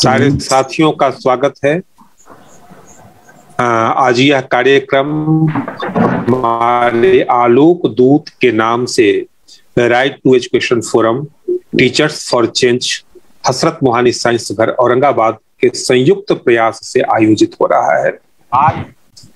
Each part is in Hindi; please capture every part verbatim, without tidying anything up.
सारे साथियों का स्वागत है। आज यह कार्यक्रम हमारे आलोक दूत के नाम से right to education forum teachers for change Hasrat Mohani science घर औरंगाबाद के संयुक्त प्रयास से आयोजित हो रहा है। आज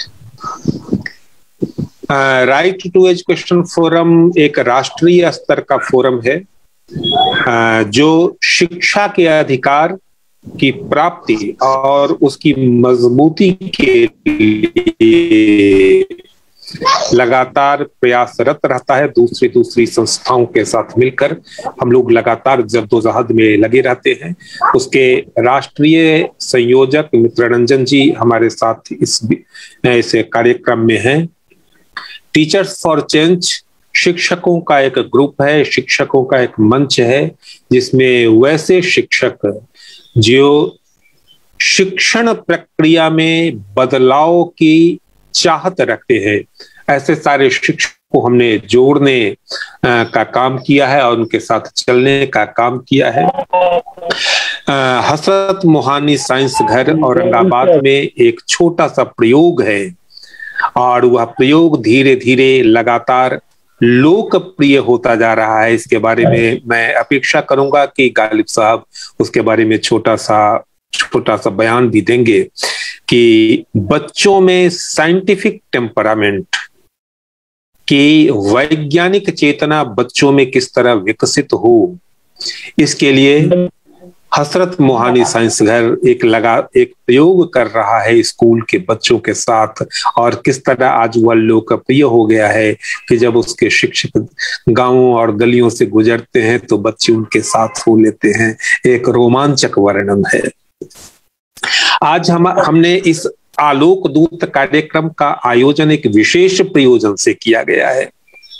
राइट टू एजुकेशन फोरम एक राष्ट्रीय स्तर का फोरम है जो शिक्षा के अधिकार की प्राप्ति और उसकी मजबूती के लिए लगातार प्रयासरत रहता है। दूसरी दूसरी संस्थाओं के साथ मिलकर हम लोग लगातार जद्दोजहद में लगे रहते हैं। उसके राष्ट्रीय संयोजक मित्ररंजन जी हमारे साथ इस इस कार्यक्रम में हैं। टीचर्स फॉर चेंज शिक्षकों का एक ग्रुप है, शिक्षकों का एक मंच है जिसमें वैसे शिक्षक जो शिक्षण प्रक्रिया में बदलाव की चाहत रखते हैं, ऐसे सारे शिक्षकों को हमने जोड़ने का काम किया है और उनके साथ चलने का काम किया है। हसरत मोहानी साइंस घर औरंगाबाद में एक छोटा सा प्रयोग है और वह प्रयोग धीरे धीरे लगातार लोकप्रिय होता जा रहा है। इसके बारे में मैं अपेक्षा करूंगा कि गालिब साहब उसके बारे में छोटा सा छोटा सा बयान भी देंगे कि बच्चों में साइंटिफिक टेम्परामेंट की वैज्ञानिक चेतना बच्चों में किस तरह विकसित हो, इसके लिए हसरत मोहानी साइंस घर एक लगा एक प्रयोग कर रहा है स्कूल के बच्चों के साथ। और किस तरह आज वह लोकप्रिय हो गया है कि जब उसके शिक्षक गांवों और गलियों से गुजरते हैं तो बच्चे उनके साथ हो लेते हैं। एक रोमांचक वर्णन है। आज हम हमने इस आलोक दूत कार्यक्रम का आयोजन एक विशेष प्रयोजन से किया गया है।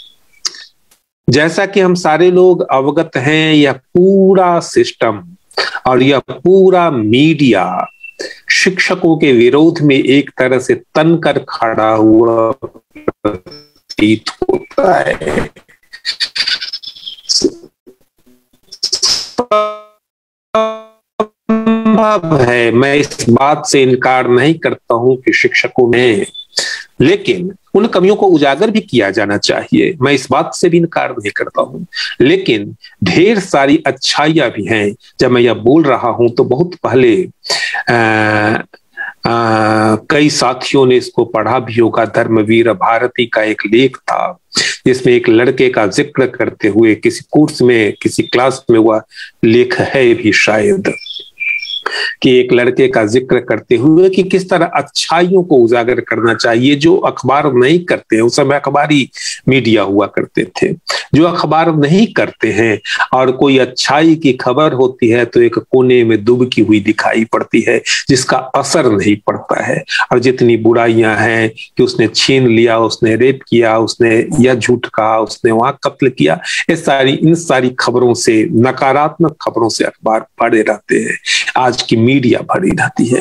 जैसा कि हम सारे लोग अवगत हैं, यह पूरा सिस्टम और यह पूरा मीडिया शिक्षकों के विरोध में एक तरह से तनकर खड़ा हुआ प्रतीत होता है। संभव है, मैं इस बात से इनकार नहीं करता हूं कि शिक्षकों में, लेकिन उन कमियों को उजागर भी किया जाना चाहिए, मैं इस बात से भी इनकार नहीं करता हूं। लेकिन ढेर सारी अच्छाइयां भी हैं। जब मैं यह बोल रहा हूं तो बहुत पहले आ, आ, कई साथियों ने इसको पढ़ा भी होगा। धर्मवीर भारती का एक लेख था जिसमें एक लड़के का जिक्र करते हुए किसी कोर्स में किसी क्लास में हुआ लेख है भी शायद, कि एक लड़के का जिक्र करते हुए कि किस तरह अच्छाइयों को उजागर करना चाहिए जो अखबार नहीं करते हैं। उस समय अखबारी मीडिया हुआ करते थे। जो अखबार नहीं करते हैं और कोई अच्छाई की खबर होती है तो एक कोने में दुबकी हुई दिखाई पड़ती है जिसका असर नहीं पड़ता है। और जितनी बुराइयां हैं कि उसने छीन लिया, उसने रेप किया, उसने यह झूठ कहा, उसने वहां कत्ल किया, ये सारी इन सारी खबरों से, नकारात्मक खबरों से अखबार भरे रहते हैं। आज की मीडिया भरी रहती है।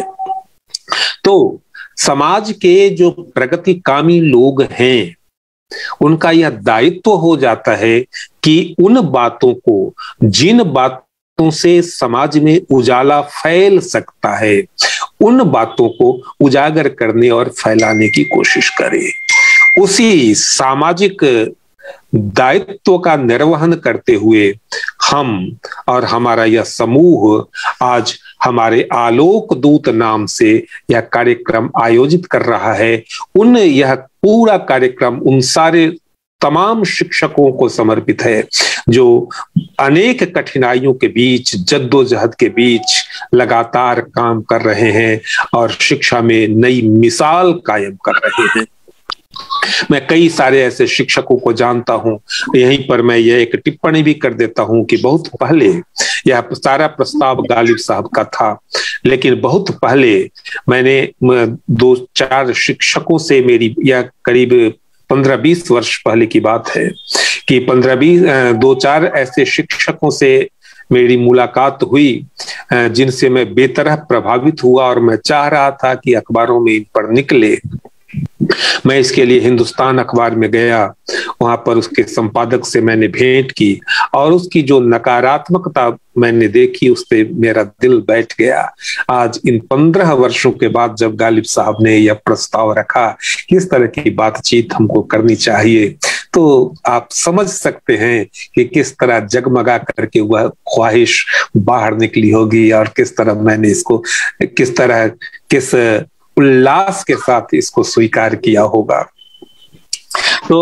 तो समाज के जो प्रगतिकामी लोग हैं उनका यह दायित्व हो जाता है कि उन बातों को, जिन बातों से समाज में उजाला फैल सकता है, उन बातों को उजागर करने और फैलाने की कोशिश करें। उसी सामाजिक दायित्व का निर्वहन करते हुए हम और हमारा यह समूह आज हमारे आलोक दूत नाम से यह कार्यक्रम आयोजित कर रहा है। उन यह पूरा कार्यक्रम उन सारे तमाम शिक्षकों को समर्पित है जो अनेक कठिनाइयों के बीच, जद्दोजहद के बीच लगातार काम कर रहे हैं और शिक्षा में नई मिसाल कायम कर रहे हैं। मैं कई सारे ऐसे शिक्षकों को जानता हूं। यहीं पर मैं यह एक टिप्पणी भी कर देता हूं कि बहुत पहले यह सारा प्रस्ताव गालिब साहब का था, लेकिन बहुत पहले मैंने दो चार शिक्षकों से, मेरी यह करीब पंद्रह बीस वर्ष पहले की बात है, कि पंद्रह बीस दो चार ऐसे शिक्षकों से मेरी मुलाकात हुई जिनसे मैं बेतरह प्रभावित हुआ और मैं चाह रहा था कि अखबारों में इन पर निकले। मैं इसके लिए हिंदुस्तान अखबार में गया, वहां पर उसके संपादक से मैंने भेंट की और उसकी जो नकारात्मकता मैंने देखी उस पे मेरा दिल बैठ गया। आज इन पंद्रह वर्षों के बाद जब गालिब साहब ने यह प्रस्ताव रखा किस तरह की बातचीत हमको करनी चाहिए, तो आप समझ सकते हैं कि किस तरह जगमगा करके वह ख्वाहिश बाहर निकली होगी और किस तरह मैंने इसको किस तरह किस उल्लास के साथ इसको स्वीकार किया होगा। तो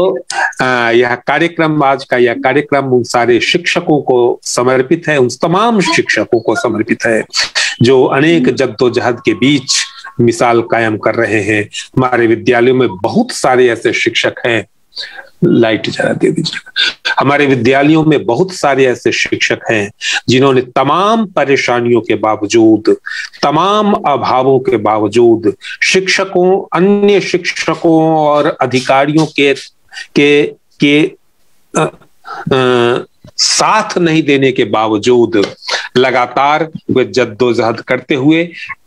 यह कार्यक्रम, आज का यह कार्यक्रम उन सारे शिक्षकों को समर्पित है, उन तमाम शिक्षकों को समर्पित है जो अनेक जद्दोजहद के बीच मिसाल कायम कर रहे हैं। हमारे विद्यालयों में बहुत सारे ऐसे शिक्षक हैं, लाइट जरा दे दीजिएगा। हमारे विद्यालयों में बहुत सारे ऐसे शिक्षक हैं जिन्होंने तमाम परेशानियों के बावजूद, तमाम अभावों के बावजूद, शिक्षकों, अन्य शिक्षकों और अधिकारियों के के के आ, आ, साथ नहीं देने के बावजूद लगातार वे जद्दोजहद करते हुए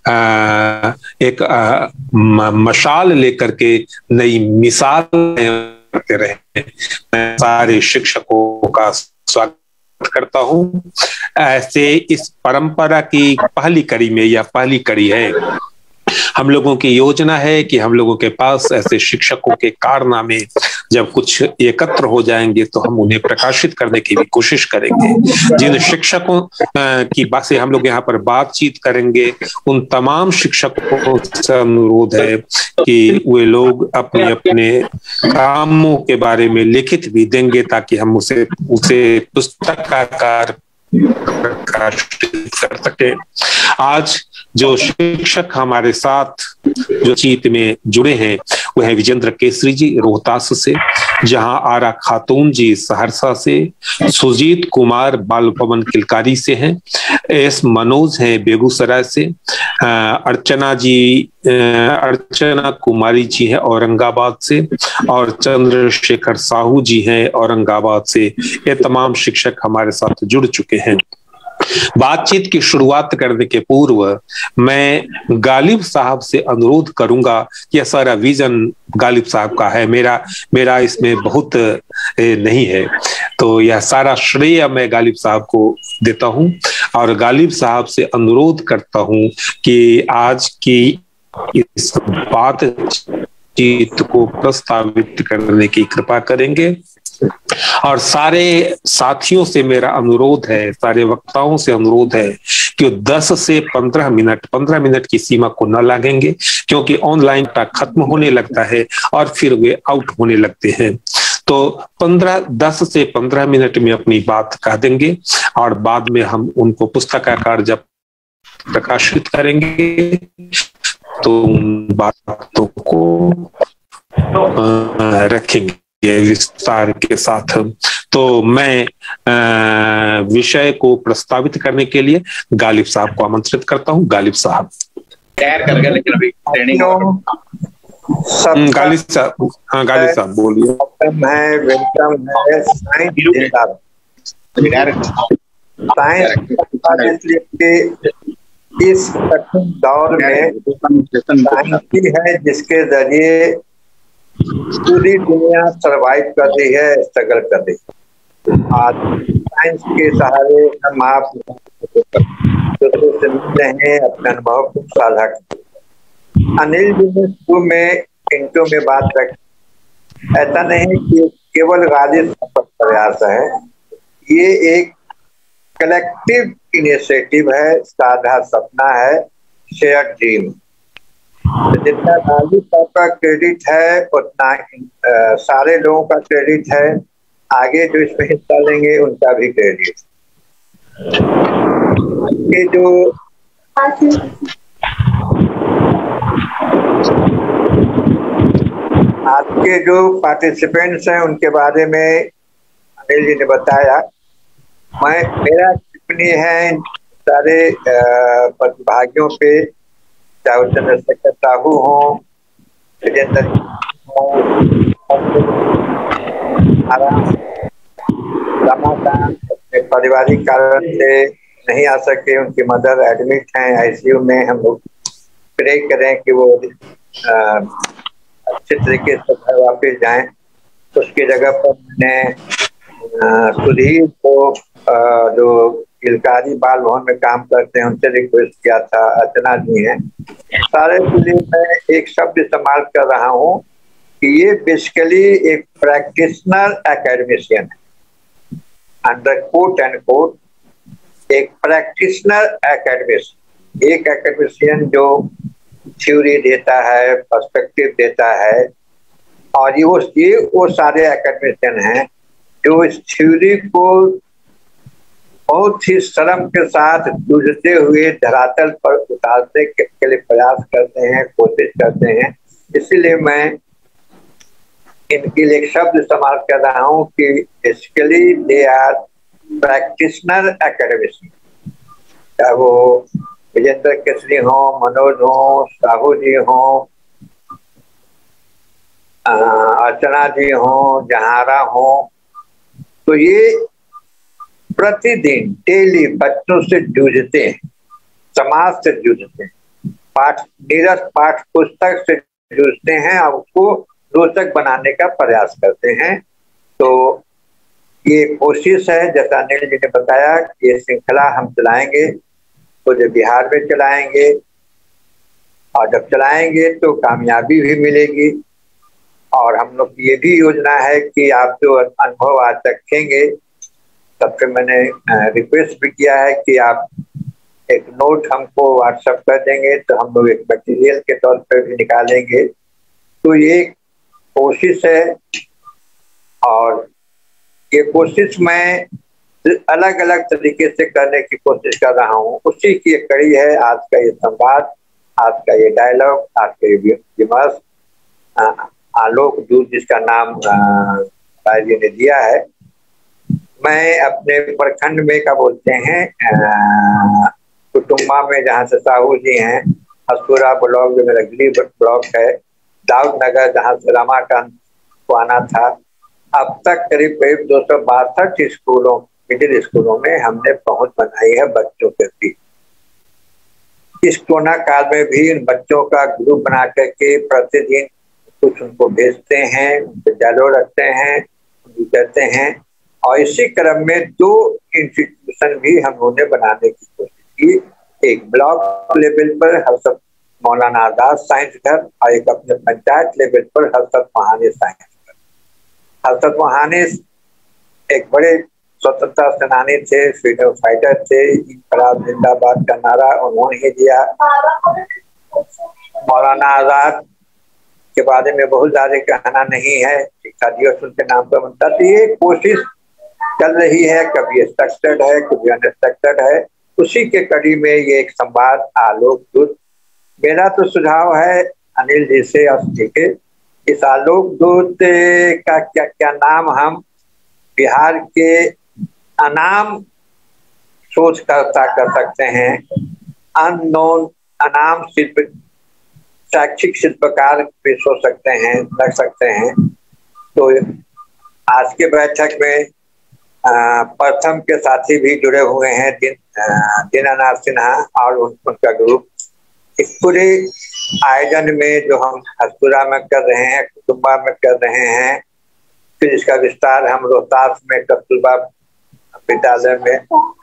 आ, एक आ, मशाल लेकर के नई मिसाल करते रहे। मैं सारे शिक्षकों का स्वागत करता हूं। ऐसे इस परंपरा की पहली कड़ी में, यह पहली कड़ी है, हम लोगों की योजना है कि हम लोगों के पास ऐसे शिक्षकों के कारनामे जब कुछ एकत्र हो जाएंगे तो हम उन्हें प्रकाशित करने की भी कोशिश करेंगे। जिन शिक्षकों की बात से हम लोग यहाँ पर बातचीत करेंगे, उन तमाम शिक्षकों से अनुरोध है कि वे लोग अपने अपने कामों के बारे में लिखित भी देंगे ताकि हम उसे उसे पुस्तकाकार प्रकाशित कर सके। आज जो शिक्षक हमारे साथ जो चीत में जुड़े हैं वह है विजेंद्र केसरी जी रोहतास से, जहां आरा खातून जी सहरसा से, सुजीत कुमार बाल भवन किलकारी से हैं, एस मनोज हैं बेगूसराय से, अर्चना जी अर्चना कुमारी जी हैं औरंगाबाद से और चंद्रशेखर साहू जी हैं औरंगाबाद से। ये तमाम शिक्षक हमारे साथ जुड़ चुके हैं। बातचीत की शुरुआत करने के पूर्व मैं गालिब साहब से अनुरोध करूंगा कि यह सारा विजन गालिब साहब का है, मेरा मेरा इसमें बहुत नहीं है, तो यह सारा श्रेय मैं गालिब साहब को देता हूं और गालिब साहब से अनुरोध करता हूं कि आज की इस बातचीत को प्रस्तावित करने की कृपा करेंगे। और सारे साथियों से मेरा अनुरोध है, सारे वक्ताओं से अनुरोध है कि दस से पंद्रह मिनट पंद्रह मिनट की सीमा को न लागेंगे, क्योंकि ऑनलाइन तक खत्म होने लगता है और फिर वे आउट होने लगते हैं। तो पंद्रह दस से पंद्रह मिनट में अपनी बात कह देंगे और बाद में हम उनको पुस्तकाकार जब प्रकाशित करेंगे तो उन बातों को रखेंगे विस्तार के साथ। तो मैं विषय को प्रस्तावित करने के लिए गालिब साहब को आमंत्रित करता हूं। गालिब साहब। तैयार कर गए लेकिन अभी ट्रेनिंग गालिब साहब, हाँ गालिब साहब बोलिए। मैं वेलकम है साइंस इस कठिन दौर में साइंस है जिसके जरिए पूरी दुनिया सरवाइव कर रही है, स्ट्रगल कर रही है। आज साइंस के सहारे हम आप दूसरों से मिल रहे हैं, अपने अनुभव को साझा करते। अनिल जी ने शुरू में इंटो में बात रखी, ऐसा नहीं कि केवल गालिब का प्रयास है, ये एक कलेक्टिव इनिशिएटिव है, साझा सपना है, शेयर ड्रीम। जितना गालिब साहब का क्रेडिट है उतना आ, सारे लोगों का क्रेडिट है, आगे जो इसमें हिस्सा लेंगे उनका भी क्रेडिट। ये जो आज के जो पार्टिसिपेंट्स हैं उनके बारे में अनिल जी ने बताया। मैं मेरा टिप्पणी है सारे प्रतिभागियों पे, चाहे चंद्रशेखर साहू हो, विजेंद्र हो, अपने पारिवारिक कारण से नहीं आ सके, उनकी मदर एडमिट हैं आईसीयू में। हम लोग प्रे करें कि वो अच्छे तरीके से घर वापिस जाएं। उसकी जगह पर मैंने सुधीर को जो किलकारी बाल भवन में काम करते हैं उनसे रिक्वेस्ट किया था, अर्चना जी हैं, सारे के लिए मैं एक शब्द इस्तेमाल कर रहा हूँ कि ये बेसिकली एक प्रैक्टिशनर एकेडमिशियन है, अंडर कोट एंड कोट एक प्रैक्टिशनर एकेडमिशियन। एक एकेडमिशियन जो थ्योरी देता है, पर्सपेक्टिव देता है, और ये वो ये वो सारे एकेडमिशियन हैं जो इस थ्योरी को बहुत ही श्रम के साथ जूझते हुए धरातल पर उतारने के लिए प्रयास करते हैं, कोशिश करते हैं। इसीलिए मैं इनके लिए एक शब्द इस्तेमाल कर रहा हूँ कि basically they are practitioner academician. चाहे वो विजेंद्र केसरी हो, मनोज हो, साहू जी हो, अर्चना जी हो, जहारा हो, तो ये प्रतिदिन डेली बच्चों से जूझते हैं, समाज से जूझते हैं, पाठ निरस पाठ पुस्तक से जूझते हैं और उसको रोचक बनाने का प्रयास करते हैं। तो ये कोशिश है, जैसा अनिल जी ने बताया, ये श्रृंखला हम चलाएंगे, तो जो बिहार में चलाएंगे, और जब चलाएंगे तो कामयाबी भी मिलेगी। और हम लोग की ये भी योजना है कि आप जो अनुभव आज रखेंगे, सबसे मैंने रिक्वेस्ट भी किया है कि आप एक नोट हमको व्हाट्सएप कर देंगे तो हम लोग एक मटेरियल के तौर पर भी निकालेंगे। तो ये कोशिश है, और ये कोशिश मैं अलग अलग तरीके से करने की कोशिश कर रहा हूँ। उसी की एक कड़ी है आज का ये संवाद, आज का ये डायलॉग, आज का ये विमर्श, आलोक दूत जिसका नाम राय जी ने दिया है। मैं अपने प्रखंड में क्या बोलते हैं, कुटुम्बा में जहाँ से साहू जी हैं, हसपुरा ब्लॉक जो मेरा गली ब्लॉक है, दाऊद नगर जहाँ से रमाकांत को आना था, अब तक करीब करीब दो सौ बासठ स्कूलों, मिडिल स्कूलों में हमने पहुंच बनाई है बच्चों के बीच। इस कोरोना काल में भी इन बच्चों का ग्रुप बना करके प्रतिदिन कुछ उनको भेजते हैं, उनसे डायलॉग रखते हैं, करते हैं। और इसी क्रम में दो इंस्टीट्यूशन भी हम लोगों ने बनाने की कोशिश की, एक ब्लॉक लेवल पर हर्षद मौलाना आजाद साइंस घर और एक अपने पंचायत लेवल पर हर्षद महाने साइंस घर। हर्षद महाने एक बड़े स्वतंत्रता सेनानी थे, फ्रीडम फाइटर थे, इंकलाब जिंदाबाद का नारा उन्होंने ही दिया। मौलाना आजाद के बारे में बहुत ज्यादा कहना नहीं है, शिक्षा दिवस उनके नाम पर बनता। तो ये कोशिश चल रही है, कभी स्ट्रक्चर्ड है, कभी अनस्ट्रक्चर्ड है। उसी के कड़ी में ये एक संवाद आलोक दूत। मेरा तो सुझाव है अनिल जी से, के इस आलोक दूत का क्या क्या नाम हम बिहार के अनाम शोधकर्ता कर सकते हैं, अननोन अनाम शिल्प शैक्षिक शिल्पकार भी सोच सकते हैं, लग सकते हैं। तो आज के बैठक में प्रथम के साथी भी जुड़े हुए हैं, दिन दीनानाथ सिन्हा और उनका ग्रुप। इस पूरे आयोजन में जो हम हसपुरा में कर रहे हैं, कुटुम्बा में कर रहे हैं, फिर इसका विस्तार हम रोहतास में कस्तूरबा विद्यालय में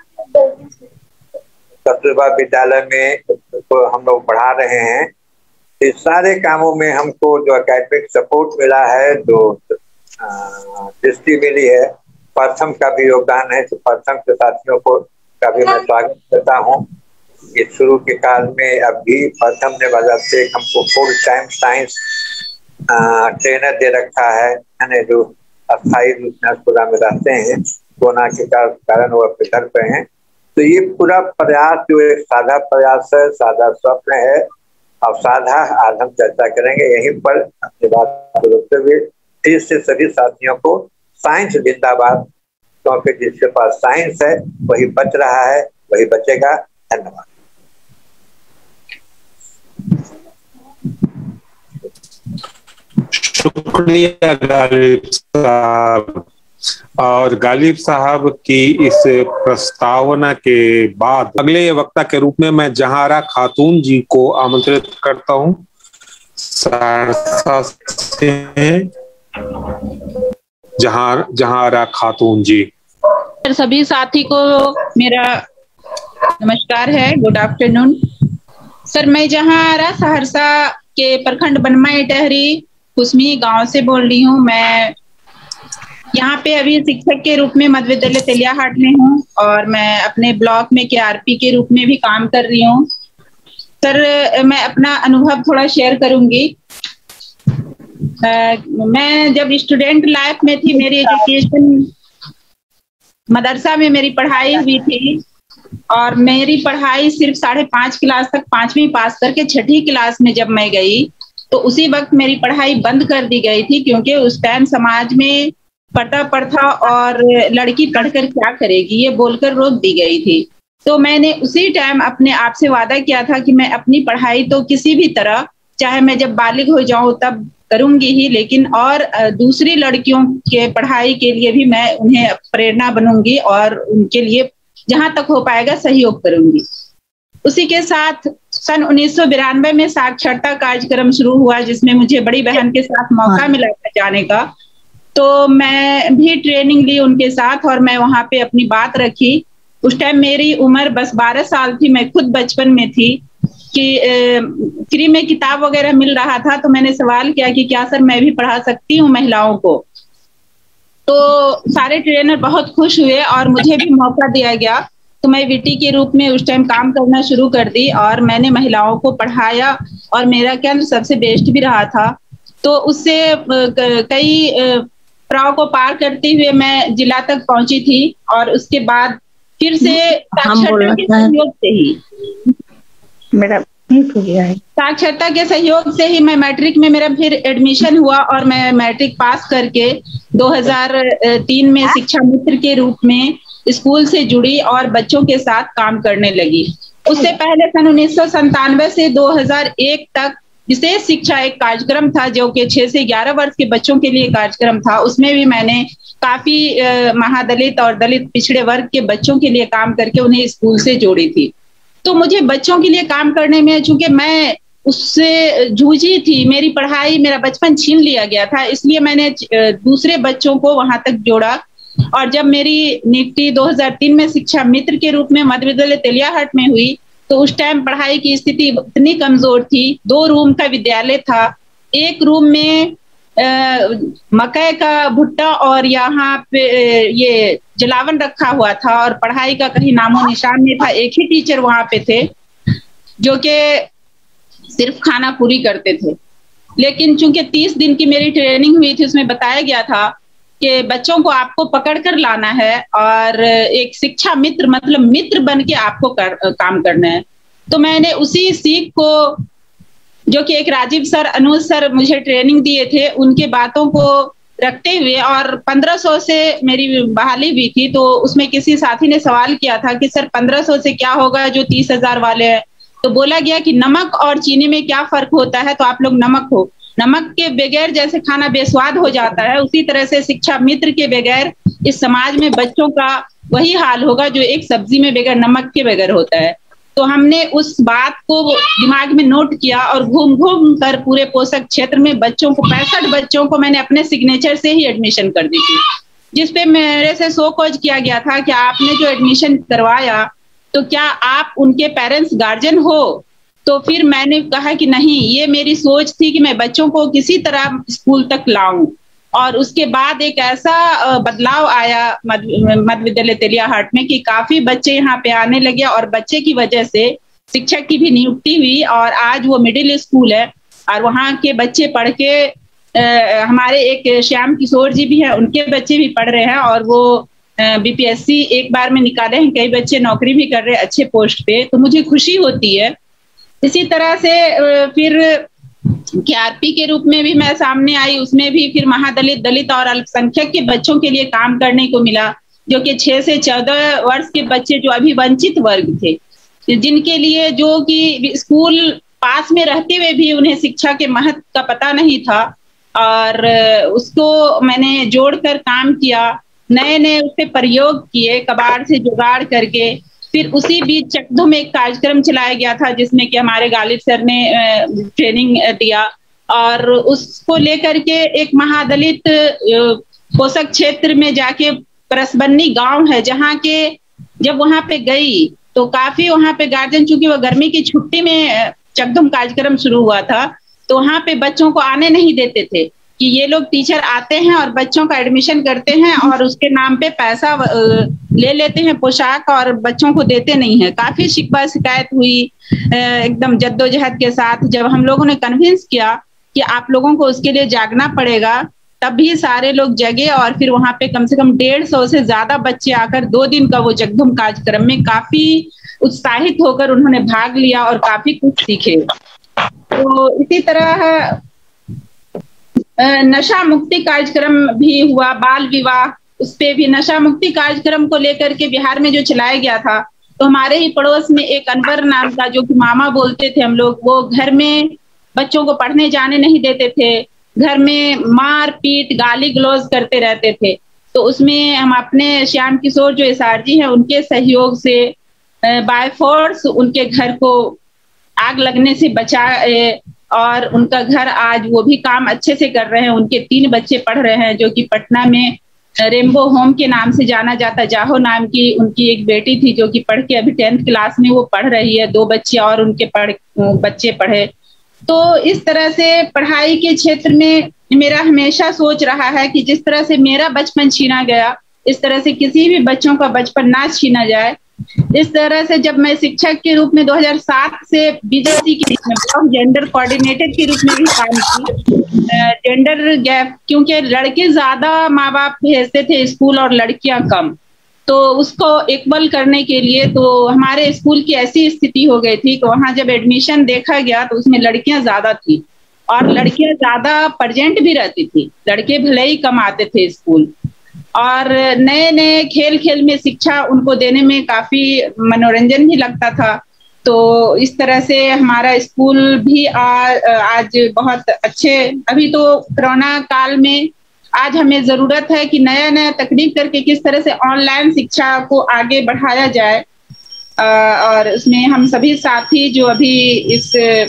कस्तूरबा विद्यालय में तो हम लोग बढ़ा रहे हैं। इस सारे कामों में हमको जो एकेडमिक सपोर्ट मिला है, जो दृष्टि मिली है, प्रथम का भी योगदान है। तो प्रथम के साथियों को का भी मैं स्वागत करता हूँ। इस शुरू के काल में अभी प्रथम ने वजह से हमको फुल टाइम साइंस ट्रेनर दे रखा है, यानी जो अस्थायी रूप में हसपुरा में रहते हैं, कोरोना के कारण वो अपने घर पे हैं। तो ये पूरा प्रयास जो एक सादा प्रयास है, सादा स्वप्न है, और साधा आज हम चर्चा करेंगे यहीं पर अपनी बात रोकते हुए। फिर से सभी साथियों को साइंस जिंदाबाद, क्योंकि जिसके पास साइंस है वही बच रहा है, वही बचेगा। धन्यवाद। शुक्रिया गालिब साहब। और गालिब साहब की इस प्रस्तावना के बाद अगले वक्ता के रूप में मैं जहारा खातून जी को आमंत्रित करता हूं। सहरसा से जहां जहां खातून जी। सभी साथी को मेरा नमस्कार है, गुड आफ्टरनून सर। मैं जहां सहरसा के प्रखंड बनमा इटहरी कुसमी गांव से बोल रही हूँ। मैं यहाँ पे अभी शिक्षक के रूप में मध्य विद्यालय तेलियाहाट में हूँ और मैं अपने ब्लॉक में के आरपी के रूप में भी काम कर रही हूँ। सर मैं अपना अनुभव थोड़ा शेयर करूंगी। आ, मैं जब स्टूडेंट लाइफ में थी, मेरी एजुकेशन मदरसा में मेरी पढ़ाई हुई थी और मेरी पढ़ाई सिर्फ साढ़े पांच क्लास तक, पांचवी पास करके छठी क्लास में जब मैं गई तो उसी वक्त मेरी पढ़ाई बंद कर दी गई थी, क्योंकि उस टाइम समाज में पर्दा प्रथा और लड़की पढ़कर क्या करेगी ये बोलकर रोक दी गई थी। तो मैंने उसी टाइम अपने आप से वादा किया था कि मैं अपनी पढ़ाई तो किसी भी तरह, चाहे मैं जब बालिग हो जाऊं तब करूंगी ही, लेकिन और दूसरी लड़कियों के पढ़ाई के लिए भी मैं उन्हें प्रेरणा बनूंगी और उनके लिए जहां तक हो पाएगा सहयोग करूंगी। उसी के साथ सन उन्नीस सौ बिरानवे में साक्षरता कार्यक्रम शुरू हुआ, जिसमें मुझे बड़ी बहन के साथ मौका मिला था जाने का। तो मैं भी ट्रेनिंग ली उनके साथ और मैं वहां पे अपनी बात रखी। उस टाइम मेरी उम्र बस बारह साल थी, मैं खुद बचपन में थी कि फ्री में किताब वगैरह मिल रहा था। तो मैंने सवाल किया कि क्या सर मैं भी पढ़ा सकती हूँ महिलाओं को। तो सारे ट्रेनर बहुत खुश हुए और मुझे भी मौका दिया गया। तो मैं वीटी के रूप में उस टाइम काम करना शुरू कर दी और मैंने महिलाओं को पढ़ाया और मेरा केंद्र सबसे बेस्ट भी रहा था। तो उससे कई पड़ाव को पार करते हुए मैं जिला तक पहुंची थी और उसके बाद फिर से साक्षरता के सहयोग से ही मेरा हो गया है साक्षरता के सहयोग से ही मैं मैट्रिक में मेरा फिर एडमिशन हुआ और मैं मैट्रिक पास करके दो हज़ार तीन में शिक्षा मित्र के रूप में स्कूल से जुड़ी और बच्चों के साथ काम करने लगी। उससे पहले सन उन्नीस सौ संतानवे से दो हज़ार एक तक विशेष शिक्षा एक कार्यक्रम था जो कि छह से ग्यारह वर्ष के बच्चों के लिए कार्यक्रम था। उसमें भी मैंने काफी महादलित और दलित पिछड़े वर्ग के बच्चों के लिए काम करके उन्हें स्कूल से जोड़ी थी। तो मुझे बच्चों के लिए काम करने में, चूंकि मैं उससे जूझी थी, मेरी पढ़ाई, मेरा बचपन छीन लिया गया था, इसलिए मैंने दूसरे बच्चों को वहां तक जोड़ा। और जब मेरी नियुक्ति दो हज़ार तीन में शिक्षा मित्र के रूप में मध्य विद्यालय तेलियाहाट में हुई तो उस टाइम पढ़ाई की स्थिति इतनी कमजोर थी। दो रूम का विद्यालय था, एक रूम में मकई का भुट्टा और यहाँ पे ये जलावन रखा हुआ था और पढ़ाई का कहीं नामो निशान नहीं था। एक ही टीचर वहां पे थे जो कि सिर्फ खाना पूरी करते थे। लेकिन चूंकि तीस दिन की मेरी ट्रेनिंग हुई थी, उसमें बताया गया था कि बच्चों को आपको पकड़ कर लाना है और एक शिक्षा मित्र मतलब मित्र बन के आपको कर, काम करना है। तो मैंने उसी सीख को, जो कि एक राजीव सर, अनुज सर मुझे ट्रेनिंग दिए थे, उनके बातों को रखते हुए, और पंद्रह सौ से मेरी बहाली हुई थी। तो उसमें किसी साथी ने सवाल किया था कि सर पंद्रह सौ से क्या होगा जो तीस हजार वाले हैं। तो बोला गया कि नमक और चीनी में क्या फर्क होता है, तो आप लोग नमक हो, नमक के बगैर जैसे खाना बेस्वाद हो जाता है, उसी तरह से शिक्षा मित्र के बगैर इस समाज में बच्चों का वही हाल होगा जो एक सब्जी में बगैर नमक के बगैर होता है। तो हमने उस बात को दिमाग में नोट किया और घूम घूम कर पूरे पोषक क्षेत्र में बच्चों को, पैंसठ बच्चों को मैंने अपने सिग्नेचर से ही एडमिशन कर दी थी, जिसपे मेरे से सो खोज किया गया था कि आपने जो एडमिशन करवाया तो क्या आप उनके पेरेंट्स गार्जियन हो। तो फिर मैंने कहा कि नहीं, ये मेरी सोच थी कि मैं बच्चों को किसी तरह स्कूल तक लाऊं। और उसके बाद एक ऐसा बदलाव आया मध्य विद्यालय तेलियाहाट में कि काफी बच्चे यहाँ पे आने लगे और बच्चे की वजह से शिक्षक की भी नियुक्ति हुई और आज वो मिडिल स्कूल है और वहाँ के बच्चे पढ़ के आ, हमारे एक श्याम किशोर जी भी हैं, उनके बच्चे भी पढ़ रहे हैं और वो बीपीएससी एक बार में निकाले हैं, कई बच्चे नौकरी भी कर रहे हैं अच्छे पोस्ट पे। तो मुझे खुशी होती है। इसी तरह से फिर केआरपी के रूप में भी मैं सामने आई, उसमें भी फिर महादलित, दलित और अल्पसंख्यक के बच्चों के लिए काम करने को मिला, जो कि छह से चौदह वर्ष के बच्चे जो अभी वंचित वर्ग थे, जिनके लिए जो कि स्कूल पास में रहते हुए भी उन्हें शिक्षा के महत्व का पता नहीं था। और उसको मैंने जोड़कर काम किया, नए नए उस पर प्रयोग किए, कबाड़ से जुगाड़ करके। फिर उसी बीच चकधो में एक कार्यक्रम चलाया गया था जिसमें कि हमारे गालिब सर ने ट्रेनिंग दिया और उसको लेकर के एक महादलित पोषक क्षेत्र में जाके परसबन्नी गांव है, जहाँ के जब वहां पे गई तो काफी वहां पे गार्जियन, चूंकि वो गर्मी की छुट्टी में चकधम कार्यक्रम शुरू हुआ था, तो वहां पे बच्चों को आने नहीं देते थे कि ये लोग टीचर आते हैं और बच्चों का एडमिशन करते हैं और उसके नाम पे पैसा ले लेते हैं पोशाक और बच्चों को देते नहीं है। काफी शिकवा शिकायत हुई एकदम जद्दोजहद के साथ। जब हम लोगों ने कन्विंस किया कि आप लोगों को उसके लिए जागना पड़ेगा, तब भी सारे लोग जगे और फिर वहां पे कम से कम डेढ़ सौ से ज्यादा बच्चे आकर दो दिन का वो जगधम कार्यक्रम में काफी उत्साहित होकर उन्होंने भाग लिया और काफी कुछ सीखे। तो इसी तरह नशा मुक्ति कार्यक्रम भी हुआ, बाल विवाह, उस पे भी नशा मुक्ति कार्यक्रम को लेकर के बिहार में जो चलाया गया था, तो हमारे ही पड़ोस में एक अनवर नाम का, जो कि मामा बोलते थे हम लोग, वो घर में बच्चों को पढ़ने जाने नहीं देते थे, घर में मार पीट गाली गलौज करते रहते थे। तो उसमें हम अपने श्याम किशोर जो एसआरजी हैं उनके सहयोग से बाय फोर्स उनके घर को आग लगने से बचाए और उनका घर आज वो भी काम अच्छे से कर रहे हैं। उनके तीन बच्चे पढ़ रहे हैं, जो कि पटना में रेनबो होम के नाम से जाना जाता। जाहो नाम की उनकी एक बेटी थी जो कि पढ़ के अभी टेंथ क्लास में वो पढ़ रही है, दो बच्चे और उनके पढ़ बच्चे पढ़े। तो इस तरह से पढ़ाई के क्षेत्र में मेरा हमेशा सोच रहा है कि जिस तरह से मेरा बचपन छीना गया, इस तरह से किसी भी बच्चों का बचपन ना छीना जाए। इस तरह से जब मैं शिक्षक के रूप में दो हज़ार सात से बीजेसी के रूप में ब्लॉक जेंडर कोऑर्डिनेटर के रूप में भी काम की, जेंडर गैप, क्योंकि लड़के ज्यादा माँ बाप भेजते थे स्कूल और लड़कियां कम, तो उसको इक्वल करने के लिए तो हमारे स्कूल की ऐसी स्थिति हो गई थी कि वहां जब एडमिशन देखा गया तो उसमें लड़कियां ज्यादा थी और लड़कियां ज्यादा प्रेजेंट भी रहती थी, लड़के भले ही कम आते थे स्कूल। और नए नए खेल खेल में शिक्षा उनको देने में काफी मनोरंजन भी लगता था। तो इस तरह से हमारा स्कूल भी आ, आज बहुत अच्छे, अभी तो कोरोना काल में आज हमें जरूरत है कि नया नया तकनीक करके किस तरह से ऑनलाइन शिक्षा को आगे बढ़ाया जाए। और उसमें हम सभी साथी जो अभी इस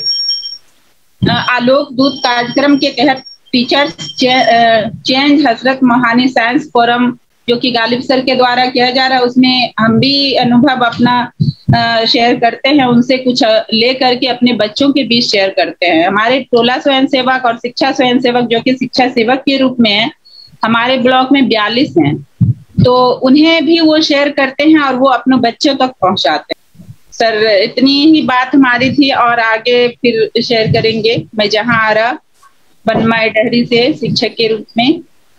आलोक दूत कार्यक्रम के तहत टीचर्स चेंज हजरत मोहानी साइंस फोरम जो कि गालिब सर के द्वारा किया जा रहा है, उसमें हम भी अनुभव अपना शेयर करते हैं, उनसे कुछ ले करके अपने बच्चों के बीच शेयर करते हैं। हमारे टोला स्वयंसेवक और शिक्षा स्वयंसेवक जो कि शिक्षा सेवक के रूप में है, हमारे ब्लॉक में बयालीस हैं, तो उन्हें भी वो शेयर करते हैं और वो अपने बच्चों तक पहुंचाते हैं। सर इतनी ही बात हमारी थी और आगे फिर शेयर करेंगे। मैं जहां आ रहा बनमाई डहरी से शिक्षक के रूप में।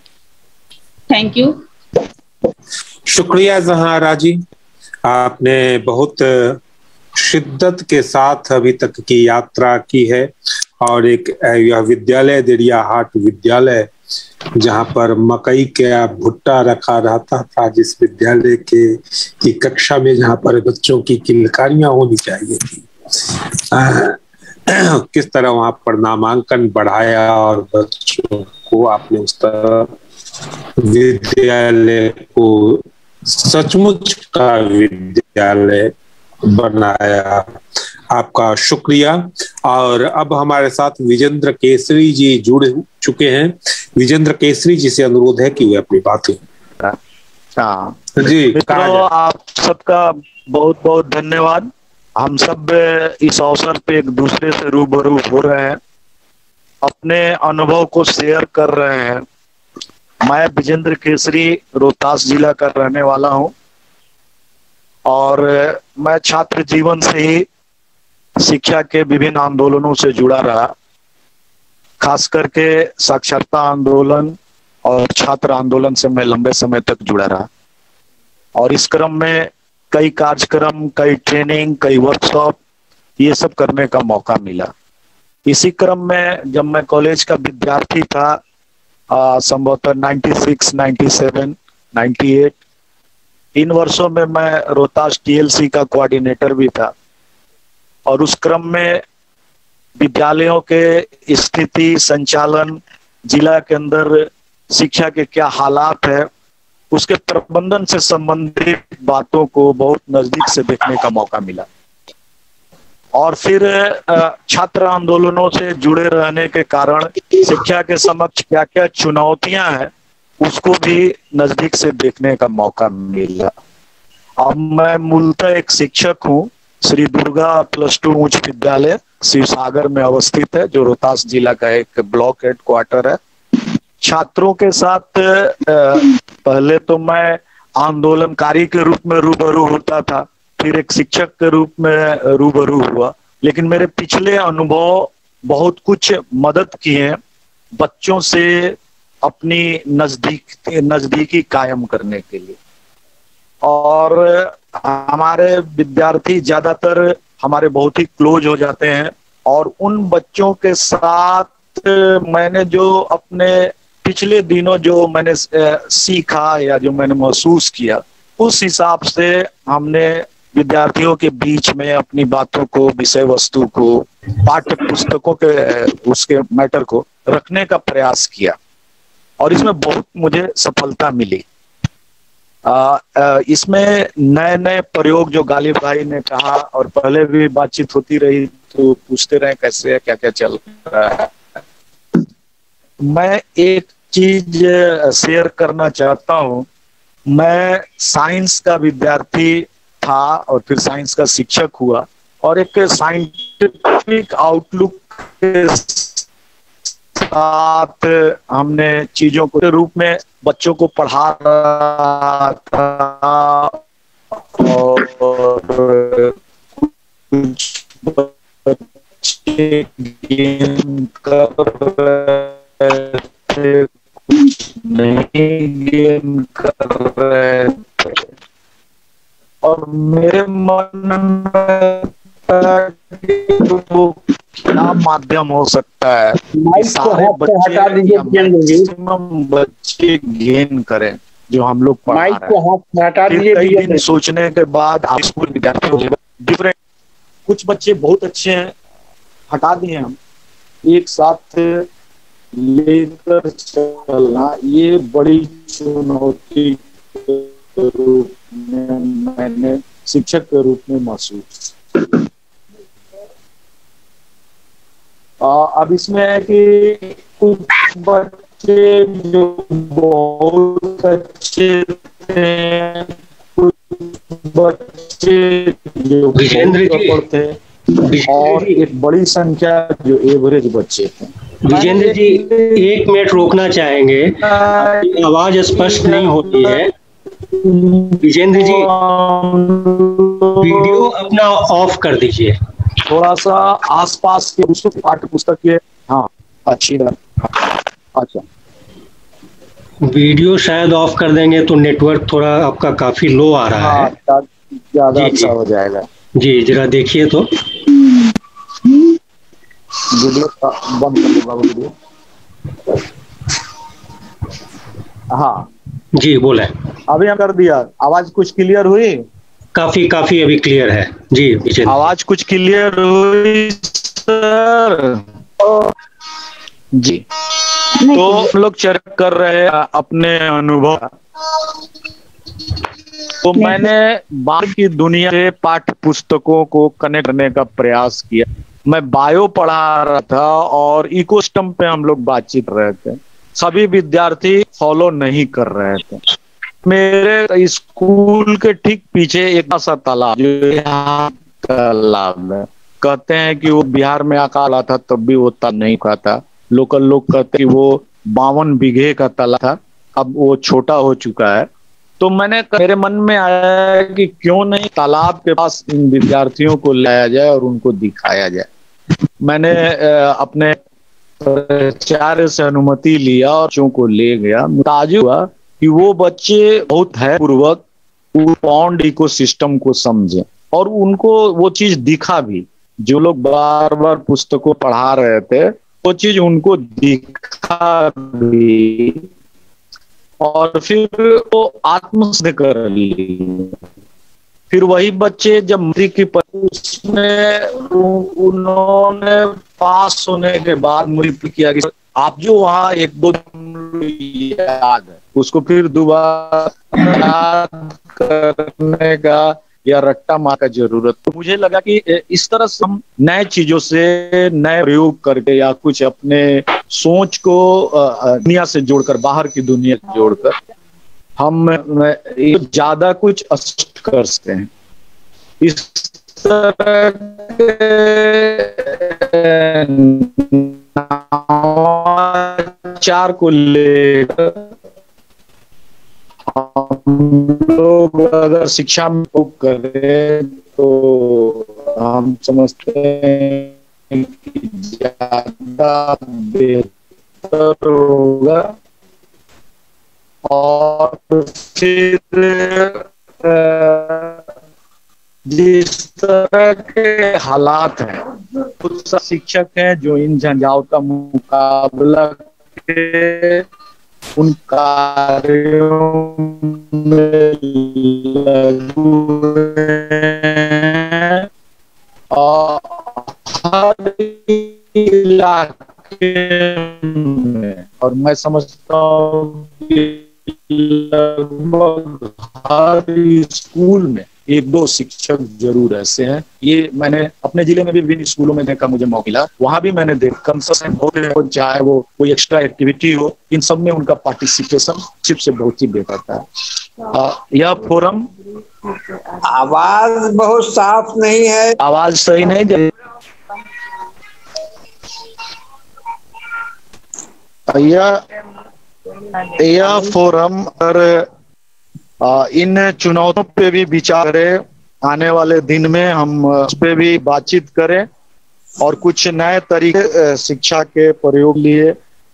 Thank you. शुक्रिया जहां जी, आपने बहुत शिद्दत के साथ अभी तक की यात्रा की है और एक यह विद्यालय देरियाहाट विद्यालय जहां पर मकई का भुट्टा रखा रहता था, जिस विद्यालय के की कक्षा में जहां पर बच्चों की किलकारियां होनी चाहिए थी, आ, किस तरह वहां पर नामांकन बढ़ाया और बच्चों को आपने उस तरह विद्यालय को सचमुच का विद्यालय बनाया। आपका शुक्रिया। और अब हमारे साथ विजेंद्र केसरी जी जुड़ चुके हैं। विजेंद्र केसरी जी से अनुरोध है कि वे अपनी बात हाँ जी। मित्रों, आप सबका बहुत बहुत धन्यवाद। हम सब इस अवसर पे एक दूसरे से रूबरू हो रहे हैं, अपने अनुभव को शेयर कर रहे हैं। मैं विजेंद्र केसरी रोहतास जिला का रहने वाला हूं और मैं छात्र जीवन से ही शिक्षा के विभिन्न आंदोलनों से जुड़ा रहा, खास करके साक्षरता आंदोलन और छात्र आंदोलन से मैं लंबे समय तक जुड़ा रहा। और इस क्रम में कई कार्यक्रम, कई ट्रेनिंग, कई वर्कशॉप, ये सब करने का मौका मिला। इसी क्रम में जब मैं कॉलेज का विद्यार्थी था, संभवतः छियानवे, सत्तानवे, अट्ठानवे, इन वर्षों में मैं रोहतास टीएलसी का कोऑर्डिनेटर भी था और उस क्रम में विद्यालयों के स्थिति, संचालन, जिला के अंदर शिक्षा के क्या हालात है, उसके प्रबंधन से संबंधित बातों को बहुत नजदीक से देखने का मौका मिला। और फिर छात्र आंदोलनों से जुड़े रहने के कारण शिक्षा के समक्ष क्या क्या चुनौतियां हैं उसको भी नजदीक से देखने का मौका मिला। अब मैं मूलतः एक शिक्षक हूँ। श्री दुर्गा प्लस टू उच्च विद्यालय शिव सागर में अवस्थित है, जो रोहतास जिला का एक ब्लॉक हेड क्वार्टर है। छात्रों के साथ पहले तो मैं आंदोलनकारी के रूप में रूबरू होता था, फिर एक शिक्षक के रूप में रूबरू हुआ, लेकिन मेरे पिछले अनुभव बहुत कुछ मदद किए बच्चों से अपनी नजदीक नजदीकी कायम करने के लिए। और हमारे विद्यार्थी ज्यादातर हमारे बहुत ही क्लोज हो जाते हैं, और उन बच्चों के साथ मैंने जो अपने पिछले दिनों जो मैंने सीखा या जो मैंने महसूस किया, उस हिसाब से हमने विद्यार्थियों के बीच में अपनी बातों को, विषय वस्तु को, पाठ्य पुस्तकों के उसके मैटर को रखने का प्रयास किया, और इसमें बहुत मुझे सफलता मिली। आ, आ, इसमें नए नए प्रयोग जो गालिब भाई ने कहा, और पहले भी बातचीत होती रही तो पूछते रहे कैसे है, क्या क्या चल रहा है। मैं एक चीज शेयर करना चाहता हूँ। मैं साइंस का विद्यार्थी था और फिर साइंस का शिक्षक हुआ, और एक साइंटिफिक आउटलुक के साथ हमने चीजों को रूप में बच्चों को पढ़ा रहा था, और कुछ बच्चे गेम कर रहे थे, कुछ नहीं गेम कर रहे थे, और मेरे मन में वो क्या माध्यम हो सकता है सारे बच्चे मैक्सिमम बच्चे गेन करें जो हम लोग पढ़ा रहे हैं। कई दिन सोचने के बाद आप स्कूल विद्यार्थी डिफरेंट, कुछ बच्चे बहुत अच्छे हैं, हटा दिए हम, एक साथ लेकर चलना ये बड़ी चुनौती के रूप में मैंने शिक्षक के रूप में महसूस। अब इसमें है कि कुछ बच्चे जो बहुत अच्छे थे, कुछ बच्चे जो विजेंद्र जी थे, और एक बड़ी संख्या जो एवरेज बच्चे थे। विजेंद्र जी एक मिनट रोकना चाहेंगे, आपकी आवाज स्पष्ट नहीं होती है। विजेंद्र जी वीडियो अपना ऑफ कर दीजिए। थोड़ा सा आसपास के दूसरे पाठ्य पुस्तक के, हाँ अच्छी अच्छा वीडियो शायद ऑफ कर देंगे तो नेटवर्क थोड़ा आपका काफी लो आ रहा है, ज्यादा अच्छा हो जाएगा। जी जरा देखिए तो वीडियो बंद कर दूंगा वीडियो। हाँ जी बोले। अभी हम कर दिया, आवाज कुछ क्लियर हुई? काफी काफी अभी क्लियर है जी। आवाज कुछ क्लियर हुई सर? जी तो हम लोग चर्चा कर रहे हैं अपने अनुभव। तो मैंने बाहर की दुनिया से पाठ्य पुस्तकों को कनेक्ट करने का प्रयास किया। मैं बायो पढ़ा रहा था और इकोसिस्टम पे हम लोग बातचीत कर रहे थे। सभी विद्यार्थी फॉलो नहीं कर रहे थे। मेरे स्कूल के ठीक पीछे एक ऐसा तालाब जो यहाँ तालाब है, कहते हैं कि वो बिहार में अकाल आता था तब भी वो तालाब नहीं हुआ था। लोकल लोग कहते हैं कि वो बावन बीघे का तालाब था, अब वो छोटा हो चुका है। तो मैंने मेरे मन में आया कि क्यों नहीं तालाब के पास इन विद्यार्थियों को लाया जाए और उनको दिखाया जाए। मैंने अपने प्राचार्य से अनुमति लिया और बच्चों को ले गया। ताजुब हुआ कि वो बच्चे बहुत है पूर्वक पॉन्ड इकोसिस्टम को समझे और उनको वो चीज दिखा भी। जो लोग बार बार पुस्तकों पढ़ा रहे थे वो चीज उनको दिखा भी, और फिर वो आत्मसिद्ध कर ली। फिर वही बच्चे जब मैट्रिक की उसमें उन्होंने पास होने के बाद मुझे किया कि आप जो वहाँ एक दो याद है उसको फिर दोबारा याद करने का या रट्टा मार का जरूरत। तो मुझे लगा कि इस तरह से हम नए चीजों से नए प्रयोग करके या कुछ अपने सोच को दुनिया से जोड़कर, बाहर की दुनिया से जोड़कर हम ज्यादा कुछ अस्पष्ट कर सकते हैं। इस तरह चार को लेकर हम लोग अगर शिक्षा में करें तो हम समझते हैं कि ज्यादा बेहतर होगा। और फिर जिस तरह के हालात हैं, कुछ शिक्षक हैं जो इन झंझावत का मुकाबला के उन कार्यों में लगे और हर इलाके में, और मैं समझता हूँ कि लगभग हर स्कूल में एक दो शिक्षक जरूर ऐसे हैं। ये मैंने अपने जिले में भी विभिन्न स्कूलों में देखा, मुझे मौका मिला, वहां भी मैंने देखा कंसर्न हो, चाहे वो कोई एक्स्ट्रा एक्टिविटी हो, इन सब में उनका पार्टिसिपेशन शिप से बहुत ही बेहतर था। यह फोरम, आवाज बहुत साफ नहीं है, आवाज सही नहीं दे, यह यह फोरम पर इन चुनौतियों पे भी विचार करें, आने वाले दिन में हम उस पे भी बातचीत करें और कुछ नए तरीके शिक्षा के प्रयोग लिए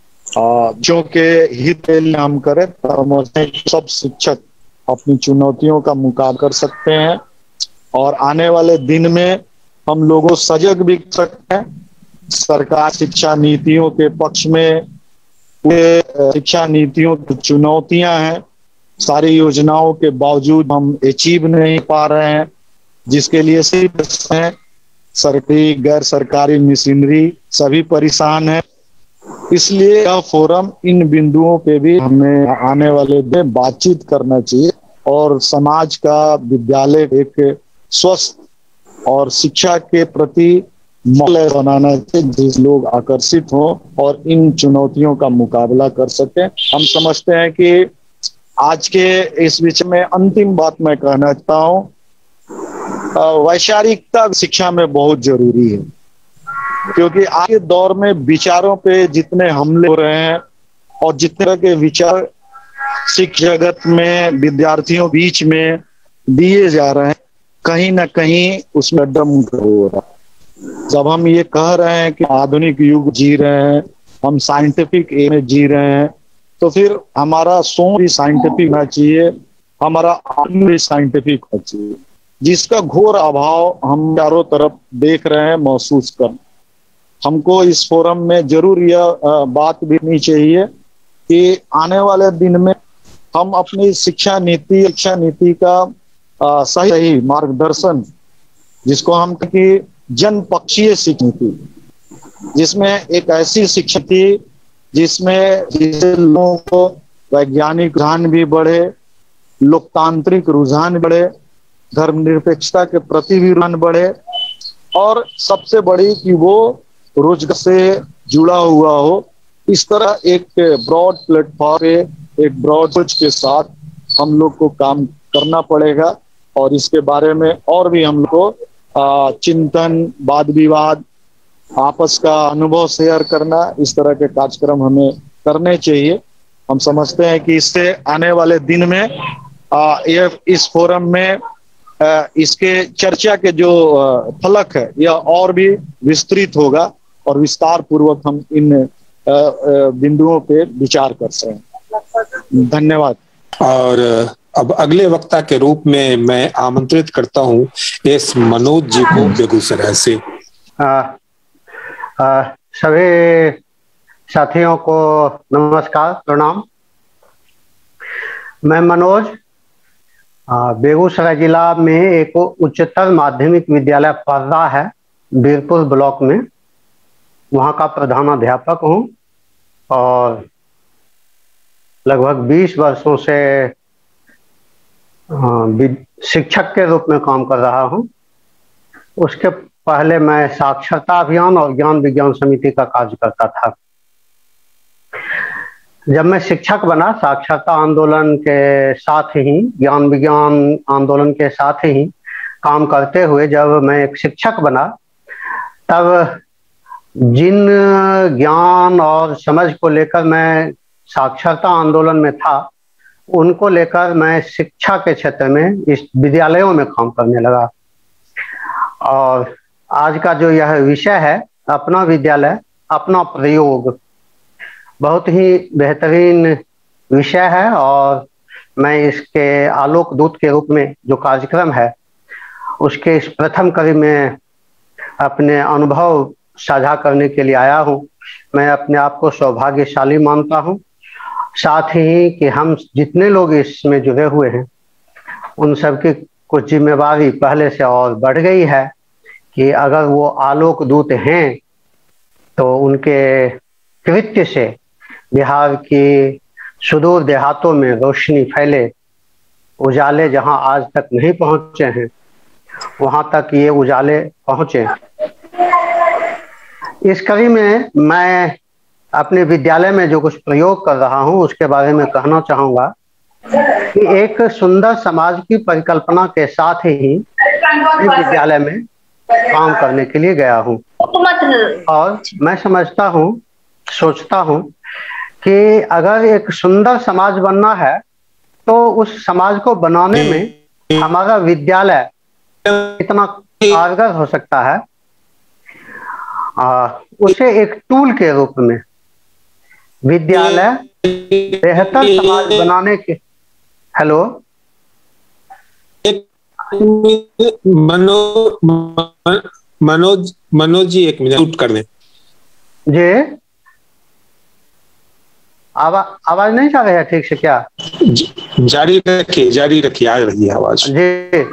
जो के हित के लिए हम करें। सब शिक्षक अपनी चुनौतियों का मुकाबला कर सकते हैं और आने वाले दिन में हम लोगों सजग भी कर सकते हैं। सरकार शिक्षा नीतियों के पक्ष में, शिक्षा नीतियों की चुनौतियां हैं, सारी योजनाओं के बावजूद हम अचीव नहीं पा रहे हैं, जिसके लिए सिर्फ सरकारी गैर सरकारी मशीनरी सभी परेशान है। इसलिए यह फोरम इन बिंदुओं पे भी हमें आने वाले दिन बातचीत करना चाहिए और समाज का, विद्यालय एक स्वस्थ और शिक्षा के प्रति माहौल बनाना चाहिए जिस लोग आकर्षित हों और इन चुनौतियों का मुकाबला कर सकें। हम समझते हैं कि आज के इस विषय में अंतिम बात मैं कहना चाहता हूँ, वैचारिकता शिक्षा में बहुत जरूरी है, क्योंकि आज के दौर में विचारों पे जितने हमले हो रहे हैं और जितने के विचार शिक्षा जगत में विद्यार्थियों बीच में दिए जा रहे हैं, कहीं ना कहीं उसमें डम हो रहा है। जब हम ये कह रहे हैं कि आधुनिक युग जी रहे हैं, हम साइंटिफिक एज में जी रहे हैं, तो फिर हमारा सोच भी साइंटिफिक होना चाहिए, हमारा आत्म भी साइंटिफिक होना चाहिए, जिसका घोर अभाव हम चारों तरफ देख रहे हैं, महसूस कर। हमको इस फोरम में जरूर यह बात भी नहीं चाहिए कि आने वाले दिन में हम अपनी शिक्षा नीति शिक्षा नीति का आ, सही सही मार्गदर्शन, जिसको हम कि जनपक्षीय शिक्षा नीति, जिसमें एक ऐसी शिक्षा थी जिसमें जिससे लोगों को वैज्ञानिक रुझान भी बढ़े, लोकतांत्रिक रुझान बढ़े, धर्मनिरपेक्षता के प्रति भी रुझान बढ़े और सबसे बड़ी कि वो रोजगार से जुड़ा हुआ हो। इस तरह एक ब्रॉड प्लेटफॉर्म पे, एक ब्रॉड सोच के साथ हम लोग को काम करना पड़ेगा और इसके बारे में और भी हम लोग को चिंतन, वाद विवाद, आपस का अनुभव शेयर करना, इस तरह के कार्यक्रम हमें करने चाहिए। हम समझते हैं कि इससे आने वाले दिन में आ, ये इस फोरम में आ, इसके चर्चा के जो फलक है यह और भी विस्तृत होगा और विस्तार पूर्वक हम इन बिंदुओं पे विचार कर सकें। धन्यवाद। और अब अगले वक्ता के रूप में मैं आमंत्रित करता हूं एस मनोज जी को बेगूसराय से। आ, आ, सभी साथियों को नमस्कार, प्रणाम। मैं मनोज बेगूसराय जिला में एक उच्चतर माध्यमिक विद्यालय पर्रा है, वीरपुर ब्लॉक में, वहाँ का प्रधानाध्यापक हूँ और लगभग बीस वर्षों से शिक्षक के रूप में काम कर रहा हूँ। उसके पहले मैं साक्षरता अभियान और ज्ञान विज्ञान समिति का कार्य करता था। जब मैं शिक्षक बना, साक्षरता आंदोलन के साथ ही ज्ञान विज्ञान आंदोलन के साथ ही काम करते हुए जब मैं एक शिक्षक बना, तब जिन ज्ञान और समझ को लेकर मैं साक्षरता आंदोलन में था, उनको लेकर मैं शिक्षा के क्षेत्र में इस विद्यालयों में काम करने लगा। और आज का जो यह विषय है, अपना विद्यालय अपना प्रयोग, बहुत ही बेहतरीन विषय है। और मैं इसके आलोक दूत के रूप में जो कार्यक्रम है, उसके इस प्रथम कड़ी में अपने अनुभव साझा करने के लिए आया हूँ। मैं अपने आप को सौभाग्यशाली मानता हूँ, साथ ही कि हम जितने लोग इसमें जुड़े हुए हैं, उन सबकी कुछ जिम्मेवारी पहले से और बढ़ गई है कि अगर वो आलोक दूत हैं तो उनके कृत्य से बिहार की सुदूर देहातों में रोशनी फैले, उजाले जहां आज तक नहीं पहुंचे हैं वहां तक ये उजाले पहुंचे। इस कड़ी में मैं अपने विद्यालय में जो कुछ प्रयोग कर रहा हूं उसके बारे में कहना चाहूंगा कि एक सुंदर समाज की परिकल्पना के साथ ही विद्यालय में काम करने के लिए गया हूं। और मैं समझता हूं, सोचता हूं कि अगर एक सुंदर समाज बनना है तो उस समाज को बनाने में हमारा विद्यालय कितना कारगर हो सकता है, आ, उसे एक टूल के रूप में विद्यालय बेहतर समाज बनाने के। हेलो मनो मनोज मनोज जी एक मिनट कर दें जी। आवाज आवाज नहीं जा रही है ठीक से क्या? जारी रखिए, जारी रखिए, आ रही है आवाज जी।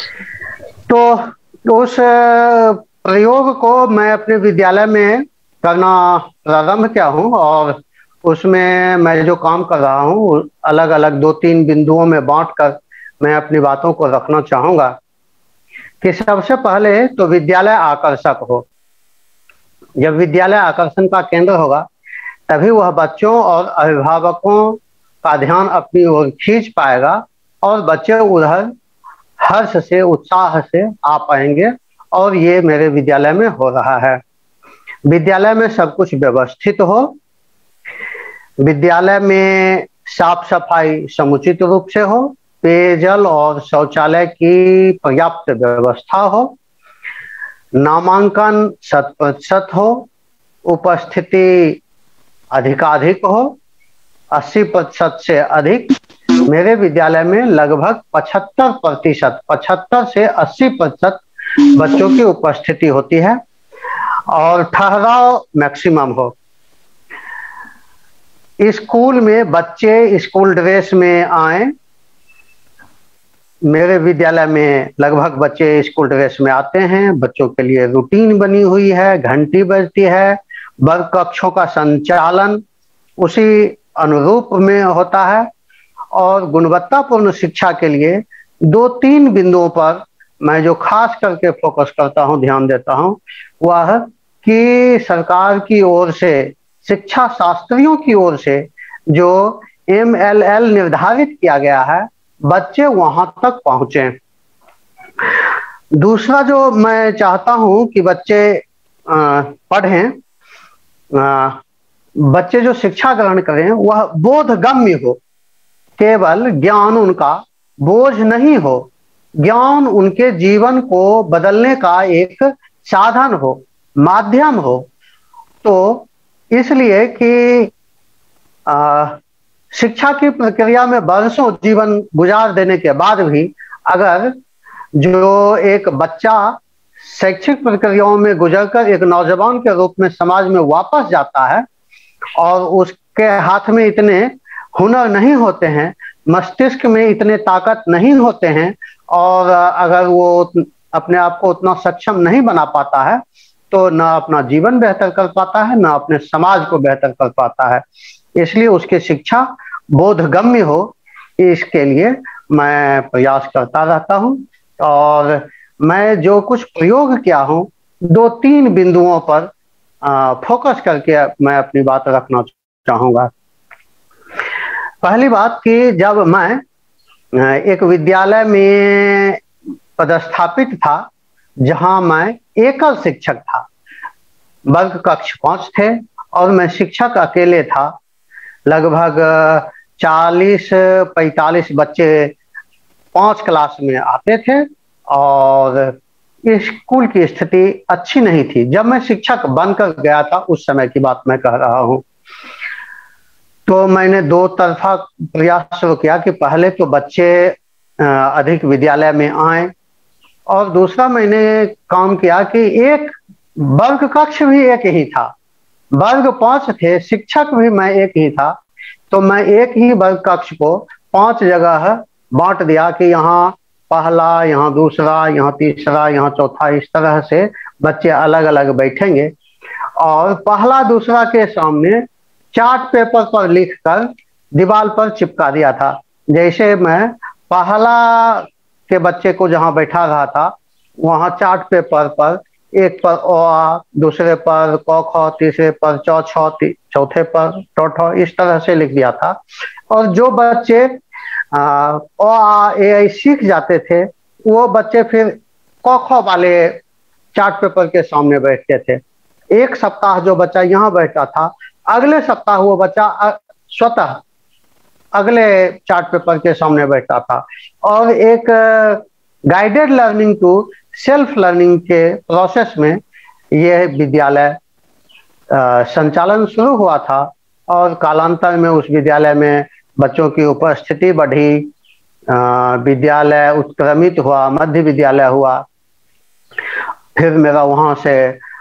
तो उस प्रयोग को मैं अपने विद्यालय में करना प्रारंभ किया हूँ और उसमें मैं जो काम कर रहा हूँ अलग अलग दो तीन बिंदुओं में बांटकर मैं अपनी बातों को रखना चाहूंगा कि सबसे पहले तो विद्यालय आकर्षक हो। जब विद्यालय आकर्षण का केंद्र होगा तभी वह बच्चों और अभिभावकों का ध्यान अपनी ओर खींच पाएगा और बच्चे उधर हर्ष से, उत्साह से आ पाएंगे। और ये मेरे विद्यालय में हो रहा है। विद्यालय में सब कुछ व्यवस्थित हो, विद्यालय में साफ सफाई समुचित रूप से हो, पेयजल और शौचालय की पर्याप्त व्यवस्था हो, नामांकन शत प्रतिशत हो, उपस्थिति अधिकाधिक हो, अस्सी प्रतिशत से अधिक। मेरे विद्यालय में लगभग पचहत्तर प्रतिशत पचहत्तर से अस्सी प्रतिशत बच्चों की उपस्थिति होती है और ठहराव मैक्सिमम हो। स्कूल में बच्चे स्कूल ड्रेस में आए। मेरे विद्यालय में लगभग बच्चे स्कूल ड्रेस में आते हैं। बच्चों के लिए रूटीन बनी हुई है, घंटी बजती है, वर्ग कक्षों का संचालन उसी अनुरूप में होता है। और गुणवत्तापूर्ण शिक्षा के लिए दो तीन बिंदुओं पर मैं जो खास करके फोकस करता हूं, ध्यान देता हूं, वह कि सरकार की ओर से, शिक्षा शास्त्रियों की ओर से जो एम एल एल निर्धारित किया गया है, बच्चे वहां तक पहुंचे। दूसरा जो मैं चाहता हूं कि बच्चे पढ़ें, बच्चे जो शिक्षा ग्रहण करें वह बोधगम्य हो। केवल ज्ञान उनका बोझ नहीं हो, ज्ञान उनके जीवन को बदलने का एक साधन हो, माध्यम हो। तो इसलिए कि आ, शिक्षा की प्रक्रिया में वर्षों जीवन गुजार देने के बाद भी अगर जो एक बच्चा शैक्षिक प्रक्रियाओं में गुजरकर एक नौजवान के रूप में समाज में वापस जाता है और उसके हाथ में इतने हुनर नहीं होते हैं, मस्तिष्क में इतने ताकत नहीं होते हैं और अगर वो अपने आप को उतना सक्षम नहीं बना पाता है तो न अपना जीवन बेहतर कर पाता है, न अपने समाज को बेहतर कर पाता है। इसलिए उसकी शिक्षा बोधगम्य हो, इसके लिए मैं प्रयास करता रहता हूँ और मैं जो कुछ प्रयोग किया हूँ दो तीन बिंदुओं पर आ, फोकस करके मैं अपनी बात रखना चाहूँगा। पहली बात कि जब मैं एक विद्यालय में पदस्थापित था जहां मैं एकल शिक्षक था, वर्ग कक्ष पांच थे और मैं शिक्षक अकेले था। लगभग चालीस पैंतालीस बच्चे पांच क्लास में आते थे और स्कूल की स्थिति अच्छी नहीं थी। जब मैं शिक्षक बनकर गया था उस समय की बात मैं कह रहा हूं, तो मैंने दो तरफा प्रयास शुरू किया कि पहले तो बच्चे अधिक विद्यालय में आए और दूसरा मैंने काम किया कि एक वर्ग कक्ष भी एक ही था, वर्ग पांच थे, शिक्षक भी मैं एक ही था, तो मैं एक ही वर्ग कक्ष को पांच जगह बांट दिया कि यहाँ पहला, यहाँ दूसरा, यहाँ तीसरा, यहाँ चौथा, इस तरह से बच्चे अलग अलग बैठेंगे और पहला दूसरा के सामने चार्ट पेपर पर लिखकर दीवार पर चिपका दिया था। जैसे मैं पहला के बच्चे को जहां बैठा रहा था वहां चार्ट पेपर पर एक पर ओ आ, दूसरे पर क ख, तीसरे पर चौ छ, चौथे पर टो ठो, इस तरह से लिख दिया था। और जो बच्चे ओ आ ए आई सीख जाते थे वो बच्चे फिर क ख वाले चार्ट पेपर के सामने बैठते थे। एक सप्ताह जो बच्चा यहाँ बैठा था अगले सप्ताह वो बच्चा स्वतः अगले चार्ट पेपर के सामने बैठा था। और एक guided learning to self learning के प्रोसेस में यह विद्यालय संचालन शुरू हुआ था और कालांतर में उस विद्यालय में बच्चों की उपस्थिति बढ़ी, विद्यालय उत्क्रमित हुआ, मध्य विद्यालय हुआ। फिर मेरा वहाँ से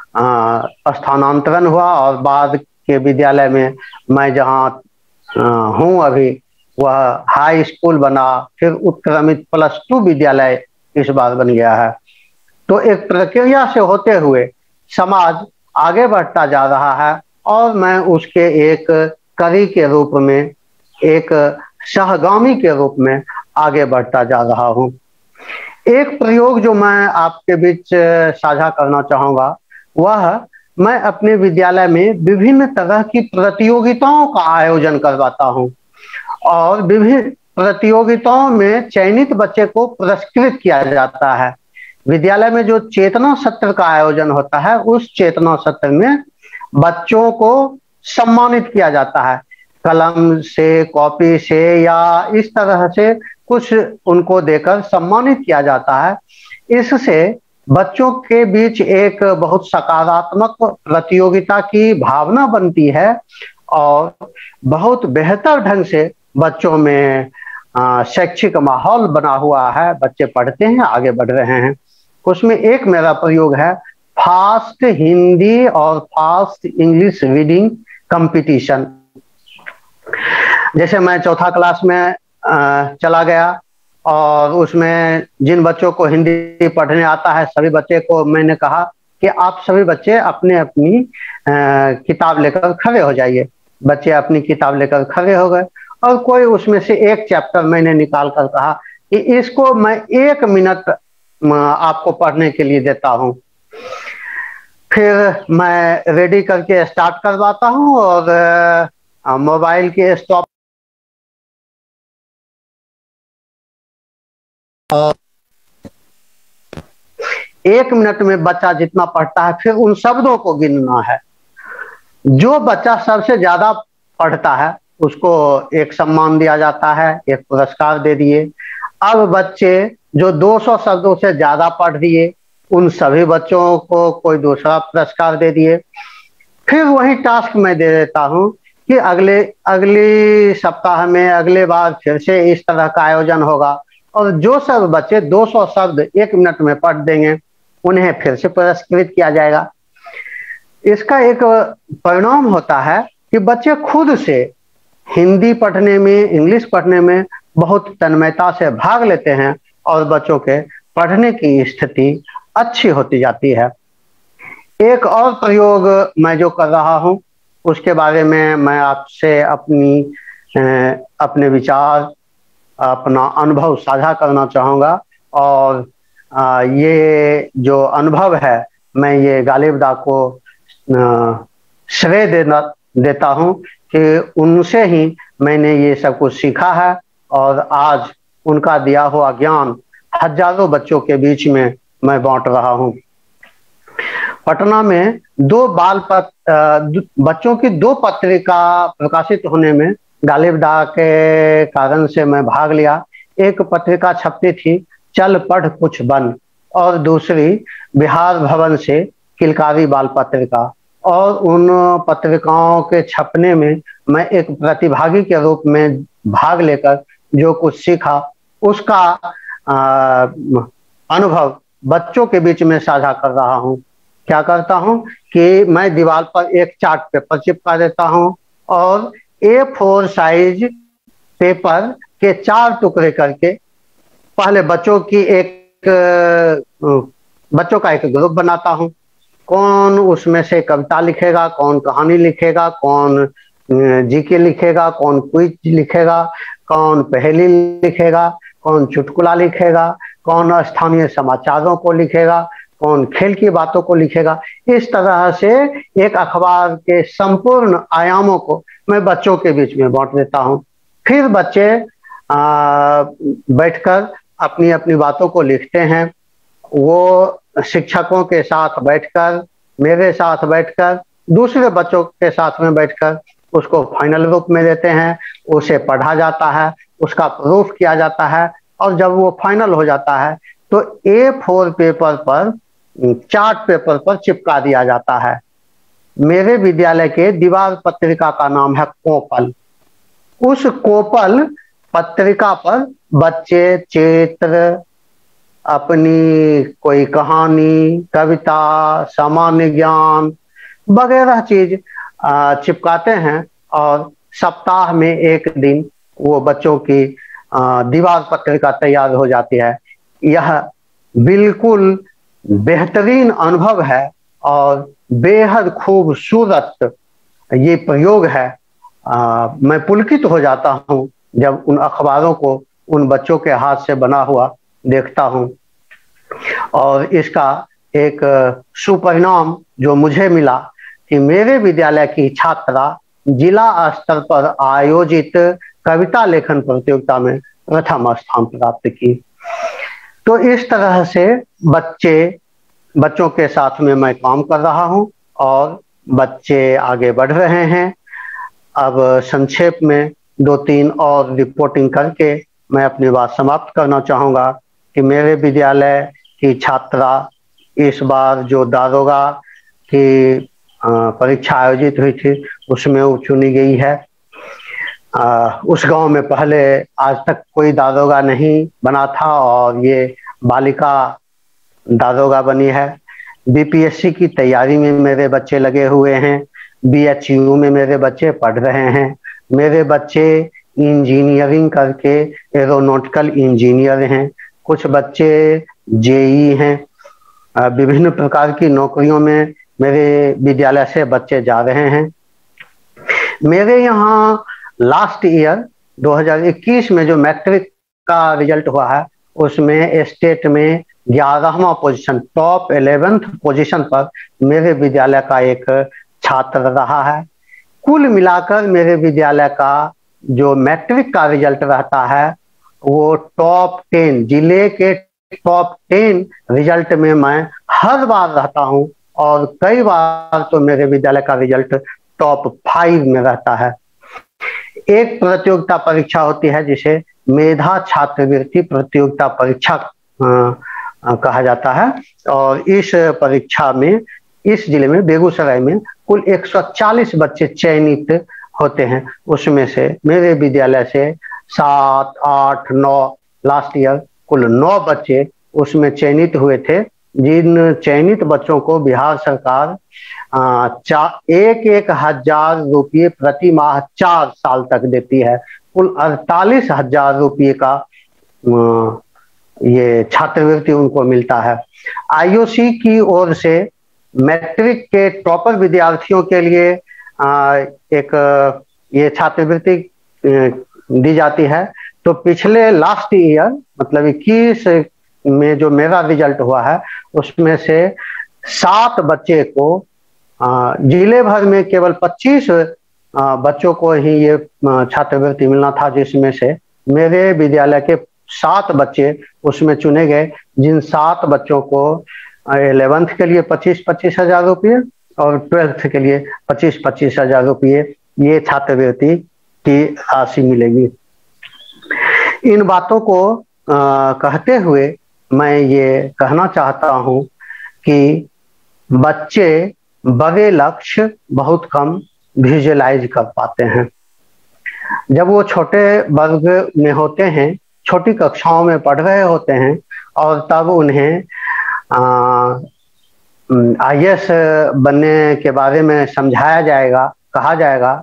स्थानांतरण हुआ और बाद के विद्यालय में मैं जहाँ हूँ अभी वह हाई स्कूल बना, फिर उत्क्रमित प्लस टू विद्यालय इस बार बन गया है। तो एक प्रक्रिया से होते हुए समाज आगे बढ़ता जा रहा है और मैं उसके एक कड़ी के रूप में, एक सहगामी के रूप में आगे बढ़ता जा रहा हूँ। एक प्रयोग जो मैं आपके बीच साझा करना चाहूँगा वह मैं अपने विद्यालय में विभिन्न तरह की प्रतियोगिताओं का आयोजन करवाता हूँ और विभिन्न प्रतियोगिताओं में चयनित बच्चे को पुरस्कृत किया जाता है। विद्यालय में जो चेतना सत्र का आयोजन होता है उस चेतना सत्र में बच्चों को सम्मानित किया जाता है, कलम से, कॉपी से या इस तरह से कुछ उनको देकर सम्मानित किया जाता है। इससे बच्चों के बीच एक बहुत सकारात्मक प्रतियोगिता की भावना बनती है और बहुत बेहतर ढंग से बच्चों में शैक्षिक माहौल बना हुआ है, बच्चे पढ़ते हैं, आगे बढ़ रहे हैं। उसमें एक मेरा प्रयोग है फास्ट हिंदी और फास्ट इंग्लिश रीडिंग कंपटीशन। जैसे मैं चौथा क्लास में चला गया और उसमें जिन बच्चों को हिंदी पढ़ने आता है सभी बच्चे को मैंने कहा कि आप सभी बच्चे अपने अपनी किताब लेकर खड़े हो जाइए। बच्चे अपनी किताब लेकर खड़े हो गए और कोई उसमें से एक चैप्टर मैंने निकाल कर कहा कि इसको मैं एक मिनट आपको पढ़ने के लिए देता हूँ। फिर मैं रेडी करके स्टार्ट करवाता हूँ और मोबाइल के स्टॉप एक मिनट में बच्चा जितना पढ़ता है फिर उन शब्दों को गिनना है। जो बच्चा सबसे ज्यादा पढ़ता है उसको एक सम्मान दिया जाता है, एक पुरस्कार दे दिए। अब बच्चे जो दो सौ शब्दों से ज्यादा पढ़ दिए उन सभी बच्चों को कोई दूसरा पुरस्कार दे दिए। फिर वही टास्क मैं दे देता हूँ कि अगले अगली सप्ताह में अगले बार फिर से इस तरह का आयोजन होगा और जो सब बच्चे दो सौ शब्द एक मिनट में पढ़ देंगे उन्हें फिर से पुरस्कृत किया जाएगा। इसका एक परिणाम होता है कि बच्चे खुद से हिंदी पढ़ने में, इंग्लिश पढ़ने में बहुत तन्मयता से भाग लेते हैं और बच्चों के पढ़ने की स्थिति अच्छी होती जाती है। एक और प्रयोग मैं जो कर रहा हूं उसके बारे में मैं आपसे अपनी अपने विचार अपना अनुभव साझा करना चाहूँगा। और आ, ये जो अनुभव है मैं ये गालिब दा को श्रेय देना देता हूँ कि उनसे ही मैंने ये सब कुछ सीखा है और आज उनका दिया हुआ ज्ञान हजारों बच्चों के बीच में मैं बांट रहा हूँ। पटना में दो बाल पत, बच्चों की दो पत्रिका प्रकाशित होने में गालिब दा के कारण से मैं भाग लिया। एक पत्रिका छपती थी चल पढ़ कुछ बन और दूसरी बिहार भवन से किलकारी बाल पत्रिका, और उन पत्रिकाओं के छपने में मैं एक प्रतिभागी के रूप में भाग लेकर जो कुछ सीखा उसका अनुभव बच्चों के बीच में साझा कर रहा हूँ। क्या करता हूँ कि मैं दीवार पर एक चार्ट पेपर चिपका देता हूँ और ए फोर साइज पेपर के चार टुकड़े करके पहले बच्चों की एक बच्चों का एक ग्रुप बनाता हूँ। कौन उसमें से कविता लिखेगा, कौन कहानी लिखेगा, कौन जीके लिखेगा, कौन क्विज लिखेगा, कौन पहेली लिखेगा, कौन चुटकुला लिखेगा, कौन स्थानीय समाचारों को लिखेगा, कौन खेल की बातों को लिखेगा। इस तरह से एक अखबार के संपूर्ण आयामों को मैं बच्चों के बीच में बांट देता हूँ। फिर बच्चे बैठकर अपनी अपनी बातों को लिखते हैं। वो शिक्षकों के साथ बैठकर, मेरे साथ बैठकर, दूसरे बच्चों के साथ में बैठकर उसको फाइनल रूप में देते हैं। उसे पढ़ा जाता है, उसका प्रूफ किया जाता है और जब वो फाइनल हो जाता है तो ए फोर पेपर पर, चार्ट पेपर पर चिपका दिया जाता है। मेरे विद्यालय के दीवार पत्रिका का नाम है कोपल। उस कोपल पत्रिका पर बच्चे चित्र, अपनी कोई कहानी, कविता, सामान्य ज्ञान वगैरह चीज चिपकाते हैं और सप्ताह में एक दिन वो बच्चों की दीवार पत्रिका तैयार हो जाती है। यह बिल्कुल बेहतरीन अनुभव है और बेहद खूबसूरत ये प्रयोग है। आ, मैं पुलकित हो जाता हूँ जब उन अखबारों को उन बच्चों के हाथ से बना हुआ देखता हूँ। और इसका एक सुपरिणाम जो मुझे मिला कि मेरे विद्यालय की छात्रा जिला स्तर पर आयोजित कविता लेखन प्रतियोगिता में प्रथम स्थान प्राप्त की। तो इस तरह से बच्चे बच्चों के साथ में मैं काम कर रहा हूँ और बच्चे आगे बढ़ रहे हैं। अब संक्षेप में दो तीन और रिपोर्टिंग करके मैं अपनी बात समाप्त करना चाहूँगा कि मेरे विद्यालय की छात्रा इस बार जो दारोगा की परीक्षा आयोजित हुई थी उसमें वो चुनी गई है। आ, उस गांव में पहले आज तक कोई दारोगा नहीं बना था और ये बालिका दारोगा बनी है। बीपीएससी की तैयारी में मेरे बच्चे लगे हुए हैं। बीएचयू में मेरे बच्चे पढ़ रहे हैं। मेरे बच्चे इंजीनियरिंग करके एरोनॉटिकल इंजीनियर हैं। कुछ बच्चे जेई हैं। विभिन्न प्रकार की नौकरियों में मेरे विद्यालय से बच्चे जा रहे हैं। मेरे यहाँ लास्ट ईयर दो हज़ार इक्कीस में जो मैट्रिक का रिजल्ट हुआ है उसमें स्टेट में ग्यारहवां पोजीशन, टॉप इलेवेंथ पोजीशन पर मेरे विद्यालय का एक छात्र रहा है। कुल मिलाकर मेरे विद्यालय का जो मैट्रिक का रिजल्ट रहता है वो टॉप टेन, जिले के टॉप टेन रिजल्ट में मैं हर बार रहता हूं और कई बार तो मेरे विद्यालय का रिजल्ट टॉप फाइव में रहता है। एक प्रतियोगिता परीक्षा होती है जिसे मेधा छात्रवृत्ति प्रतियोगिता परीक्षा कहा जाता है और इस परीक्षा में इस जिले में बेगूसराय में कुल एक सौ चालीस बच्चे चयनित होते हैं। उसमें से मेरे विद्यालय से सात, आठ, नौ, लास्ट ईयर कुल नौ बच्चे उसमें चयनित हुए थे। जिन चयनित बच्चों को बिहार सरकार चा, एक एक हजार रुपये प्रति माह चार साल तक देती है। कुल अड़तालीस हजार रुपये का ये छात्रवृत्ति उनको मिलता है। आईओसी की ओर से मैट्रिक के टॉपर विद्यार्थियों के लिए एक ये छात्रवृत्ति दी जाती है। तो पिछले लास्ट ईयर मतलब इक्कीस में जो मेरा रिजल्ट हुआ है उसमें से सात बच्चे को जिले भर में केवल पच्चीस बच्चों को ही ये छात्रवृत्ति मिलना था, जिसमें से मेरे विद्यालय के सात बच्चे उसमें चुने गए, जिन सात बच्चों को इलेवेंथ के लिए पच्चीस पच्चीस हजार रुपये और ट्वेल्थ के लिए पच्चीस पच्चीस हजार रुपये ये छात्रवृत्ति की राशि मिलेगी। इन बातों को आ, कहते हुए मैं ये कहना चाहता हूं कि बच्चे बड़े लक्ष्य बहुत कम विजुअलाइज कर पाते हैं। जब वो छोटे वर्ग में होते हैं, छोटी कक्षाओं में पढ़ रहे होते हैं और तब उन्हें आई ए एस बनने के बारे में समझाया जाएगा, कहा जाएगा,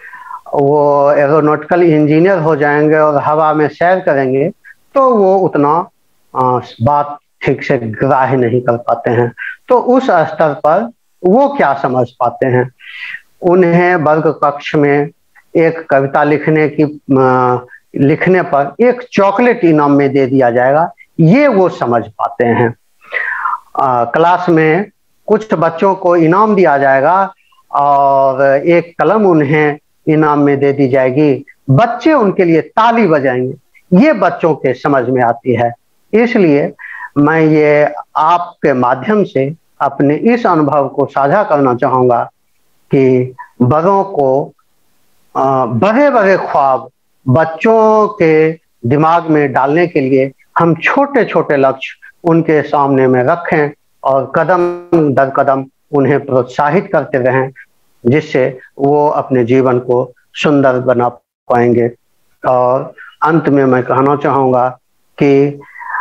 वो एरोनॉटिकल इंजीनियर हो जाएंगे और हवा में सैर करेंगे, तो वो उतना आ, बात ठीक से ग्राह्य नहीं कर पाते हैं। तो उस स्तर पर वो क्या समझ पाते हैं? उन्हें वर्ग कक्ष में एक कविता लिखने की आ, लिखने पर एक चॉकलेट इनाम में दे दिया जाएगा, ये वो समझ पाते हैं। आ, क्लास में कुछ बच्चों को इनाम दिया जाएगा और एक कलम उन्हें इनाम में दे दी जाएगी, बच्चे उनके लिए ताली बजाएंगे, ये बच्चों के समझ में आती है। इसलिए मैं ये आपके माध्यम से अपने इस अनुभव को साझा करना चाहूंगा कि बड़ों को बड़े बड़े ख्वाब बच्चों के दिमाग में डालने के लिए हम छोटे छोटे लक्ष्य उनके सामने में रखें और कदम दर कदम उन्हें प्रोत्साहित करते रहें, जिससे वो अपने जीवन को सुंदर बना पाएंगे। और अंत में मैं कहना चाहूँगा कि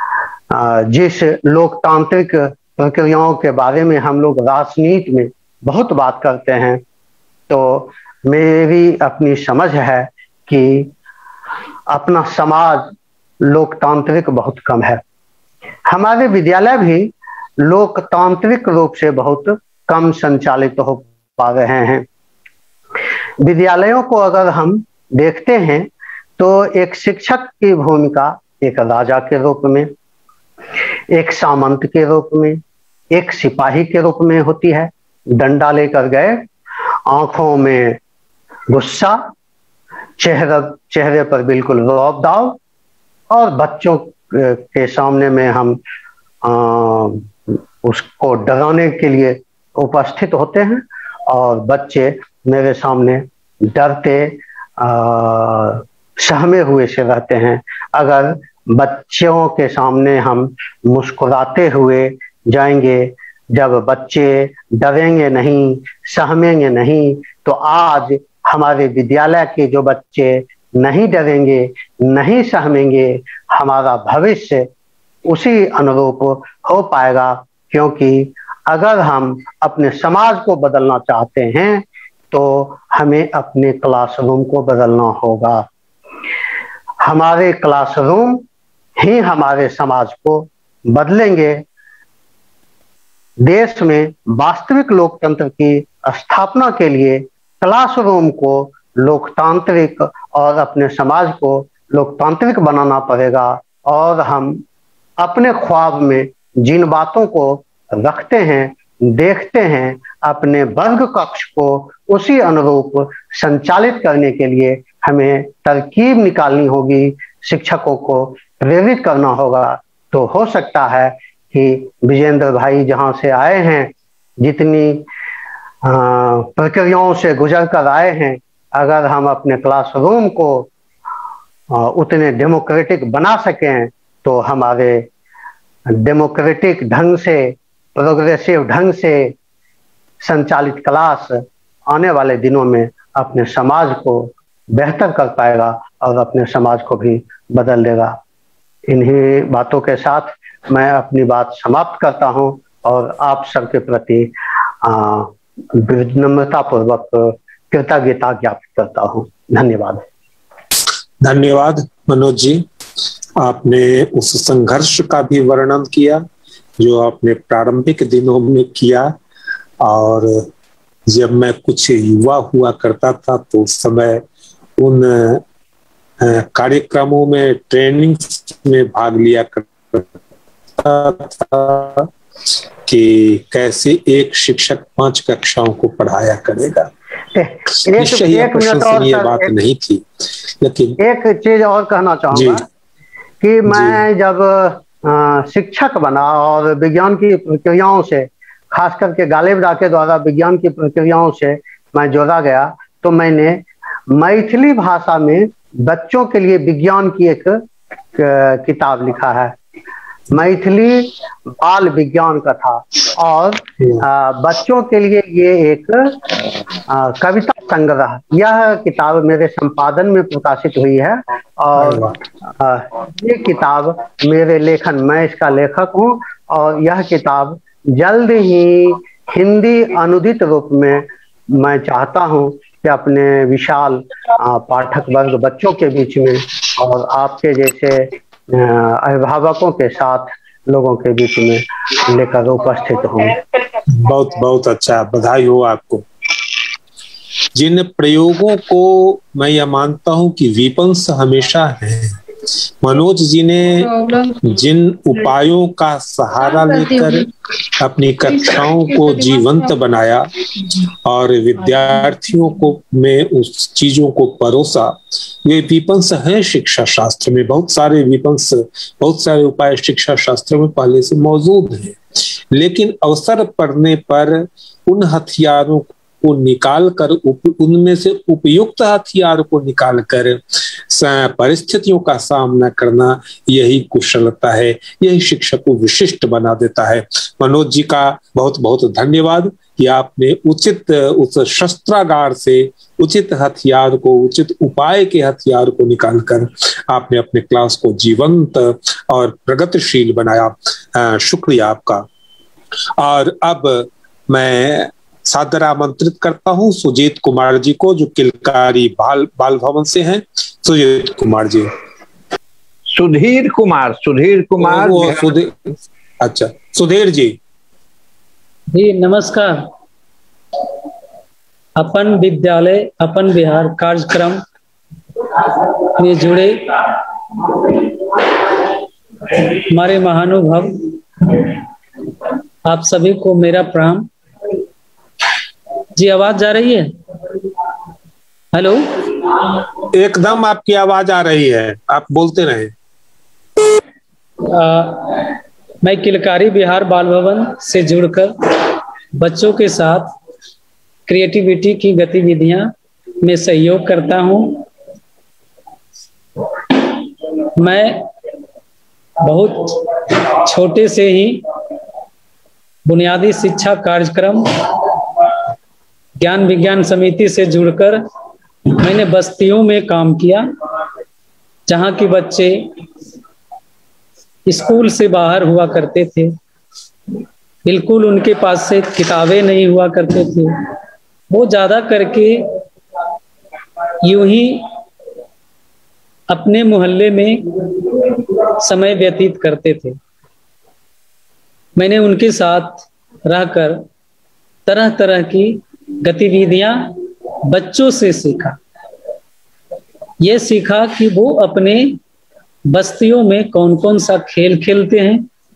जिस लोकतांत्रिक प्रक्रियाओं के बारे में हम लोग राजनीति में बहुत बात करते हैं, तो मेरी अपनी समझ है कि अपना समाज लोकतांत्रिक बहुत कम है। हमारे विद्यालय भी लोकतांत्रिक रूप से बहुत कम संचालित हो पा रहे हैं। विद्यालयों को अगर हम देखते हैं तो एक शिक्षक की भूमिका एक राजा के रूप में, एक सामंत के रूप में, एक सिपाही के रूप में होती है। डंडा लेकर गए, आंखों में गुस्सा, चेहरे चेहरे पर बिल्कुल रौब दाव, और बच्चों के सामने में हम आ, उसको डराने के लिए उपस्थित होते हैं और बच्चे मेरे सामने डरते सहमे हुए से रहते हैं। अगर बच्चों के सामने हम मुस्कुराते हुए जाएंगे, जब बच्चे डरेंगे नहीं, सहमेंगे नहीं, तो आज हमारे विद्यालय के जो बच्चे नहीं डरेंगे, नहीं सहमेंगे, हमारा भविष्य उसी अनुरूप हो पाएगा। क्योंकि अगर हम अपने समाज को बदलना चाहते हैं तो हमें अपने क्लासरूम को बदलना होगा। हमारे क्लासरूम ही हमारे समाज को बदलेंगे। देश में वास्तविक लोकतंत्र की स्थापना के लिए क्लासरूम को लोकतांत्रिक और अपने समाज को लोकतांत्रिक बनाना पड़ेगा। और हम अपने ख्वाब में जिन बातों को रखते हैं, देखते हैं, अपने वर्ग कक्ष को उसी अनुरूप संचालित करने के लिए हमें तरकीब निकालनी होगी, शिक्षकों को प्रेरित करना होगा। तो हो सकता है कि विजेंद्र भाई जहां से आए हैं, जितनी प्रक्रियाओं से गुजर कर आए हैं, अगर हम अपने क्लासरूम को उतने डेमोक्रेटिक बना सकें तो हमारे डेमोक्रेटिक ढंग से, प्रोग्रेसिव ढंग से संचालित क्लास आने वाले दिनों में अपने समाज को बेहतर कर पाएगा और अपने समाज को भी बदल देगा। इन्हीं बातों के साथ मैं अपनी बात समाप्त करता हूं और आप सबके प्रति विनम्रता पूर्वक कृतज्ञता ज्ञापित करता हूं। धन्यवाद। धन्यवाद मनोज जी, आपने उस संघर्ष का भी वर्णन किया जो आपने प्रारंभिक दिनों में किया। और जब मैं कुछ युवा हुआ करता था तो उस समय उन कार्यक्रमों में, ट्रेनिंग में भाग लिया करता था कि कैसे एक शिक्षक पांच कक्षाओं को पढ़ाया करेगा। निश्चय ही प्रशंसनीय बात नहीं थी, लेकिन एक चीज और कहना चाहूंगा कि मैं जब शिक्षक बना और विज्ञान की प्रक्रियाओं से, खास करके गालिब डा के द्वारा विज्ञान की प्रक्रियाओं से मैं जोड़ा गया, तो मैंने मैथिली भाषा में बच्चों के लिए विज्ञान की एक किताब लिखा है, मैथिली बाल विज्ञान कथा, और आ, बच्चों के लिए ये एक आ, कविता संग्रह, यह किताब मेरे संपादन में प्रकाशित हुई है। और आ, ये किताब मेरे लेखन, मैं इसका लेखक हूँ, और यह किताब जल्द ही हिंदी अनुदित रूप में मैं चाहता हूँ कि अपने विशाल पाठक वर्ग बच्चों के बीच में और आपके जैसे अभिभावकों के साथ लोगों के बीच में लेकर उपस्थित हूँ। बहुत बहुत अच्छा, बधाई हो आपको। जिन प्रयोगों को मैं यह मानता हूं कि विपंस हमेशा है, मनोज जी ने जिन उपायों का सहारा लेकर अपनी कक्षाओं को जीवंत बनाया और विद्यार्थियों को में उस चीजों को परोसा, वे विपंस हैं शिक्षा शास्त्र में। बहुत सारे विपंस, बहुत सारे उपाय शिक्षा शास्त्र में पहले से मौजूद हैं, लेकिन अवसर पड़ने पर उन हथियारों को निकाल कर, उनमें से उपयुक्त हथियार को निकाल कर परिस्थितियों का सामना करना, यही कुशलता है, यही शिक्षक को विशिष्ट बना देता है। मनोज जी का बहुत बहुत धन्यवाद कि आपने उचित उस शस्त्रागार से उचित हथियार को, उचित उपाय के हथियार को निकालकर आपने अपने क्लास को जीवंत और प्रगतिशील बनाया। शुक्रिया आपका। और अब मैं सादर आमंत्रित करता हूं सुजीत कुमार जी को, जो किलकारी बाल बाल भवन से हैं। सुजीत कुमार जी। सुधीर कुमार सुधीर कुमार वो सुधीर, अच्छा सुधीर जी। जी नमस्कार। अपन विद्यालय अपन बिहार कार्यक्रम में जुड़े हमारे महानुभाव आप सभी को मेरा प्रणाम। जी आवाज जा रही है? हेलो, एकदम आपकी आवाज आ रही है, आप बोलते रहे। आ, मैं किलकारी बिहार बाल भवन से जुड़कर बच्चों के साथ क्रिएटिविटी की गतिविधियां में सहयोग करता हूं। मैं बहुत छोटे से ही बुनियादी शिक्षा कार्यक्रम ज्ञान विज्ञान समिति से जुड़कर मैंने बस्तियों में काम किया, जहां के बच्चे स्कूल से बाहर हुआ करते थे, बिल्कुल उनके पास से किताबें नहीं हुआ करते थे। वो ज्यादा करके यूं ही अपने मोहल्ले में समय व्यतीत करते थे। मैंने उनके साथ रहकर तरह तरह की गतिविधियां बच्चों से सीखा। ये सीखा कि वो अपने बस्तियों में कौन कौन सा खेल खेलते हैं,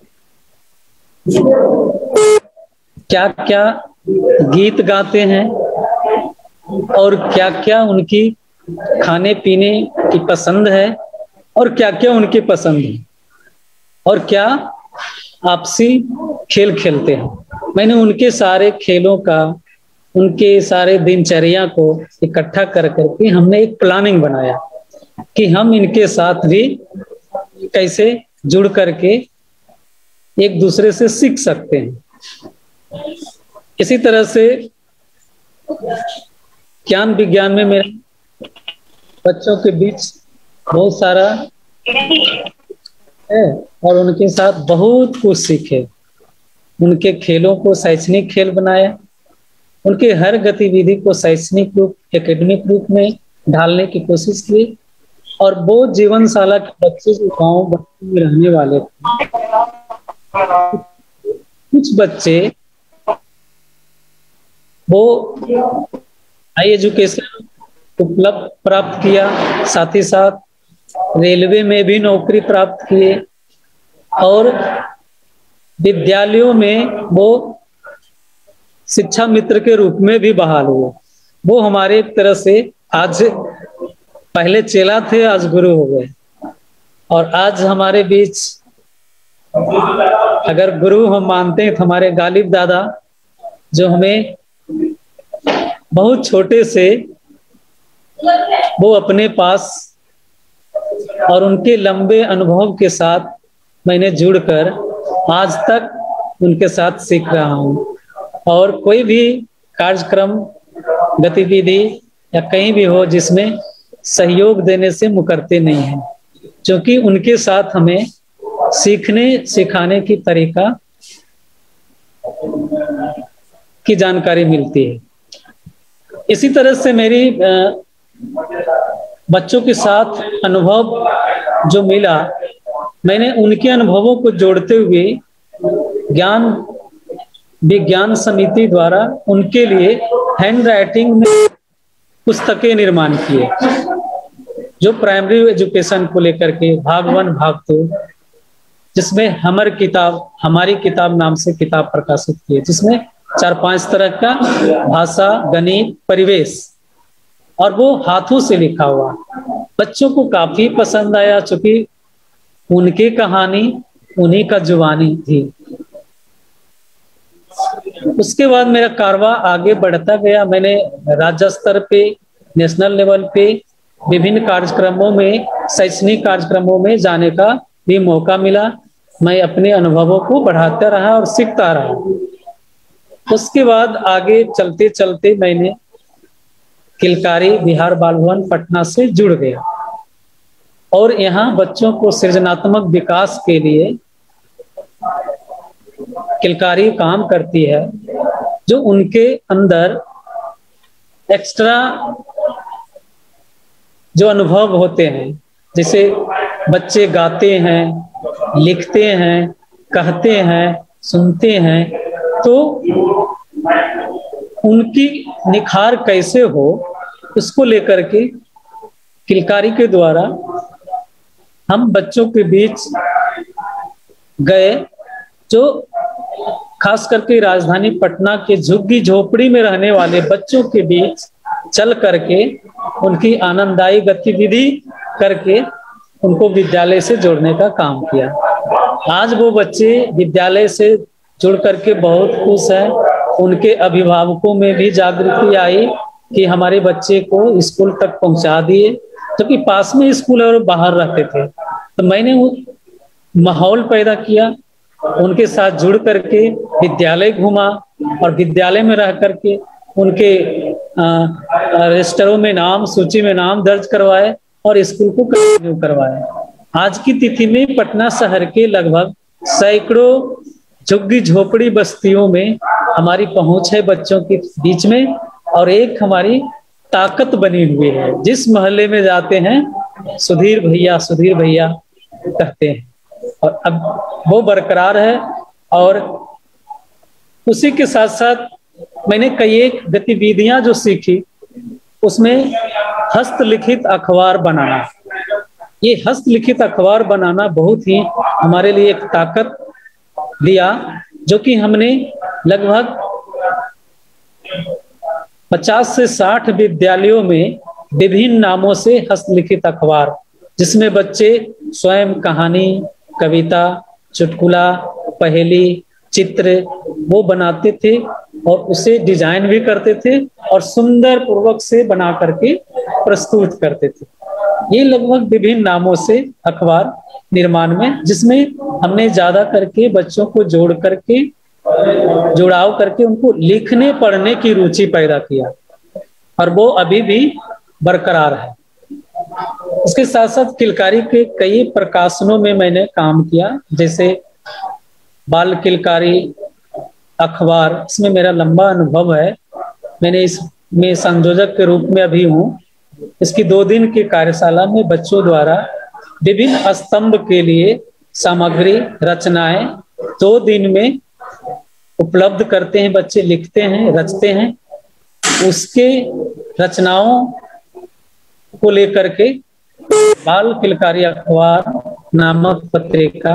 क्या क्या गीत गाते हैं, और क्या क्या उनकी खाने पीने की पसंद है, और क्या क्या उनकी पसंद है, और क्या आपसी खेल खेलते हैं। मैंने उनके सारे खेलों का, उनके सारे दिनचर्या को इकट्ठा कर करके हमने एक प्लानिंग बनाया कि हम इनके साथ भी कैसे जुड़ करके एक दूसरे से सीख सकते हैं। इसी तरह से ज्ञान विज्ञान में मेरे बच्चों के बीच बहुत सारा है और उनके साथ बहुत कुछ सीखे। उनके खेलों को शैक्षणिक खेल बनाया, उनके हर गतिविधि को शैक्षणिक रूप, एकेडमिक रूप में ढालने की कोशिश की। और वो जीवनशाला के बच्चे जो गाँव में रहने वाले थे, कुछ बच्चे वो हाई एजुकेशन उपलब्ध प्राप्त किया, साथ ही साथ रेलवे में भी नौकरी प्राप्त किए और विद्यालयों में वो शिक्षा मित्र के रूप में भी बहाल हुए। वो हमारे एक तरह से आज पहले चेला थे, आज गुरु हो गए। और आज हमारे बीच अगर गुरु हम मानते हैं तो हमारे गालिब दादा, जो हमें बहुत छोटे से वो अपने पास और उनके लंबे अनुभव के साथ मैंने जुड़कर आज तक उनके साथ सीख रहा हूँ। और कोई भी कार्यक्रम गतिविधि या कहीं भी हो जिसमें सहयोग देने से मुकरते नहीं हैं, क्योंकि उनके साथ हमें सीखने सिखाने की तरीका की जानकारी मिलती है। इसी तरह से मेरी बच्चों के साथ अनुभव जो मिला, मैंने उनके अनुभवों को जोड़ते हुए ज्ञान विज्ञान समिति द्वारा उनके लिए हैंड राइटिंग में पुस्तकें निर्माण किए, जो प्राइमरी एजुकेशन को लेकर के भाग वन भाग दो, जिसमें हमर किताब हमारी किताब नाम से किताब प्रकाशित किए, जिसमें चार पांच तरह का भाषा, गणित, परिवेश, और वो हाथों से लिखा हुआ। बच्चों को काफी पसंद आया, चूंकि उनकी कहानी उन्हीं का जुबानी थी। उसके बाद मेरा कारवा आगे बढ़ता गया। मैंने राज्य स्तर पे, नेशनल लेवल पे विभिन्न कार्यक्रमों में, शैक्षणिक कार्यक्रमों में जाने का भी मौका मिला। मैं अपने अनुभवों को बढ़ाता रहा और सीखता रहा। उसके बाद आगे चलते चलते मैंने किलकारी बिहार बाल भवन पटना से जुड़ गया और यहाँ बच्चों को सृजनात्मक विकास के लिए किलकारी काम करती है, जो उनके अंदर एक्स्ट्रा जो अनुभव होते हैं, जैसे बच्चे गाते हैं, लिखते हैं, कहते हैं, सुनते हैं, तो उनकी निखार कैसे हो उसको लेकर के किलकारी के द्वारा हम बच्चों के बीच गए, जो खास करके राजधानी पटना के झुग्गी झोपड़ी में रहने वाले बच्चों के बीच चल करके उनकी आनंददायी गतिविधि करके उनको विद्यालय से जोड़ने का काम किया। आज वो बच्चे विद्यालय से जुड़ करके बहुत खुश हैं। उनके अभिभावकों में भी जागृति आई कि हमारे बच्चे को स्कूल तक पहुंचा दिए, क्योंकि तो पास में स्कूल और बाहर रहते थे। तो मैंने वो माहौल पैदा किया, उनके साथ जुड़ करके विद्यालय घूमा और विद्यालय में रह करके उनके रजिस्टरों में नाम, सूची में नाम दर्ज करवाए और स्कूल को कंटिन्यू करवाए। आज की तिथि में पटना शहर के लगभग सैकड़ों झुग्गी झोपड़ी बस्तियों में हमारी पहुंच है बच्चों के बीच में, और एक हमारी ताकत बनी हुई है। जिस मोहल्ले में जाते हैं सुधीर भैया सुधीर भैया कहते हैं, और अब वो बरकरार है। और उसी के साथ साथ मैंने कई एक गतिविधियां जो सीखी, उसमें हस्तलिखित अखबार बनाना। ये हस्तलिखित अखबार बनाना बहुत ही हमारे लिए एक ताकत दिया, जो कि हमने लगभग पचास से साठ विद्यालयों में विभिन्न नामों से हस्तलिखित अखबार, जिसमें बच्चे स्वयं कहानी, कविता, चुटकुला, पहेली, चित्र वो बनाते थे और उसे डिजाइन भी करते थे और सुंदर पूर्वक से बना करके प्रस्तुत करते थे। ये लगभग विभिन्न नामों से अखबार निर्माण में, जिसमें हमने ज्यादा करके बच्चों को जोड़ करके जुड़ाव करके उनको लिखने पढ़ने की रुचि पैदा किया, और वो अभी भी बरकरार है। इसके साथ साथ किलकारी के कई प्रकाशनों में मैंने काम किया, जैसे बाल किलकारी अखबार, इसमें मेरा लंबा अनुभव है। मैंने इसमें संयोजक के रूप में अभी हूँ। इसकी दो दिन की कार्यशाला में बच्चों द्वारा विभिन्न स्तंभ के लिए सामग्री, रचनाएं दो दिन में उपलब्ध करते हैं। बच्चे लिखते हैं, रचते हैं, उसके रचनाओं को लेकर के बाल किलकारी अखबार नामक पत्रिका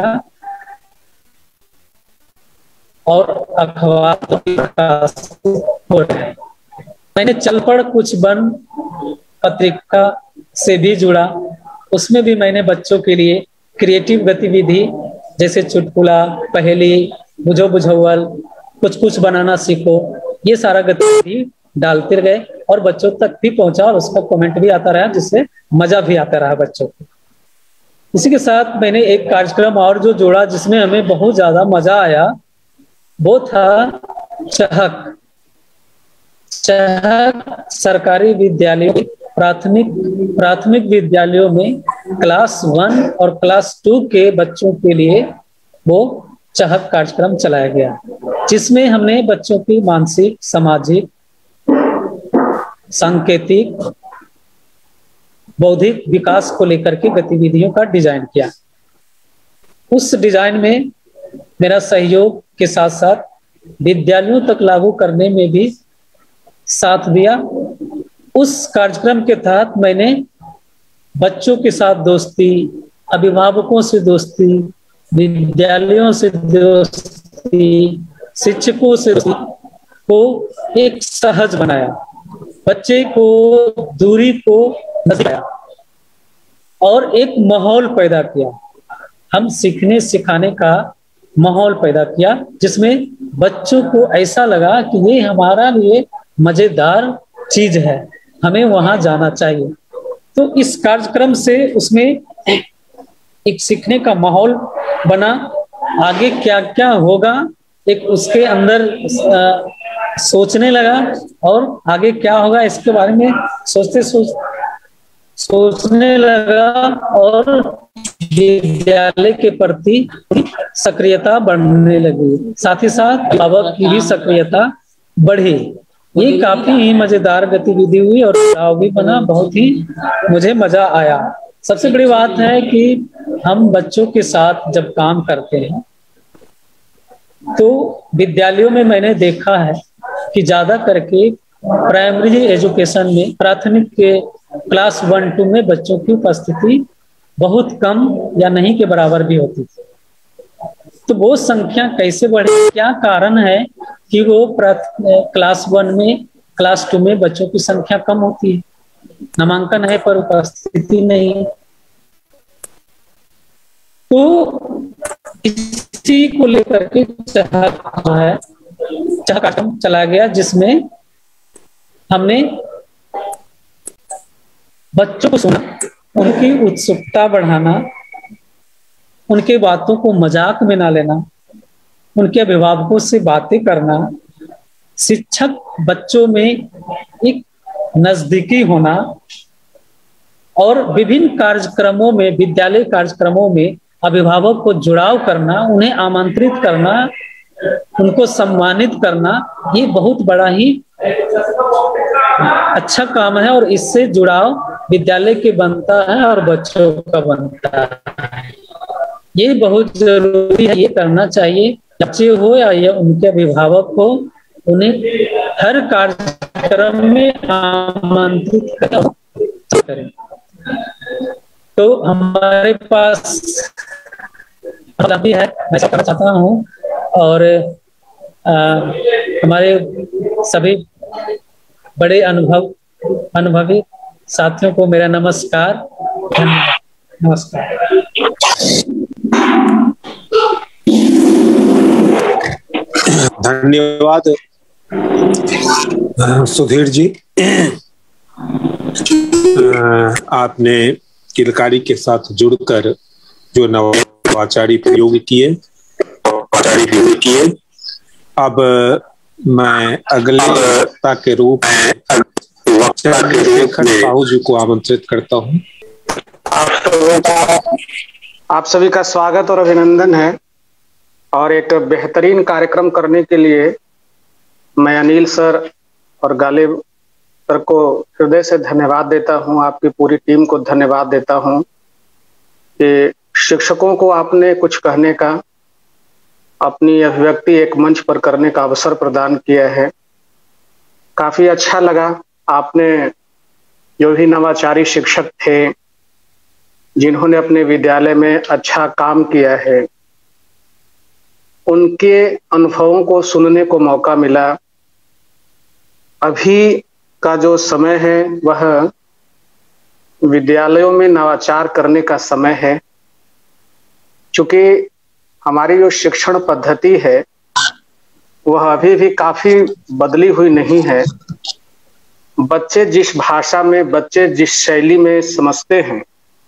और अखबार हो रहे हैं। मैंने चल पड़ कुछ बन पत्रिका से भी जुड़ा, उसमें भी मैंने बच्चों के लिए क्रिएटिव गतिविधि जैसे चुटकुला, पहेली, बुझो बुझौल, कुछ कुछ बनाना सीखो, ये सारा गतिविधि डालते गए और बच्चों तक भी पहुंचा और उसका कमेंट भी आता रहा, जिससे मजा भी आता रहा बच्चों को। इसी के साथ मैंने एक कार्यक्रम और जो जोड़ा जिसमें हमें बहुत ज्यादा मजा आया, वो था चहक। चहक सरकारी विद्यालयों, प्राथमिक प्राथमिक विद्यालयों में क्लास वन और क्लास टू के बच्चों के लिए वो चहक कार्यक्रम चलाया गया, जिसमें हमने बच्चों की मानसिक, सामाजिक, सांकेतिक, बौद्धिक विकास को लेकर के गतिविधियों का डिजाइन किया। उस डिजाइन में मेरा सहयोग के साथ साथ विद्यालयों तक लागू करने में भी साथ दिया। उस कार्यक्रम के तहत मैंने बच्चों के साथ दोस्ती, अभिभावकों से दोस्ती, विद्यालयों से दोस्ती, शिक्षकों से दोस्ती को एक सहज बनाया, बच्चे को दूरी को नजदीक आया और एक माहौल पैदा किया। हम सीखने सिखाने का माहौल पैदा किया, जिसमें बच्चों को ऐसा लगा कि ये हमारा लिए मजेदार चीज है, हमें वहां जाना चाहिए। तो इस कार्यक्रम से उसमें एक सीखने का माहौल बना। आगे क्या क्या होगा एक उसके अंदर आ, सोचने लगा और आगे क्या होगा इसके बारे में सोचते सोच सोचने लगा और विद्यालय के प्रति सक्रियता बढ़ने लगी। साथ ही साथ अभिभावक की भी सक्रियता बढ़ी। ये काफी ही मजेदार गतिविधि हुई और गाँव भी बना, बहुत ही मुझे मजा आया। सबसे बड़ी बात है कि हम बच्चों के साथ जब काम करते हैं तो विद्यालयों में मैंने देखा है कि ज्यादा करके प्राइमरी एजुकेशन में, प्राथमिक के क्लास वन टू में बच्चों की उपस्थिति बहुत कम या नहीं के बराबर भी होती थी। तो वो संख्या कैसे बढ़ी, क्या कारण है कि वो क्लास वन में, क्लास टू में बच्चों की संख्या कम होती है, नामांकन है पर उपस्थिति नहीं है। तो इसी को लेकर के चहक जो है चहक कार्यक्रम चला गया, जिसमें हमने बच्चों को सुना, उनकी उत्सुकता बढ़ाना, उनके बातों को मजाक में ना लेना, उनके अभिभावकों से बातें करना, शिक्षक बच्चों में एक नजदीकी होना और विभिन्न कार्यक्रमों में, विद्यालय कार्यक्रमों में अभिभावक को जुड़ाव करना, उन्हें आमंत्रित करना, उनको सम्मानित करना, ये बहुत बड़ा ही अच्छा काम है और इससे जुड़ाव विद्यालय के बनता है और बच्चों का बनता है। ये बहुत जरूरी है, ये करना चाहिए। बच्चे हो या उनके अभिभावक हो, उन्हें हर कार्यक्रम में आमंत्रित करें। तो हमारे पास भी है, मैं करना चाहता हूँ और आ, हमारे सभी बड़े अनुभव अनुभवी साथियों को मेरा नमस्कार। नमस्कार। धन्यवाद सुधीर जी। आपने किलकारी के साथ जुड़कर जो नवाचारी प्रयोग किए किए अब मैं अगले वक्ता के रूप में शेखर साहू जी को आमंत्रित करता हूँ। आप सभी का स्वागत और अभिनंदन है। और एक बेहतरीन कार्यक्रम करने के लिए मैं अनिल सर और गालिब सर को हृदय से धन्यवाद देता हूं, आपकी पूरी टीम को धन्यवाद देता हूं कि शिक्षकों को आपने कुछ कहने का, अपनी अभिव्यक्ति एक मंच पर करने का अवसर प्रदान किया है। काफी अच्छा लगा। आपने जो भी नवाचारी शिक्षक थे जिन्होंने अपने विद्यालय में अच्छा काम किया है, उनके अनुभवों को सुनने को मौका मिला। अभी का जो समय है वह विद्यालयों में नवाचार करने का समय है। चूंकि हमारी जो शिक्षण पद्धति है वह अभी भी काफी बदली हुई नहीं है। बच्चे जिस भाषा में, बच्चे जिस शैली में समझते हैं,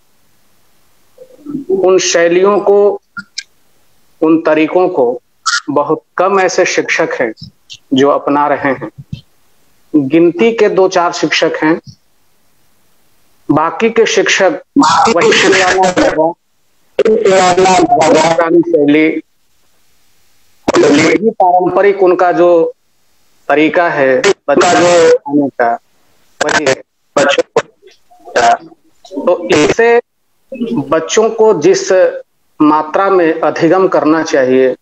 उन शैलियों को, उन तरीकों को बहुत कम ऐसे शिक्षक हैं जो अपना रहे हैं। गिनती के दो चार शिक्षक हैं, बाकी के शिक्षक वही पुरानी शैली, वही पारंपरिक उनका जो तरीका है बच्चों का, वही है। तो इससे बच्चों को जिस मात्रा में अधिगम करना चाहिए,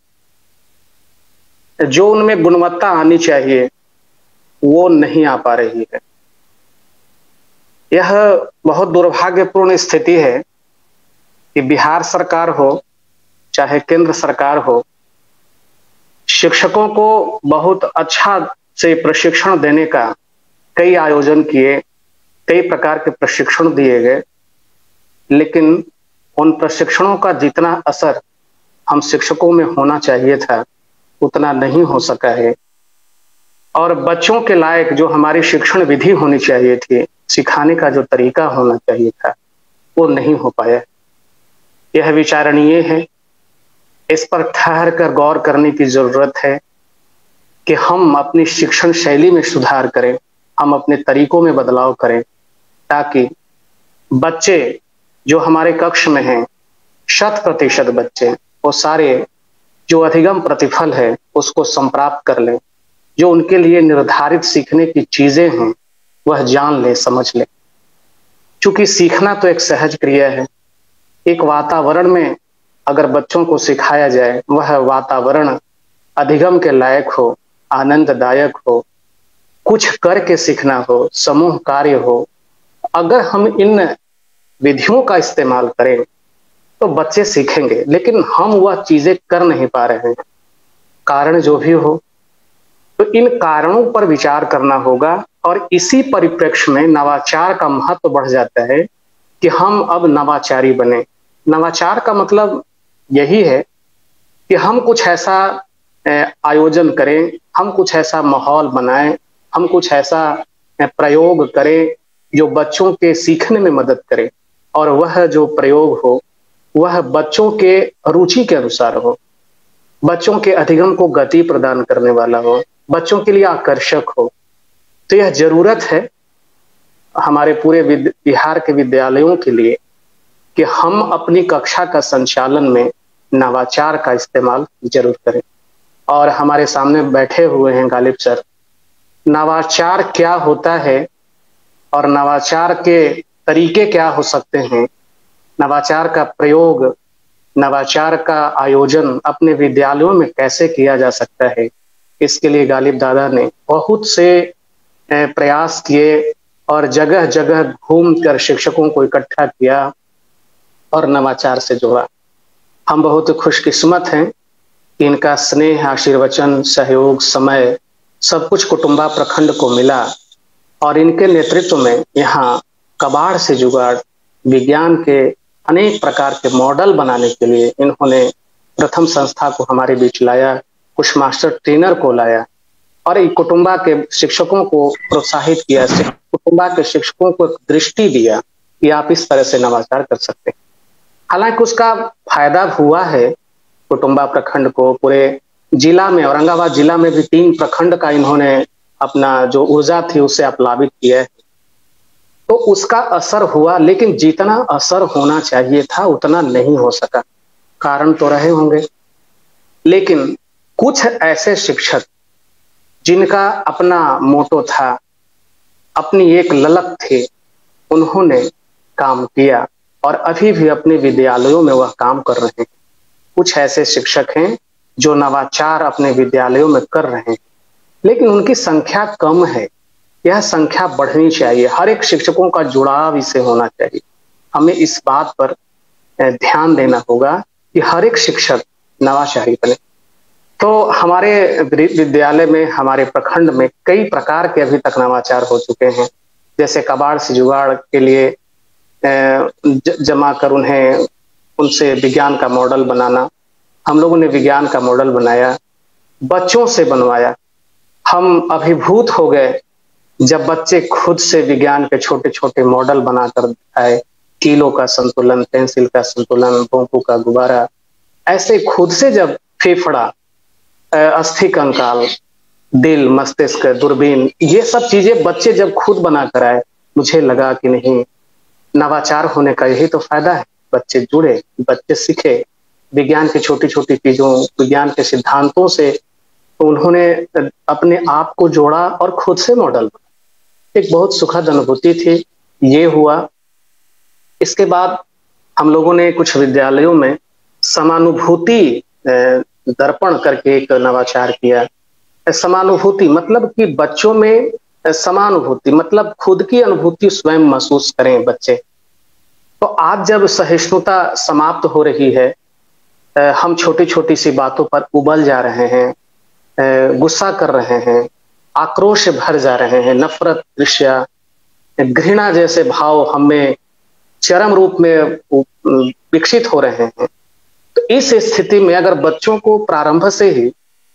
जो उनमें गुणवत्ता आनी चाहिए, वो नहीं आ पा रही है। यह बहुत दुर्भाग्यपूर्ण स्थिति है कि बिहार सरकार हो चाहे केंद्र सरकार हो, शिक्षकों को बहुत अच्छा से प्रशिक्षण देने का कई आयोजन किए, कई प्रकार के प्रशिक्षण दिए गए, लेकिन उन प्रशिक्षणों का जितना असर हम शिक्षकों में होना चाहिए था उतना नहीं हो सका है। और बच्चों के लायक जो हमारी शिक्षण विधि होनी चाहिए थी, सिखाने का जो तरीका होना चाहिए था, वो नहीं हो पाया। यह विचारणीय है। इस पर ठहर कर गौर करने की जरूरत है कि हम अपनी शिक्षण शैली में सुधार करें, हम अपने तरीकों में बदलाव करें, ताकि बच्चे जो हमारे कक्ष में हैं, शत प्रतिशत बच्चे, वो सारे जो अधिगम प्रतिफल है उसको संप्राप्त कर लें, जो उनके लिए निर्धारित सीखने की चीजें हैं वह जान ले, समझ ले। क्योंकि सीखना तो एक सहज क्रिया है। एक वातावरण में अगर बच्चों को सिखाया जाए, वह वातावरण अधिगम के लायक हो, आनंददायक हो, कुछ करके सीखना हो, समूह कार्य हो, अगर हम इन विधियों का इस्तेमाल करें तो बच्चे सीखेंगे। लेकिन हम वह चीजें कर नहीं पा रहे हैं, कारण जो भी हो। तो इन कारणों पर विचार करना होगा और इसी परिप्रेक्ष्य में नवाचार का महत्व बढ़ जाता है कि हम अब नवाचारी बने। नवाचार का मतलब यही है कि हम कुछ ऐसा आयोजन करें, हम कुछ ऐसा माहौल बनाएं, हम कुछ ऐसा प्रयोग करें जो बच्चों के सीखने में मदद करे, और वह जो प्रयोग हो वह बच्चों के रुचि के अनुसार हो, बच्चों के अधिगम को गति प्रदान करने वाला हो, बच्चों के लिए आकर्षक हो। तो यह जरूरत है हमारे पूरे बिहार के विद्यालयों के लिए कि हम अपनी कक्षा का संचालन में नवाचार का इस्तेमाल जरूर करें। और हमारे सामने बैठे हुए हैं गालिब सर, नवाचार क्या होता है और नवाचार के तरीके क्या हो सकते हैं, नवाचार का प्रयोग, नवाचार का आयोजन अपने विद्यालयों में कैसे किया जा सकता है, इसके लिए गालिब दादा ने बहुत से प्रयास किए और जगह जगह घूम कर शिक्षकों को इकट्ठा किया और नवाचार से जोड़ा। हम बहुत खुशकिस्मत हैं कि इनका स्नेह, आशीर्वचन, सहयोग, समय सब कुछ कुटुंबा प्रखंड को मिला और इनके नेतृत्व में यहाँ कबाड़ से जुगाड़, विज्ञान के अनेक प्रकार के मॉडल बनाने के लिए इन्होंने प्रथम संस्था को हमारे बीच लाया, कुछ मास्टर ट्रेनर को लाया और कुटुंबा के शिक्षकों को प्रोत्साहित किया, कुटुंबा के शिक्षकों को दृष्टि दिया कि आप इस तरह से नवाचार कर सकते हैं। हालांकि उसका फायदा हुआ है कुटुंबा प्रखंड को, पूरे जिला में, औरंगाबाद जिला में भी तीन प्रखंड का इन्होंने अपना जो ऊर्जा थी उसे अपलावित किया है, तो उसका असर हुआ। लेकिन जितना असर होना चाहिए था उतना नहीं हो सका, कारण तो रहे होंगे। लेकिन कुछ ऐसे शिक्षक जिनका अपना मोटो था, अपनी एक ललक थी, उन्होंने काम किया और अभी भी अपने विद्यालयों में वह काम कर रहे हैं। कुछ ऐसे शिक्षक हैं जो नवाचार अपने विद्यालयों में कर रहे हैं, लेकिन उनकी संख्या कम है। यह संख्या बढ़नी चाहिए, हर एक शिक्षकों का जुड़ाव इसे होना चाहिए। हमें इस बात पर ध्यान देना होगा कि हर एक शिक्षक नवाचारी बने। तो हमारे विद्यालय में, हमारे प्रखंड में कई प्रकार के अभी तक नवाचार हो चुके हैं, जैसे कबाड़ से जुगाड़ के लिए जमा कर उन्हें उनसे विज्ञान का मॉडल बनाना। हम लोगों ने विज्ञान का मॉडल बनाया, बच्चों से बनवाया। हम अभिभूत हो गए जब बच्चे खुद से विज्ञान के छोटे छोटे मॉडल बनाकर दिखाए, कीलो का संतुलन, पेंसिल का संतुलन, भोंपू का गुब्बारा, ऐसे खुद से जब फेफड़ा, अस्थि कंकाल, दिल, मस्तिष्क, दूरबीन, ये सब चीजें बच्चे जब खुद बना कर आए, मुझे लगा कि नहीं, नवाचार होने का यही तो फायदा है। बच्चे जुड़े, बच्चे सीखे विज्ञान की छोटी छोटी चीजों, विज्ञान के सिद्धांतों से उन्होंने अपने आप को जोड़ा और खुद से मॉडल बना। एक बहुत सुखद अनुभूति थी, ये हुआ। इसके बाद हम लोगों ने कुछ विद्यालयों में समानुभूति दर्पण करके एक नवाचार किया। समानुभूति मतलब कि बच्चों में समानुभूति मतलब खुद की अनुभूति स्वयं महसूस करें बच्चे। तो आज जब सहिष्णुता समाप्त हो रही है, हम छोटी छोटी सी बातों पर उबल जा रहे हैं, गुस्सा कर रहे हैं, आक्रोश भर जा रहे हैं, नफरत, ईर्ष्या, घृणा जैसे भाव हमें चरम रूप में विकसित हो रहे हैं। तो इस स्थिति में अगर बच्चों को प्रारंभ से ही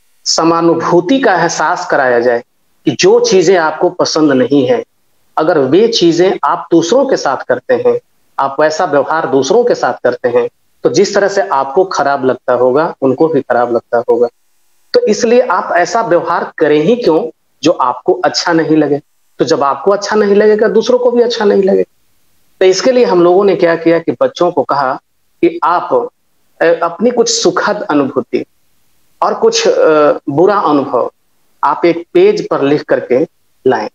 समानुभूति का एहसास कराया जाए कि जो चीजें आपको पसंद नहीं है, अगर वे चीजें आप दूसरों के साथ करते हैं, आप वैसा व्यवहार दूसरों के साथ करते हैं, तो जिस तरह से आपको खराब लगता होगा उनको भी खराब लगता होगा। तो इसलिए आप ऐसा व्यवहार करें ही क्यों जो आपको अच्छा नहीं लगे। तो जब आपको अच्छा नहीं लगेगा, दूसरों को भी अच्छा नहीं लगेगा। तो इसके लिए हम लोगों ने क्या किया कि बच्चों को कहा कि आप अपनी कुछ सुखद अनुभूति और कुछ बुरा अनुभव आप एक पेज पर लिख करके लाएं।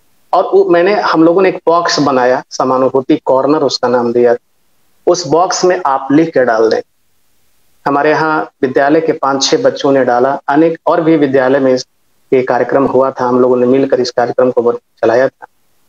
और मैंने हम लोगों ने एक बॉक्स बनाया, समानुभूति कॉर्नर उसका नाम दिया। उस बॉक्स में आप लिख के डाल दें। हमारे यहाँ विद्यालय के पांच छह बच्चों ने डाला, अनेक और भी विद्यालय में ये कार्यक्रम हुआ था, हम लोगों ने मिलकर इस कार्यक्रम को चलाया था।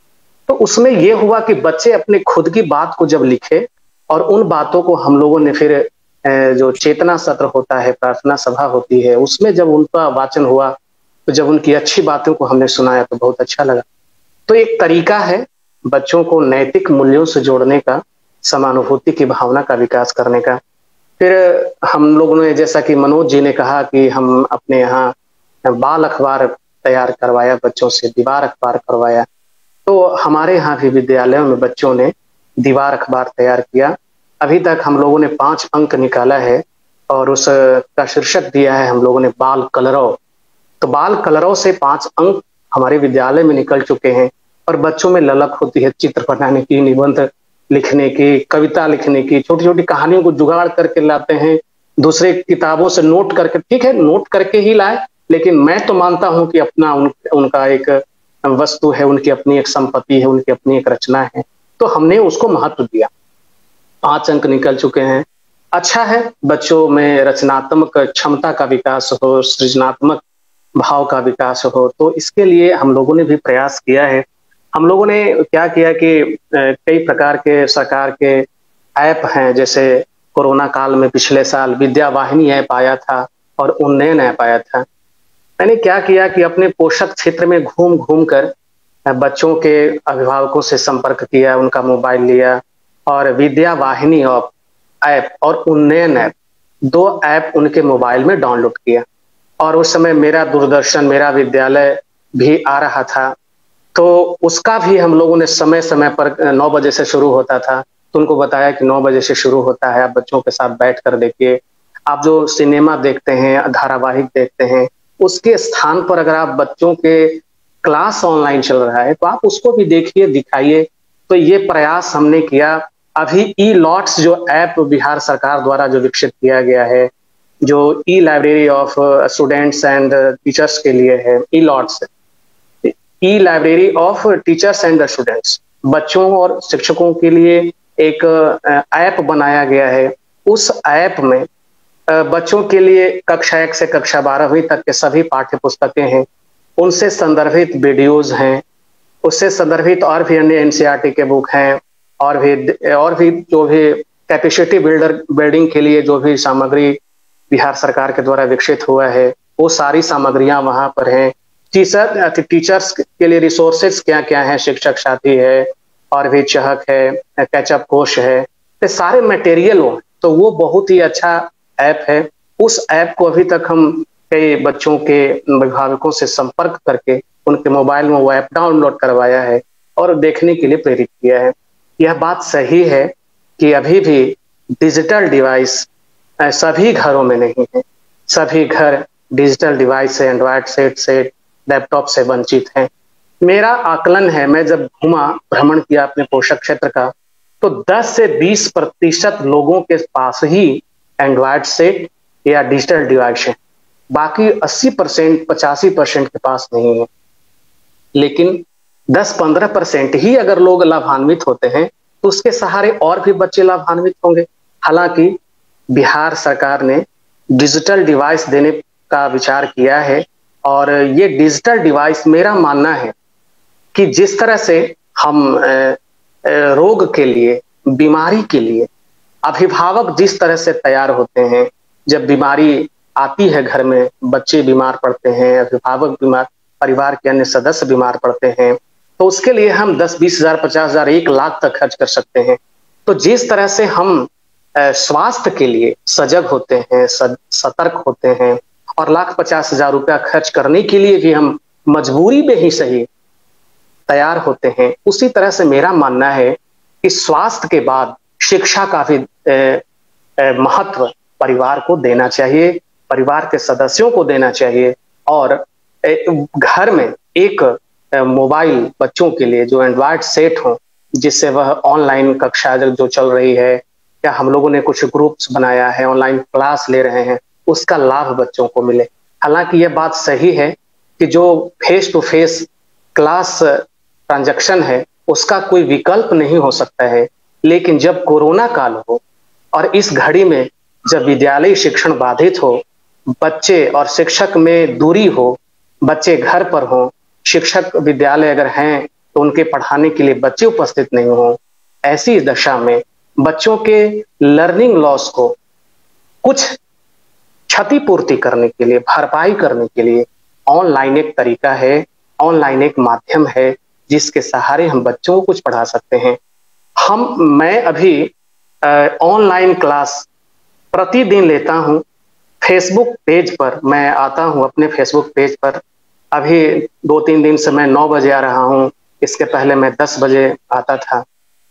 तो उसमें यह हुआ कि बच्चे अपने खुद की बात को जब लिखे और उन बातों को हम लोगों ने फिर जो चेतना सत्र होता है, प्रार्थना सभा होती है, उसमें जब उनका वाचन हुआ तो जब उनकी अच्छी बातों को हमने सुनाया तो बहुत अच्छा लगा। तो एक तरीका है बच्चों को नैतिक मूल्यों से जोड़ने का, समानुभूति की भावना का विकास करने का। फिर हम लोगों ने, जैसा कि मनोज जी ने कहा कि हम अपने यहाँ बाल अखबार तैयार करवाया, बच्चों से दीवार अखबार करवाया। तो हमारे यहाँ भी विद्यालयों में बच्चों ने दीवार अखबार तैयार किया। अभी तक हम लोगों ने पांच अंक निकाला है और उसका शीर्षक दिया है हम लोगों ने बाल कलरव। तो बाल कलरव से पांच अंक हमारे विद्यालय में निकल चुके हैं और बच्चों में ललक होती है चित्र बनाने की, निबंध लिखने की, कविता लिखने की, छोटी छोटी कहानियों को जुगाड़ करके लाते हैं, दूसरे किताबों से नोट करके। ठीक है, नोट करके ही लाए, लेकिन मैं तो मानता हूं कि अपना उन, उनका एक वस्तु है, उनकी अपनी एक संपत्ति है, उनकी अपनी एक रचना है, तो हमने उसको महत्व दिया। पांच अंक निकल चुके हैं। अच्छा है, बच्चों में रचनात्मक क्षमता का विकास हो, सृजनात्मक भाव का विकास हो, तो इसके लिए हम लोगों ने भी प्रयास किया है। हम लोगों ने क्या किया कि कई प्रकार के सरकार के ऐप हैं, जैसे कोरोना काल में पिछले साल विद्या वाहिनी ऐप आया था और उन्नयन ऐप आया था। मैंने क्या किया कि अपने पोषक क्षेत्र में घूम घूम कर बच्चों के अभिभावकों से संपर्क किया, उनका मोबाइल लिया और विद्या वाहिनी ऐप और उन्नयन ऐप, दो ऐप उनके मोबाइल में डाउनलोड किया। और उस समय मेरा दूरदर्शन, मेरा विद्यालय भी आ रहा था, तो उसका भी हम लोगों ने समय समय पर नौ बजे से शुरू होता था, तो उनको बताया कि नौ बजे से शुरू होता है, आप बच्चों के साथ बैठ कर देखिए। आप जो सिनेमा देखते हैं, धारावाहिक देखते हैं, उसके स्थान पर अगर आप बच्चों के क्लास ऑनलाइन चल रहा है तो आप उसको भी देखिए, दिखाइए। तो ये प्रयास हमने किया। अभी ई लॉट्स जो ऐप बिहार सरकार द्वारा जो विकसित किया गया है, जो e library of students and teachers के लिए है, e lots, e library of teachers and students, बच्चों और शिक्षकों के लिए एक ऐप बनाया गया है। उस ऐप में बच्चों के लिए कक्षा एक से कक्षा बारहवीं तक के सभी पाठ्य पुस्तकें हैं, उनसे संदर्भित वीडियोज हैं, उससे संदर्भित और भी अन्य एनसीईआरटी के बुक हैं और भी और भी जो भी कैपेसिटी बिल्डर बिल्डिंग के लिए जो भी सामग्री बिहार सरकार के द्वारा विकसित हुआ है वो सारी सामग्रियां वहां पर हैं। टीचर टीचर्स के लिए रिसोर्सेज क्या क्या है, शिक्षक साथी है और भी चहक है, कैचअप कोश है, ये सारे मटेरियल हो। तो वो बहुत ही अच्छा ऐप है। उस ऐप को अभी तक हम कई बच्चों के अभिभावकों से संपर्क करके उनके मोबाइल में वो ऐप डाउनलोड करवाया है और देखने के लिए प्रेरित किया है। यह बात सही है कि अभी भी डिजिटल डिवाइस सभी घरों में नहीं है। सभी घर डिजिटल डिवाइस से, एंड्रॉयड सेट से, लैपटॉप से वंचित हैं। मेरा आकलन है, मैं जब घूमा भ्रमण किया अपने पोषक क्षेत्र का, तो दस से बीस प्रतिशत लोगों के पास ही एंड्रॉयड सेट या डिजिटल डिवाइस है। बाकी अस्सी परसेंट पचासी परसेंट के पास नहीं है। लेकिन दस पंद्रह परसेंट ही अगर लोग लाभान्वित होते हैं तो उसके सहारे और भी बच्चे लाभान्वित होंगे। हालांकि बिहार सरकार ने डिजिटल डिवाइस देने का विचार किया है और ये डिजिटल डिवाइस, मेरा मानना है कि जिस तरह से हम रोग के लिए, बीमारी के लिए अभिभावक जिस तरह से तैयार होते हैं, जब बीमारी आती है घर में, बच्चे बीमार पड़ते हैं, अभिभावक बीमार, परिवार के अन्य सदस्य बीमार पड़ते हैं, तो उसके लिए हम दस बीस हजार पचास हजार एक लाख तक खर्च कर सकते हैं। तो जिस तरह से हम स्वास्थ्य के लिए सजग होते हैं, सतर्क होते हैं और लाख पचास हजार रुपया खर्च करने के लिए भी हम मजबूरी में ही सही तैयार होते हैं, उसी तरह से मेरा मानना है कि स्वास्थ्य के बाद शिक्षा का भी महत्व परिवार को देना चाहिए, परिवार के सदस्यों को देना चाहिए। और घर में एक मोबाइल बच्चों के लिए जो एंड्रॉयड सेट हो, जिससे वह ऑनलाइन कक्षा जो चल रही है या हम लोगों ने कुछ ग्रुप्स बनाया है, ऑनलाइन क्लास ले रहे हैं, उसका लाभ बच्चों को मिले। हालांकि यह बात सही है कि जो face to face class transaction है उसका कोई विकल्प नहीं हो सकता है। लेकिन जब कोरोना काल हो और इस घड़ी में जब विद्यालय शिक्षण बाधित हो, बच्चे और शिक्षक में दूरी हो, बच्चे घर पर हो, शिक्षक विद्यालय अगर हैं तो उनके पढ़ाने के लिए बच्चे उपस्थित नहीं हो, ऐसी दशा में बच्चों के लर्निंग लॉस को कुछ क्षतिपूर्ति करने के लिए, भरपाई करने के लिए ऑनलाइन एक तरीका है, ऑनलाइन एक माध्यम है जिसके सहारे हम बच्चों को कुछ पढ़ा सकते हैं। हम मैं अभी ऑनलाइन क्लास प्रतिदिन लेता हूं। फेसबुक पेज पर मैं आता हूं, अपने फेसबुक पेज पर अभी दो तीन दिन से मैं नौ बजे आ रहा हूं, इसके पहले मैं दस बजे आता था।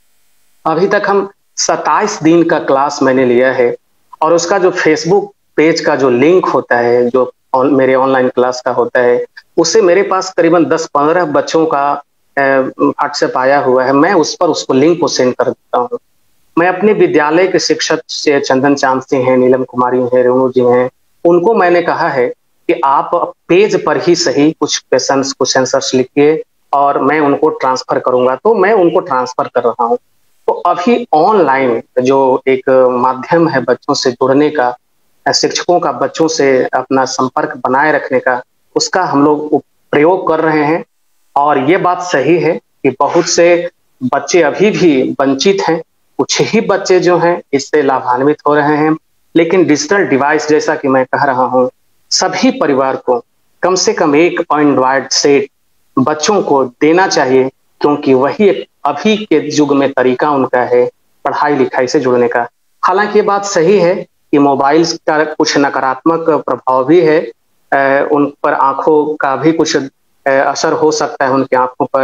अभी तक हम सत्ताईस दिन का क्लास मैंने लिया है और उसका जो फेसबुक पेज का जो लिंक होता है, जो मेरे ऑनलाइन क्लास का होता है, उससे मेरे पास करीबन दस पंद्रह बच्चों का व्हाट्सएप आया हुआ है। मैं उस पर उसको लिंक को सेंड कर देता हूँ। मैं अपने विद्यालय के शिक्षक से चंदन चांद सिंह हैं, नीलम कुमारी हैं, रेणु जी हैं, उनको मैंने कहा है कि आप पेज पर ही सही कुछ क्वेश्चंस, कुछ आंसर्स लिखिए और मैं उनको ट्रांसफर करूंगा। तो मैं उनको ट्रांसफर कर रहा हूँ। तो अभी ऑनलाइन जो एक माध्यम है बच्चों से जुड़ने का, शिक्षकों का बच्चों से अपना संपर्क बनाए रखने का, उसका हम लोग प्रयोग कर रहे हैं। और ये बात सही है कि बहुत से बच्चे अभी भी वंचित हैं, कुछ ही बच्चे जो हैं इससे लाभान्वित हो रहे हैं। लेकिन डिजिटल डिवाइस, जैसा कि मैं कह रहा हूं, सभी परिवार को कम से कम एक एंड्रॉयड सेट बच्चों को देना चाहिए, क्योंकि वही अभी के युग में तरीका उनका है पढ़ाई लिखाई से जुड़ने का। हालांकि ये बात सही है कि मोबाइल का कुछ नकारात्मक प्रभाव भी है, उन पर आंखों का भी कुछ असर हो सकता है, उनकी आंखों पर।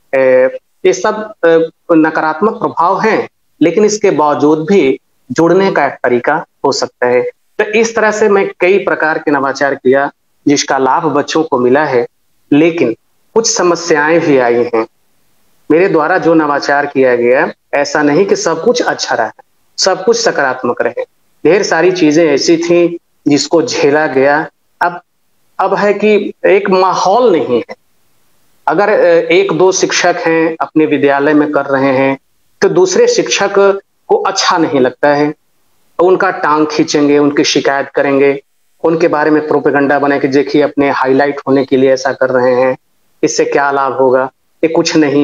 ये सब नकारात्मक प्रभाव हैं, लेकिन इसके बावजूद भी जुड़ने का एक तरीका हो सकता है। तो इस तरह से मैं कई प्रकार के नवाचार किया जिसका लाभ बच्चों को मिला है, लेकिन कुछ समस्याएं भी आई हैं। मेरे द्वारा जो नवाचार किया गया, ऐसा नहीं कि सब कुछ अच्छा रहा, सब कुछ सकारात्मक रहे। ढेर सारी चीजें ऐसी थी जिसको झेला गया। अब अब है कि एक माहौल नहीं है। अगर एक दो शिक्षक हैं अपने विद्यालय में कर रहे हैं तो दूसरे शिक्षक को अच्छा नहीं लगता है, तो उनका टांग खींचेंगे, उनकी शिकायत करेंगे, उनके बारे में प्रोपेगेंडा बने कि देखिए अपने हाईलाइट होने के लिए ऐसा कर रहे हैं, इससे क्या लाभ होगा, ये कुछ नहीं है।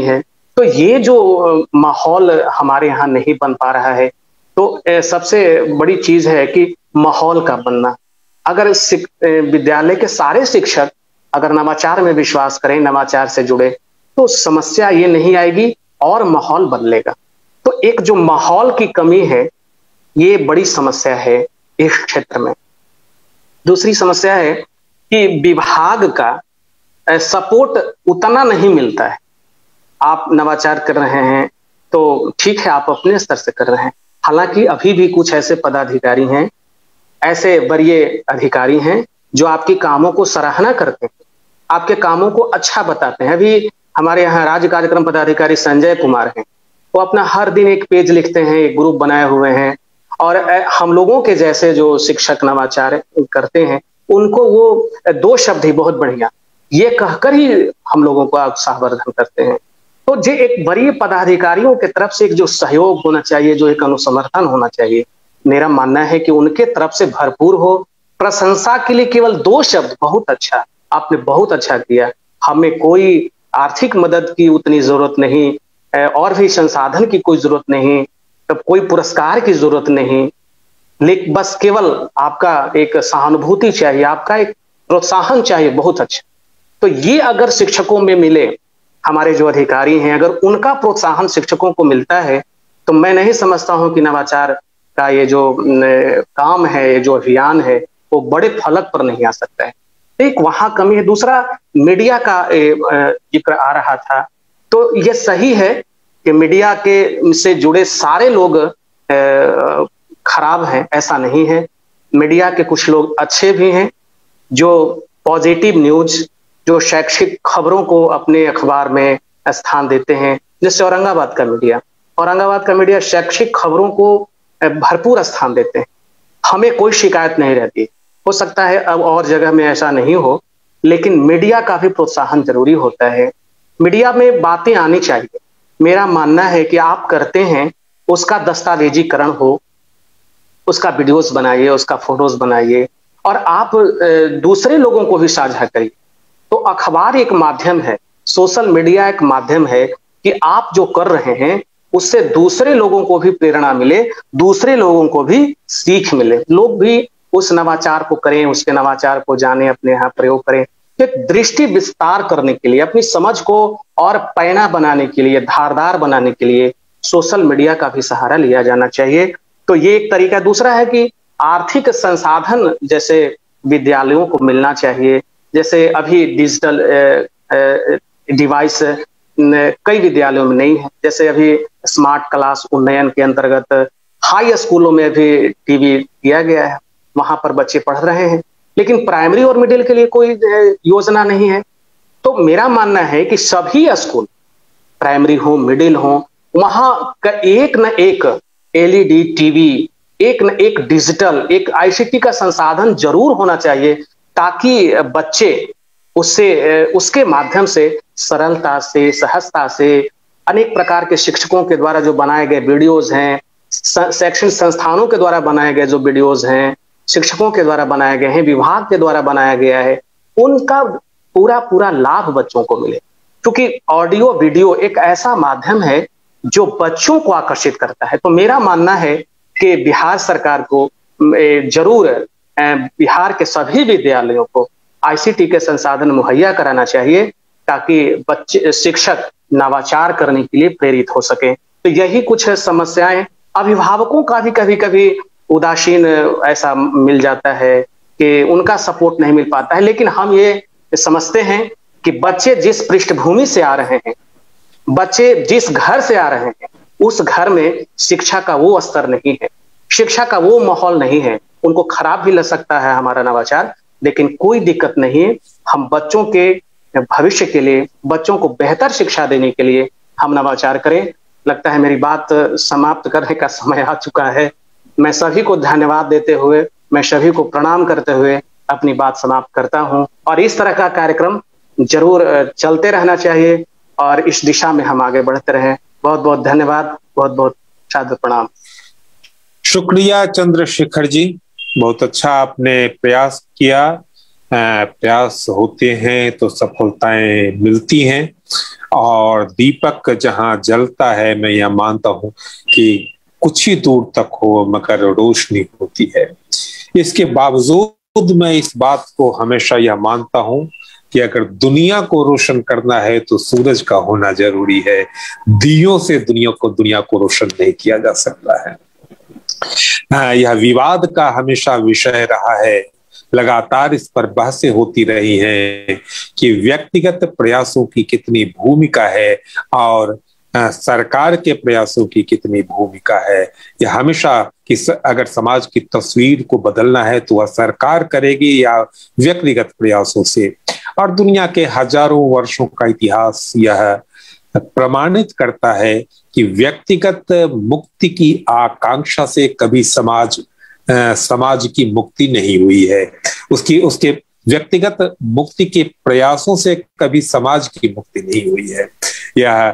तो ये जो माहौल हमारे यहाँ नहीं बन पा रहा है, तो सबसे बड़ी चीज है कि माहौल का बनना। अगर विद्यालय के सारे शिक्षक अगर नवाचार में विश्वास करें, नवाचार से जुड़े, तो समस्या ये नहीं आएगी और माहौल बदलेगा। तो एक जो माहौल की कमी है, ये बड़ी समस्या है इस क्षेत्र में। दूसरी समस्या है कि विभाग का सपोर्ट उतना नहीं मिलता है। आप नवाचार कर रहे हैं तो ठीक है, आप अपने स्तर से कर रहे हैं, हालांकि अभी भी कुछ ऐसे पदाधिकारी हैं, ऐसे वरीय अधिकारी हैं जो आपके कामों को सराहना करते हैं, आपके कामों को अच्छा बताते हैं। अभी हमारे यहाँ राज्य कार्यक्रम पदाधिकारी संजय कुमार हैं, वो अपना हर दिन एक पेज लिखते हैं, एक ग्रुप बनाए हुए हैं, और हम लोगों के जैसे जो शिक्षक नवाचार करते हैं उनको वो दो शब्द ही बहुत बढ़िया ये कहकर ही हम लोगों को उत्साहवर्धन करते हैं। तो जो एक वरीय पदाधिकारियों की तरफ से एक जो सहयोग होना चाहिए, जो एक अनुसमर्थन होना चाहिए, मेरा मानना है कि उनके तरफ से भरपूर हो। प्रशंसा के लिए केवल दो शब्द, बहुत अच्छा, आपने बहुत अच्छा किया, हमें कोई आर्थिक मदद की उतनी जरूरत नहीं, और भी संसाधन की कोई जरूरत नहीं, तब कोई पुरस्कार की जरूरत नहीं, लेकिन बस केवल आपका एक सहानुभूति चाहिए, आपका एक प्रोत्साहन चाहिए, बहुत अच्छा। तो ये अगर शिक्षकों में मिले, हमारे जो अधिकारी हैं, अगर उनका प्रोत्साहन शिक्षकों को मिलता है, तो मैं नहीं समझता हूं कि नवाचार का ये जो काम है, ये जो अभियान है, वो बड़े फलक पर नहीं आ सकता है। एक वहां कमी है। दूसरा, मीडिया का जिक्र आ रहा था, तो ये सही है कि मीडिया के से जुड़े सारे लोग खराब हैं, ऐसा नहीं है। मीडिया के कुछ लोग अच्छे भी हैं, जो पॉजिटिव न्यूज, जो शैक्षिक खबरों को अपने अखबार में स्थान देते हैं, जैसे औरंगाबाद का मीडिया औरंगाबाद का मीडिया शैक्षिक खबरों को भरपूर स्थान देते हैं, हमें कोई शिकायत नहीं रहती। हो सकता है अब और जगह में ऐसा नहीं हो, लेकिन मीडिया का भी प्रोत्साहन जरूरी होता है। मीडिया में बातें आनी चाहिए। मेरा मानना है कि आप करते हैं, उसका दस्तावेजीकरण हो, उसका वीडियोस बनाइए, उसका फोटोज बनाइए, और आप दूसरे लोगों को भी साझा करिए। तो अखबार एक माध्यम है, सोशल मीडिया एक माध्यम है कि आप जो कर रहे हैं उससे दूसरे लोगों को भी प्रेरणा मिले, दूसरे लोगों को भी सीख मिले, लोग भी उस नवाचार को करें, उसके नवाचार को जाने, अपने यहाँ प्रयोग करें। तो एक दृष्टि विस्तार करने के लिए, अपनी समझ को और पैना बनाने के लिए, धारदार बनाने के लिए सोशल मीडिया का भी सहारा लिया जाना चाहिए। तो ये एक तरीका। दूसरा है कि आर्थिक संसाधन जैसे विद्यालयों को मिलना चाहिए। जैसे अभी डिजिटल डिवाइस कई विद्यालयों में नहीं है, जैसे अभी स्मार्ट क्लास उन्नयन के अंतर्गत हाई स्कूलों में भी टीवी दिया गया है, वहां पर बच्चे पढ़ रहे हैं, लेकिन प्राइमरी और मिडिल के लिए कोई योजना नहीं है। तो मेरा मानना है कि सभी स्कूल, प्राइमरी हो, मिडिल हो, वहां का एक न एक एलईडी टीवी, एक न एक डिजिटल, एक आईसीटी का संसाधन जरूर होना चाहिए, ताकि बच्चे उससे उसके माध्यम से सरलता से, सहजता से, अनेक प्रकार के शिक्षकों के द्वारा जो बनाए गए वीडियोज हैं, शैक्षणिक संस्थानों के द्वारा बनाए गए जो वीडियोज हैं, शिक्षकों के द्वारा बनाए गए हैं, विभाग के द्वारा बनाया गया है, उनका पूरा पूरा लाभ बच्चों को मिले। क्योंकि ऑडियो वीडियो एक ऐसा माध्यम है जो बच्चों को आकर्षित करता है। तो मेरा मानना है कि बिहार सरकार को जरूर बिहार के सभी विद्यालयों को आईसीटी के संसाधन मुहैया कराना चाहिए, ताकि बच्चे, शिक्षक नवाचार करने के लिए प्रेरित हो सके। तो यही कुछ समस्याएं, अभिभावकों का भी कभी कभी उदासीन ऐसा मिल जाता है कि उनका सपोर्ट नहीं मिल पाता है। लेकिन हम ये समझते हैं कि बच्चे जिस पृष्ठभूमि से आ रहे हैं, बच्चे जिस घर से आ रहे हैं, उस घर में शिक्षा का वो स्तर नहीं है, शिक्षा का वो माहौल नहीं है। उनको खराब भी लग सकता है हमारा नवाचार, लेकिन कोई दिक्कत नहीं है। हम बच्चों के भविष्य के लिए, बच्चों को बेहतर शिक्षा देने के लिए हम नवाचार करें। लगता है मेरी बात समाप्त करने का समय आ चुका है। मैं सभी को धन्यवाद देते हुए, मैं सभी को प्रणाम करते हुए अपनी बात समाप्त करता हूं। और इस तरह का कार्यक्रम जरूर चलते रहना चाहिए और इस दिशा में हम आगे बढ़ते रहें। बहुत बहुत धन्यवाद, बहुत बहुत सादर प्रणाम। शुक्रिया चंद्रशेखर जी, बहुत अच्छा आपने प्रयास किया। प्रयास होते हैं तो सफलताएं मिलती हैं। और दीपक जहां जलता है, मैं यह मानता हूं कि कुछ ही दूर तक हो मगर रोशनी होती है। इसके बावजूद मैं इस बात को हमेशा यह मानता हूं कि अगर दुनिया को रोशन करना है तो सूरज का होना जरूरी है। दियों से दुनिया को दुनिया को रोशन नहीं किया जा सकता है। यह विवाद का हमेशा विषय रहा है। लगातार इस पर बहसें होती रही हैं कि व्यक्तिगत प्रयासों की कितनी भूमिका है और सरकार के प्रयासों की कितनी भूमिका है। यह हमेशा कि अगर समाज की तस्वीर को बदलना है तो वह सरकार करेगी या व्यक्तिगत प्रयासों से। और दुनिया के हजारों वर्षों का इतिहास यह प्रमाणित करता है कि व्यक्तिगत मुक्ति की आकांक्षा से कभी समाज आ, समाज की मुक्ति नहीं हुई है। उसकी उसके व्यक्तिगत मुक्ति के प्रयासों से कभी समाज की मुक्ति नहीं हुई है। यह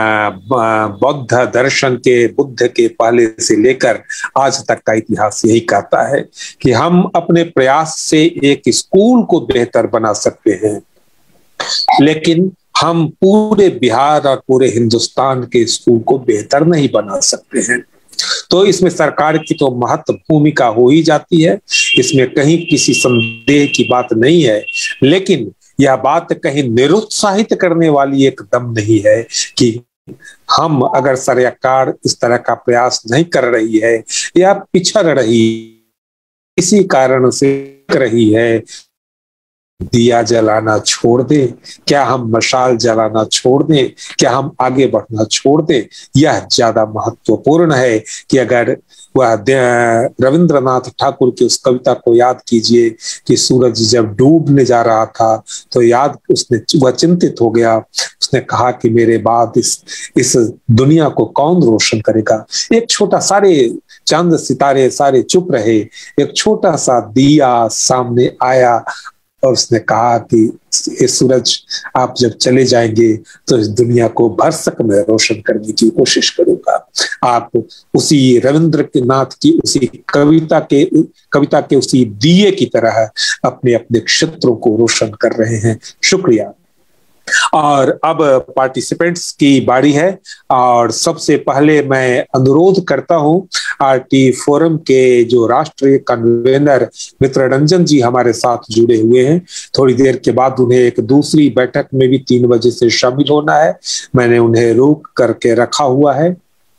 बौद्ध दर्शन के बुद्ध के पहले से लेकर आज तक का इतिहास यही कहता है कि हम अपने प्रयास से एक स्कूल को बेहतर बना सकते हैं, लेकिन हम पूरे बिहार और पूरे हिंदुस्तान के स्कूल को बेहतर नहीं बना सकते हैं। तो इसमें सरकार की तो महत्व भूमिका हो ही जाती है, इसमें कहीं किसी संदेह की बात नहीं है। लेकिन यह बात कहीं निरुत्साहित करने वाली एकदम नहीं है कि हम अगर सरकार इस तरह का प्रयास नहीं कर रही है या पिछड़ रही इसी कारण से रही है, दिया जलाना छोड़ दें, क्या हम मशाल जलाना छोड़ दें, क्या हम आगे बढ़ना छोड़ दें? यह ज्यादा महत्वपूर्ण है कि अगर वह रविंद्रनाथ ठाकुर की उस कविता को याद कीजिए कि सूरज जब डूबने जा रहा था तो याद उसने वह चिंतित हो गया। उसने कहा कि मेरे बाद इस इस दुनिया को कौन रोशन करेगा। एक छोटा, सारे चांद सितारे सारे चुप रहे, एक छोटा सा दिया सामने आया और उसने कहा कि इस सूरज आप जब चले जाएंगे तो इस दुनिया को भरसक में रोशन करने की कोशिश करूंगा। आप उसी रविंद्रनाथ की उसी कविता के कविता के उसी दिए की तरह अपने अपने क्षेत्रों को रोशन कर रहे हैं। शुक्रिया। और अब पार्टिसिपेंट्स की बारी है और सबसे पहले मैं अनुरोध करता हूं आरटी फोरम के जो राष्ट्रीय कन्वेनर मित्र रंजन जी हमारे साथ जुड़े हुए हैं। थोड़ी देर के बाद उन्हें एक दूसरी बैठक में भी तीन बजे से शामिल होना है। मैंने उन्हें रोक करके रखा हुआ है,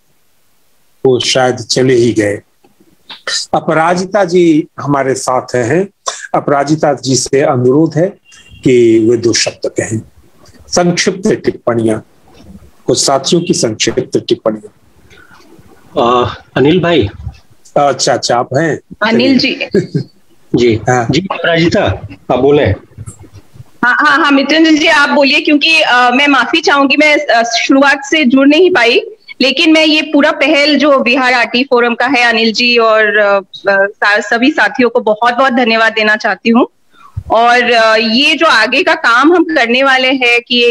वो शायद चले ही गए। अपराजिता जी हमारे साथ हैं। अपराजिता जी से अनुरोध है कि वे दो शब्द कहें, संक्षिप्त टिप्पणियां, कुछ साथियों की संक्षिप्त टिप्पणियां। अनिल भाई। अच्छा अच्छा, आप हैं अनिल जी। जी हाँ जी, अपराजिता आप बोले। हाँ हाँ हाँ मित्रंजन जी आप बोलिए, क्योंकि आ, मैं माफी चाहूंगी, मैं शुरुआत से जुड़ नहीं पाई, लेकिन मैं ये पूरा पहल जो बिहार आरटी फोरम का है, अनिल जी और आ, सभी साथियों को बहुत बहुत धन्यवाद देना चाहती हूँ। और ये जो आगे का काम हम करने वाले हैं कि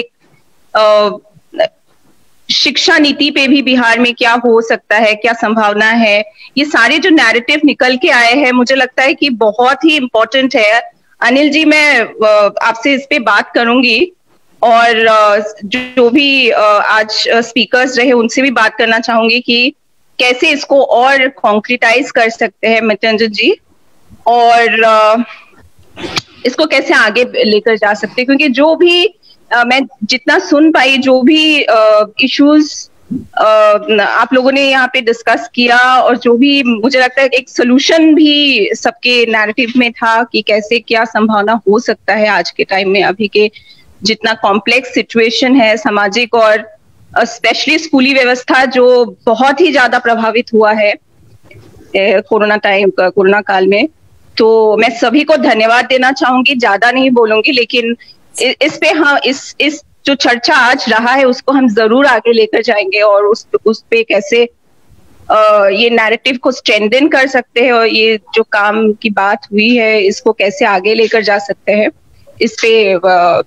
एक शिक्षा नीति पे भी बिहार में क्या हो सकता है, क्या संभावना है, ये सारे जो नैरेटिव निकल के आए हैं, मुझे लगता है कि बहुत ही इम्पोर्टेंट है। अनिल जी, मैं आपसे इस पे बात करूंगी और जो भी आज स्पीकर्स रहे उनसे भी बात करना चाहूंगी कि कैसे इसको और कॉन्क्रिटाइज कर सकते हैं मित्रंजन जी, और इसको कैसे आगे लेकर जा सकते हैं। क्योंकि जो भी आ, मैं जितना सुन पाई, जो भी इश्यूज आप लोगों ने यहाँ पे डिस्कस किया और जो भी मुझे लगता है एक सोल्यूशन भी सबके नैरेटिव में था कि कैसे क्या संभावना हो सकता है आज के टाइम में, अभी के जितना कॉम्प्लेक्स सिचुएशन है सामाजिक और स्पेशली स्कूली व्यवस्था जो बहुत ही ज्यादा प्रभावित हुआ है कोरोना टाइम कोरोना काल में। तो मैं सभी को धन्यवाद देना चाहूंगी, ज्यादा नहीं बोलूंगी, लेकिन इस पे हाँ इस इस जो चर्चा आज रहा है उसको हम जरूर आगे लेकर जाएंगे और उस उस पे कैसे आ, ये नैरेटिव को स्ट्रेंथन कर सकते हैं और ये जो काम की बात हुई है इसको कैसे आगे लेकर जा सकते हैं, इस पे आ,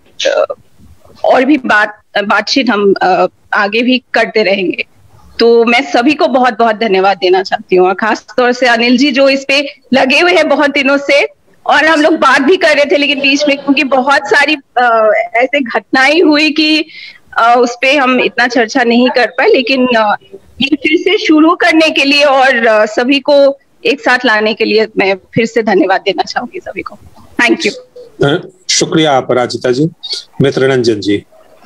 और भी बात बातचीत हम आ, आगे भी करते रहेंगे। तो मैं सभी को बहुत बहुत धन्यवाद देना चाहती हूँ और खास तौर से अनिल जी जो इस पे लगे हुए हैं बहुत दिनों से, और हम लोग बात भी कर रहे थे लेकिन बीच में क्योंकि बहुत सारी आ, ऐसे घटनाएं हुई कि उस पे हम इतना चर्चा नहीं कर पाए, लेकिन ये फिर से शुरू करने के लिए और सभी को एक साथ लाने के लिए मैं फिर से धन्यवाद देना चाहूंगी सभी को। Thank you. शुक्रिया अपराजिता जी। मित्र रंजन जी।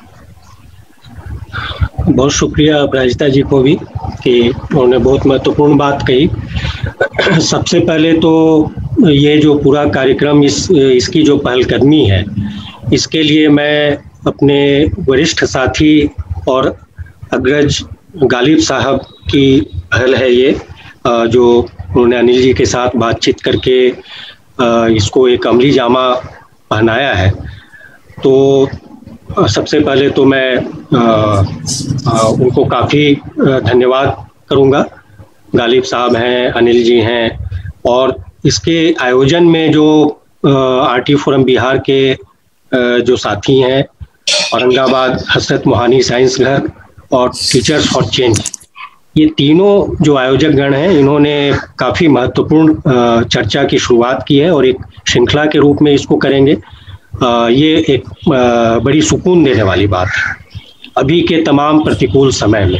बहुत शुक्रिया अपराजिता जी को भी कि उन्होंने बहुत महत्वपूर्ण बात कही। सबसे पहले तो ये जो पूरा कार्यक्रम, इस इसकी जो पहलकदमी है, इसके लिए मैं अपने वरिष्ठ साथी और अग्रज गालिब साहब की पहल है ये, जो उन्होंने अनिल जी के साथ बातचीत करके इसको एक अमली जामा पहनाया है। तो सबसे पहले तो मैं आ, आ, उनको काफ़ी धन्यवाद करूंगा। गालिब साहब हैं, अनिल जी हैं, और इसके आयोजन में जो आरटी फोरम बिहार के आ, जो साथी हैं, औरंगाबाद हसरत मोहानी साइंस घर और टीचर्स फॉर चेंज, ये तीनों जो आयोजक गण हैं, इन्होंने काफ़ी महत्वपूर्ण चर्चा की शुरुआत की है और एक श्रृंखला के रूप में इसको करेंगे। ये एक बड़ी सुकून देने वाली बात है अभी के तमाम प्रतिकूल समय में।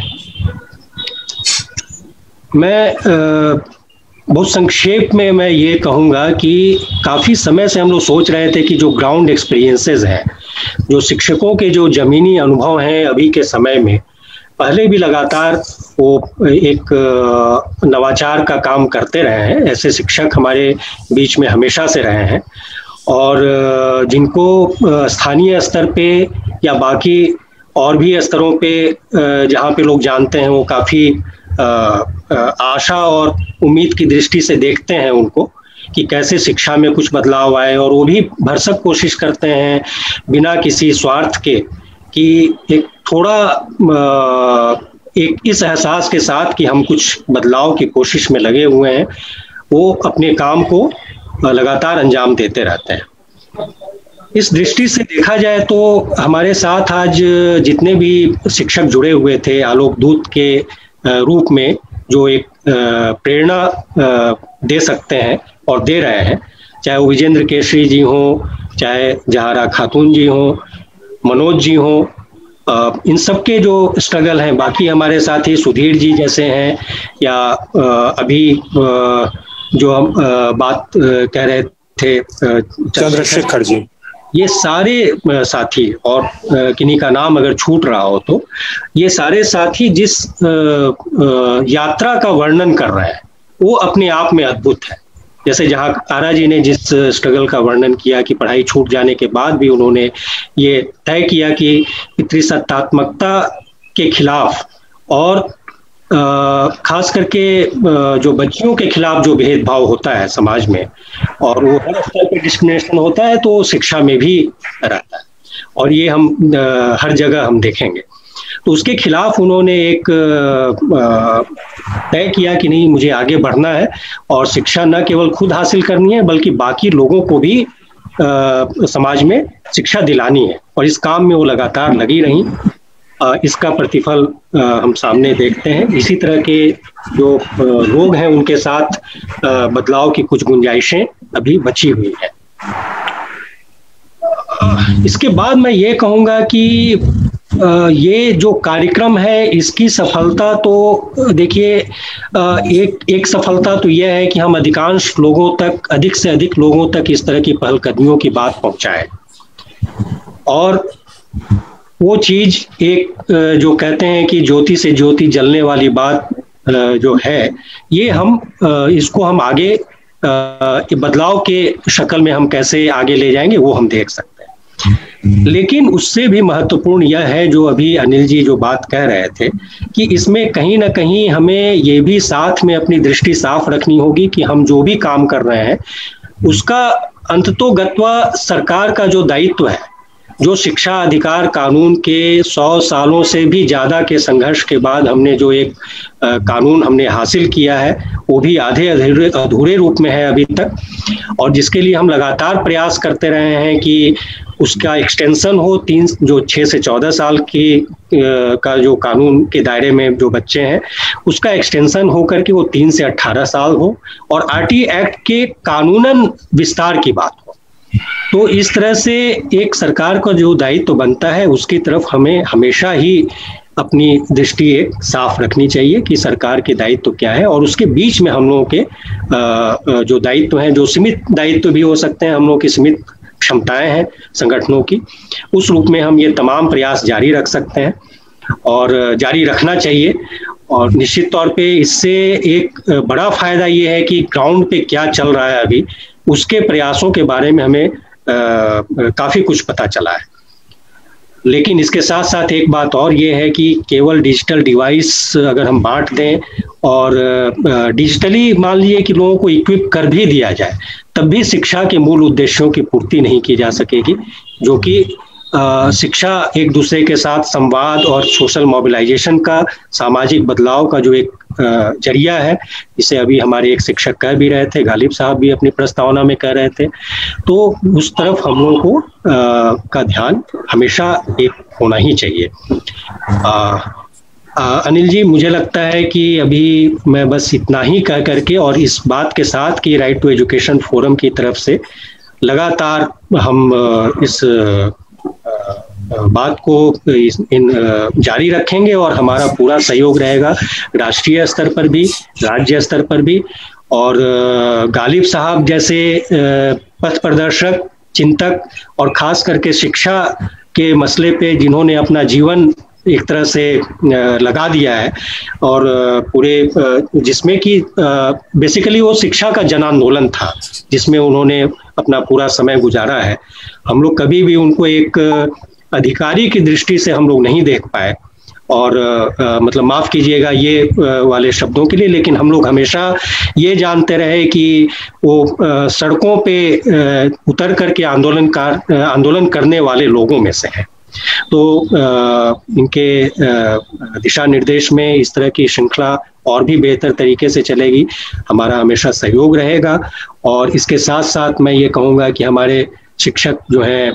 मैं बहुत संक्षेप में मैं ये कहूँगा कि काफ़ी समय से हम लोग सोच रहे थे कि जो ग्राउंड एक्सपीरियंसेस हैं, जो शिक्षकों के जो ज़मीनी अनुभव हैं अभी के समय में, पहले भी लगातार वो एक नवाचार का काम करते रहे हैं, ऐसे शिक्षक हमारे बीच में हमेशा से रहे हैं, और जिनको स्थानीय स्तर पे या बाकी और भी स्तरों पे जहाँ पे लोग जानते हैं, वो काफ़ी आशा और उम्मीद की दृष्टि से देखते हैं उनको कि कैसे शिक्षा में कुछ बदलाव आए, और वो भी भरसक कोशिश करते हैं बिना किसी स्वार्थ के कि एक थोड़ा एक इस एहसास के साथ कि हम कुछ बदलाव की कोशिश में लगे हुए हैं, वो अपने काम को लगातार अंजाम देते रहते हैं। इस दृष्टि से देखा जाए तो हमारे साथ आज जितने भी शिक्षक जुड़े हुए थे आलोक दूत के रूप में, जो एक प्रेरणा दे सकते हैं और दे रहे हैं, चाहे वो विजेंद्र केसरी जी हों, चाहे जहारा खातून जी हों, मनोज जी हों, इन सब के जो स्ट्रगल हैं, बाकी हमारे साथी सुधीर जी जैसे हैं, या अभी जो हम बात कह रहे थे चंद्रशेखर जी, ये सारे साथी, और किन्हीं का नाम अगर छूट रहा हो तो ये सारे साथी जिस यात्रा का वर्णन कर रहे हैं वो अपने आप में अद्भुत है। जैसे जहाँ आरा जी ने जिस स्ट्रगल का वर्णन किया कि पढ़ाई छूट जाने के बाद भी उन्होंने ये तय किया कि पितृसत्तात्मकता के खिलाफ और खास करके जो बच्चियों के खिलाफ जो भेदभाव होता है समाज में, और वो हर स्तर पे डिस्क्रिमिनेशन होता है, तो शिक्षा में भी रहता है, और ये हम हर जगह हम देखेंगे। तो उसके खिलाफ उन्होंने एक तय किया कि नहीं, मुझे आगे बढ़ना है और शिक्षा न केवल खुद हासिल करनी है बल्कि बाकी लोगों को भी आ, समाज में शिक्षा दिलानी है, और इस काम में वो लगातार लगी रहीं। इसका प्रतिफल हम सामने देखते हैं। इसी तरह के जो लोग हैं उनके साथ बदलाव की कुछ गुंजाइशें अभी बची हुई हैं। इसके बाद मैं ये कहूँगा कि ये जो कार्यक्रम है इसकी सफलता तो देखिए, एक एक सफलता तो यह है कि हम अधिकांश लोगों तक, अधिक से अधिक लोगों तक इस तरह की पहलकदमियों की बात पहुँचाएं, और वो चीज एक जो कहते हैं कि ज्योति से ज्योति जलने वाली बात जो है, ये हम इसको हम आगे बदलाव के शक्ल में हम कैसे आगे ले जाएंगे वो हम देख सकते हैं। लेकिन उससे भी महत्वपूर्ण यह है जो अभी अनिल जी जो बात कह रहे थे कि इसमें कहीं ना कहीं हमें ये भी साथ में अपनी दृष्टि साफ रखनी होगी कि हम जो भी काम कर रहे हैं उसका अंततोगत्वा सरकार का जो दायित्व है, जो शिक्षा अधिकार कानून के सौ सालों से भी ज़्यादा के संघर्ष के बाद हमने जो एक आ, कानून हमने हासिल किया है, वो भी आधे अधूरे अधूरे रूप में है अभी तक, और जिसके लिए हम लगातार प्रयास करते रहे हैं कि उसका एक्सटेंशन हो। तीन जो छः से चौदह साल की आ, का जो कानून के दायरे में जो बच्चे हैं उसका एक्सटेंशन हो करके वो तीन से अट्ठारह साल हो, और आरटी एक्ट के कानूनन विस्तार की बात हो। तो इस तरह से एक सरकार का जो दायित्व तो बनता है उसकी तरफ हमें हमेशा ही अपनी दृष्टि एक साफ रखनी चाहिए कि सरकार के दायित्व तो क्या है, और उसके बीच में हम लोगों के जो दायित्व हैं, जो सीमित दायित्व भी हो सकते हैं, हम लोगों की सीमित क्षमताएं हैं संगठनों की, उस रूप में हम ये तमाम प्रयास जारी रख सकते हैं और जारी रखना चाहिए। और निश्चित तौर पे इससे एक बड़ा फायदा ये है कि ग्राउंड पे क्या चल रहा है अभी, उसके प्रयासों के बारे में हमें आ, काफी कुछ पता चला है। लेकिन इसके साथ साथ एक बात और ये है कि केवल डिजिटल डिवाइस अगर हम बांट दें और डिजिटली मान लीजिए कि लोगों को इक्विप कर भी दिया जाए, तब भी शिक्षा के मूल उद्देश्यों की पूर्ति नहीं की जा सकेगी, जो कि शिक्षा एक दूसरे के साथ संवाद और सोशल मोबिलाइजेशन का, सामाजिक बदलाव का जो एक जरिया है, इसे अभी हमारे एक शिक्षक कह भी रहे थे, गालिब साहब भी अपनी प्रस्तावना में कह रहे थे। तो उस तरफ हम लोगों को आ, का ध्यान हमेशा एक होना ही चाहिए। आ, आ, अनिल जी, मुझे लगता है कि अभी मैं बस इतना ही कह करके, और इस बात के साथ कि राइट टू एजुकेशन फोरम की तरफ से लगातार हम इस बात को इस, इन जारी रखेंगे और हमारा पूरा सहयोग रहेगा राष्ट्रीय स्तर पर भी, राज्य स्तर पर भी। और गालिब साहब जैसे पथ प्रदर्शक, चिंतक और खास करके शिक्षा के मसले पे जिन्होंने अपना जीवन एक तरह से लगा दिया है, और पूरे जिसमें कि बेसिकली वो शिक्षा का जन आंदोलन था जिसमें उन्होंने अपना पूरा समय गुजारा है। हम लोग कभी भी उनको एक अधिकारी की दृष्टि से हम लोग नहीं देख पाए, और आ, मतलब माफ कीजिएगा ये आ, वाले शब्दों के लिए, लेकिन हम लोग हमेशा ये जानते रहे कि वो आ, सड़कों पे आ, उतर करके आंदोलनकार आंदोलन करने वाले लोगों में से हैं। तो आ, इनके आ, दिशा निर्देश में इस तरह की श्रृंखला और भी बेहतर तरीके से चलेगी, हमारा हमेशा सहयोग रहेगा। और इसके साथ साथ मैं ये कहूँगा कि हमारे शिक्षक जो हैं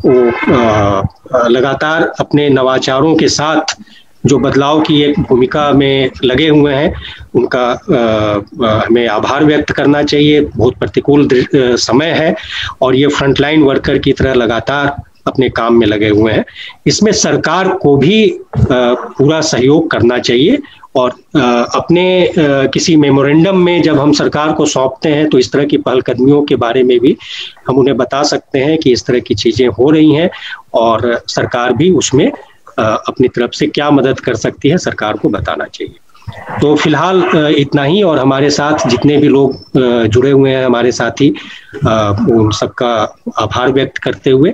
वो लगातार अपने नवाचारों के साथ जो बदलाव की एक भूमिका में लगे हुए हैं, उनका हमें आभार व्यक्त करना चाहिए। बहुत प्रतिकूल समय है और ये फ्रंटलाइन वर्कर की तरह लगातार अपने काम में लगे हुए हैं। इसमें सरकार को भी पूरा सहयोग करना चाहिए, और अपने किसी मेमोरेंडम में जब हम सरकार को सौंपते हैं तो इस तरह की पहलकदमियों के बारे में भी हम उन्हें बता सकते हैं कि इस तरह की चीजें हो रही हैं, और सरकार भी उसमें अपनी तरफ से क्या मदद कर सकती है सरकार को बताना चाहिए। तो फिलहाल इतना ही, और हमारे साथ जितने भी लोग जुड़े हुए हैं हमारे साथी, उन सबका आभार व्यक्त करते हुए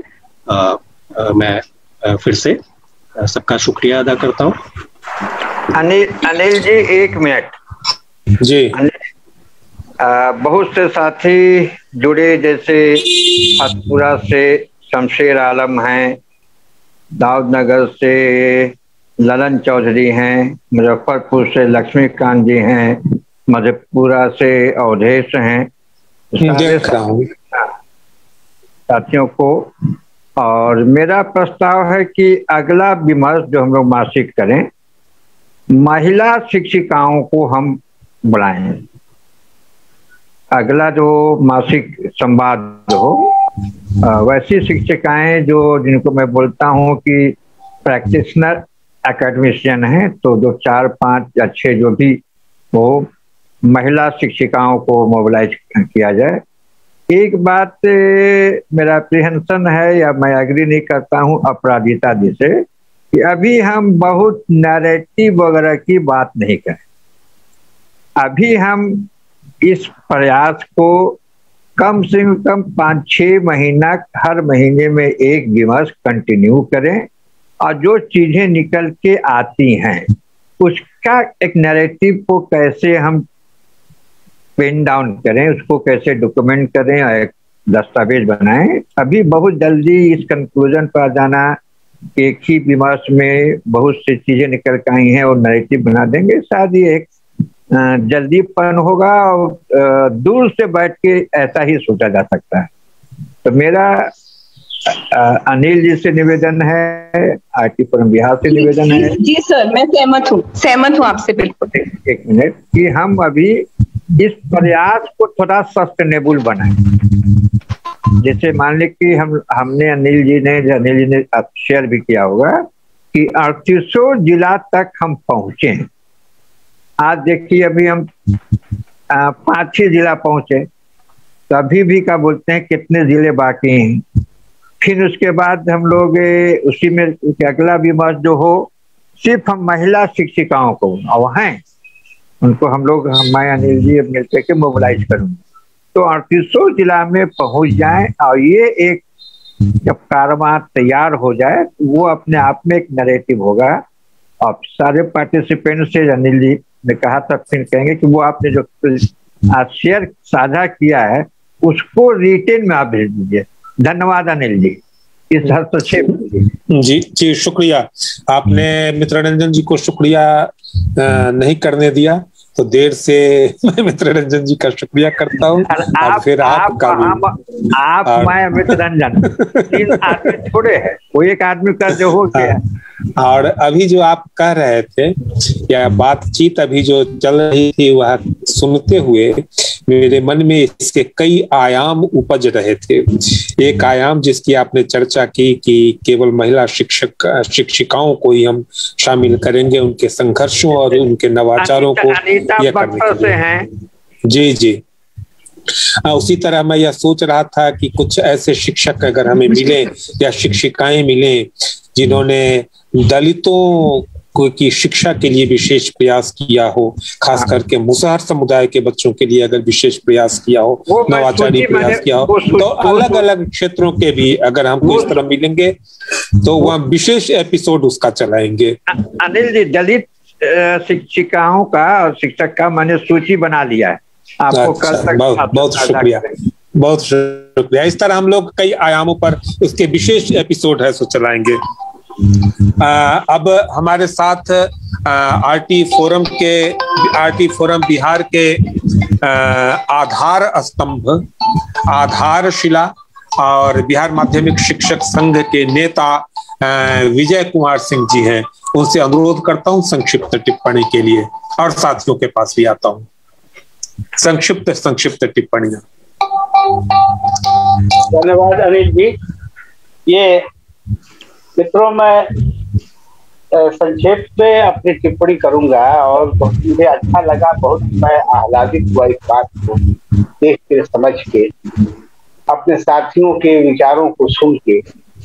मैं फिर से सबका शुक्रिया अदा करता हूँ। अनिल अनिल जी एक मिनट जी। आ, बहुत से साथी जुड़े, जैसे हथपुरा से शमशेर आलम हैं, दाऊदनगर से ललन चौधरी हैं, मुजफ्फरपुर से लक्ष्मीकांत जी हैं, मधेपुरा से अवधेश हैं, साथियों को। और मेरा प्रस्ताव है कि अगला विमर्श जो हम लोग मासिक करें, महिला शिक्षिकाओं को हम बुलाएं। अगला जो मासिक संवाद हो, वैसी शिक्षिकाएं जो जिनको मैं बोलता हूं कि प्रैक्टिशनर एकेडमिशियन हैं, तो जो चार पांच या छह जो भी हो, महिला शिक्षिकाओं को मोबिलाइज किया जाए। एक बात मेरा अप्रीहेंशन है, या मैं एग्री नहीं करता हूं अपराधिता जी से, कि अभी हम बहुत नैरेटिव वगैरह की बात नहीं करें। अभी हम इस प्रयास को कम से कम पाँच छः महीना, हर महीने में एक विमर्श कंटिन्यू करें, और जो चीजें निकल के आती हैं उसका एक नैरेटिव को कैसे हम पेन डाउन करें, उसको कैसे डॉक्यूमेंट करें और एक दस्तावेज बनाएं। अभी बहुत जल्दी इस कंक्लूजन पर आ जाना, एक ही विमर्श में बहुत सी चीजें निकल के आई हैं और नैरेटिव बना देंगे, शायद ये एक जल्दीपन होगा, और दूर से बैठ के ऐसा ही सोचा जा सकता है। तो मेरा अनिल जी से निवेदन है, आईटी फोरम बिहार से निवेदन है। जी सर, मैं सहमत हूँ सहमत हूँ आपसे बिल्कुल। एक मिनट, कि हम अभी इस प्रयास को थोड़ा सस्टेनेबल बनाएं। जैसे मान ली कि हम हमने अनिल जी ने अनिल जी ने शेयर भी किया होगा कि अड़तीसों जिला तक हम पहुंचे। आज देखिए अभी हम पांच छह जिला पहुंचे, तो अभी भी क्या बोलते हैं कितने जिले बाकी हैं। फिर उसके बाद हम लोग उसी में अगला विमर्श जो हो सिर्फ हम महिला शिक्षिकाओं को और हैं उनको हम लोग मैं अनिल जी मिलकर के मोबिलाइज करूंगे, तो अड़तीसों जिला में पहुंच जाए और ये एक जब कारवां तैयार हो जाए वो अपने आप में एक नैरेटिव होगा। और सारे पार्टिसिपेंट से अनिल जी ने कहा तब फिर कहेंगे कि वो आपने जो आज शेयर साझा किया है उसको रिटेन में आप भेज दीजिए। धन्यवाद अनिल जी इस हस्तक्षेप जी जी शुक्रिया। आपने मित्र रंजन जी को शुक्रिया नहीं करने दिया तो देर से मैं मित्र रंजन जी का शुक्रिया करता हूँ। और फिर आप आप, आप मैं मित्र रंजन तीन आदमी थोड़े है, वो एक आदमी का जो हो गया। और अभी जो आप कह रहे थे या बातचीत अभी जो चल रही थी वह सुनते हुए मेरे मन में इसके कई आयाम उपज रहे थे। एक आयाम जिसकी आपने चर्चा की कि केवल महिला शिक्षक शिक्षिकाओं को ही हम शामिल करेंगे, उनके संघर्षों और उनके नवाचारों को यह करने के लिए। जी जी आ, उसी तरह मैं यह सोच रहा था कि कुछ ऐसे शिक्षक अगर हमें मिले या शिक्षिकाएं मिले जिन्होंने दलितों की शिक्षा के लिए विशेष प्रयास किया हो, खास करके मुसहर समुदाय के बच्चों के लिए अगर विशेष प्रयास किया हो, नवाचारी प्रयास किया हो, तो अलग अलग क्षेत्रों के भी अगर हमको इस तरह मिलेंगे तो वह विशेष एपिसोड उसका चलाएंगे। अनिल जी दलित शिक्षिकाओं का और शिक्षक का मैंने सूची बना लिया है, आपको अच्छा, कल तक बहुत, बहुत शुक्रिया बहुत शुक्रिया। इस तरह हम लोग कई आयामों पर उसके विशेष एपिसोड है सो चलाएंगे। आ, अब हमारे साथ आरटी फोरम के आरटी फोरम बिहार के आ, आधार स्तंभ आधारशिला और बिहार माध्यमिक शिक्षक संघ के नेता आ, विजय कुमार सिंह जी हैं। उनसे अनुरोध करता हूं संक्षिप्त टिप्पणी के लिए और साथियों के पास भी आता हूं। संक्षिप्त संक्षिप्त टिप्पणियां। धन्यवाद अनिल जी। ये मित्रों मैं संक्षेप में अपनी टिप्पणी करूंगा और मुझे अच्छा लगा, बहुत मैं आह्लादित हुआ इस बात को देख के समझ के, अपने साथियों के विचारों को सुन के,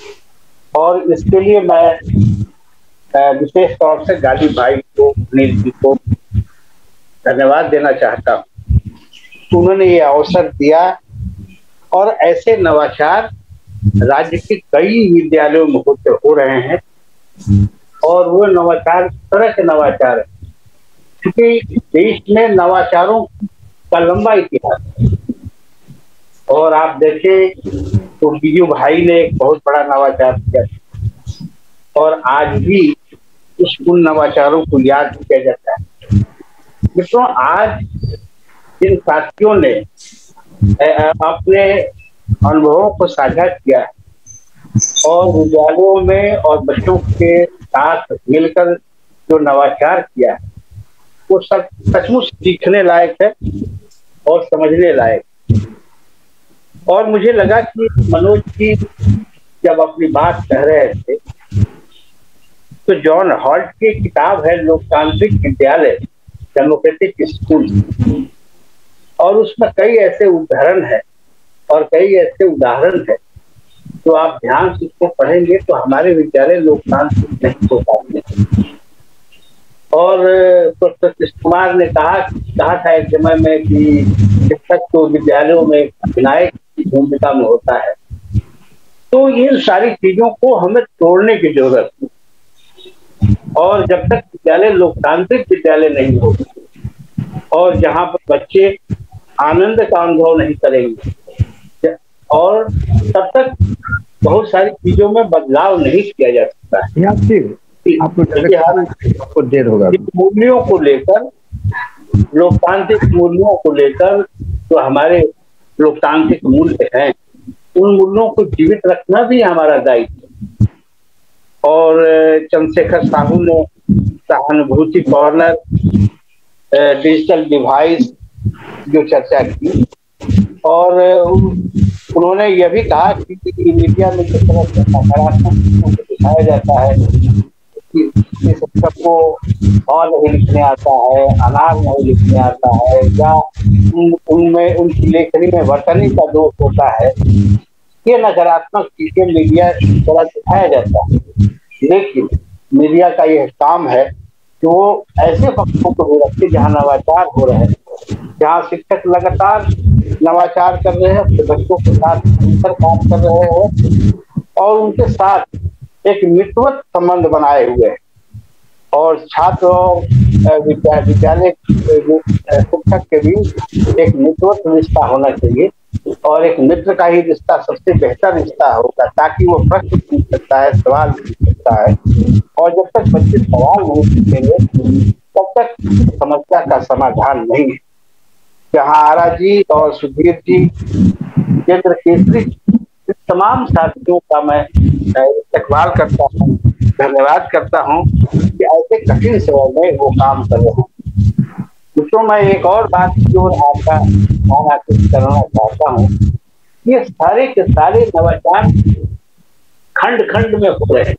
और इसके लिए मैं विशेष तौर से गाली भाई को अनिल जी को धन्यवाद देना चाहता हूँ। उन्होंने ये अवसर दिया और ऐसे नवाचार राज्य के कई विद्यालयों में होते हो रहे हैं और वो नवाचार तरह के नवाचार है क्योंकि देश में नवाचारों का लंबा इतिहास है। और आप देखें तो बीजू भाई ने एक बहुत बड़ा नवाचार किया और आज भी उस उन नवाचारों को याद किया जाता है। मित्रों आज जिन साथियों ने अपने अनुभवों को साझा किया और विद्यालयों में और बच्चों के साथ मिलकर जो नवाचार किया है वो सब सचमुच सीखने लायक है और समझने लायक। और मुझे लगा कि मनोज जी जब अपनी बात कह रहे थे तो जॉन हॉल्ट की किताब है लोकतांत्रिक विद्यालय डेमोक्रेटिक स्कूल, और उसमें कई ऐसे उदाहरण है और कई ऐसे उदाहरण है तो आप ध्यान से उसको पढ़ेंगे तो हमारे विद्यालय लोकतांत्रिक नहीं हो पाते। और प्रोफेसर कृष्ण कुमार ने कहा कहा था एक समय में कि शिक्षक तो विद्यालयों में अधिनायक की भूमिका में होता है। तो इन सारी चीजों को हमें तोड़ने की जरूरत है और जब तक विद्यालय लोकतांत्रिक विद्यालय नहीं होगा और जहाँ पर बच्चे आनंद का अनुभव नहीं करेंगे और तब तक बहुत सारी चीजों में बदलाव नहीं किया जा सकता है। आपको देर होगा। मूल्यों को लेकर लोकतांत्रिक मूल्यों को लेकर जो हमारे लोकतांत्रिक मूल्य हैं उन मूल्यों को जीवित रखना भी हमारा दायित्व है। और चंद्रशेखर साहू ने सहानुभूति कॉर्नर, डिजिटल डिवाइस जो चर्चा की और उन्होंने यह भी कहा कि, कि मीडिया में किस तरह से नकारात्मक दिखाया जाता है कि शिक्षक को और नहीं लिखने आता है, अनार नहीं लिखने आता है, या उनमें उनकी लेखनी में वर्तनी का दोष होता है। ये नकारात्मक चीजें मीडिया द्वारा दिखाया जाता है, लेकिन मीडिया का यह काम है कि वो ऐसे पक्षों को भी रखे जहाँ नवाचार हो रहे हैं, जहाँ शिक्षक लगातार नवाचार कर रहे हैं, अपने बच्चों के साथ मिलकर काम कर रहे हैं और उनके साथ एक मित्रवत संबंध बनाए हुए हैं। और छात्र और विद्यालय शिक्षक के बीच एक मित्रवत रिश्ता होना चाहिए और एक मित्र का ही रिश्ता सबसे बेहतर रिश्ता होगा, ताकि वो प्रश्न पूछ सकता है, सवाल पूछ सकता है। और जब तक बच्चे सवाल नहीं पूछेंगे तब तक समस्या का समाधान नहीं है। जहाँ आरा जी और सुधीर जी, केंद्र केसरी, तमाम साथियों का मैं इस्तेकबाल करता हूँ, धन्यवाद करता हूँ कि ऐसे कठिन समय में वो काम कर रहे हैं। तो मैं एक और बात की ओर आपका ध्यान आकर्षित करना चाहता हूँ। ये सारे के सारे नवाचार खंड खंड में हो रहे हैं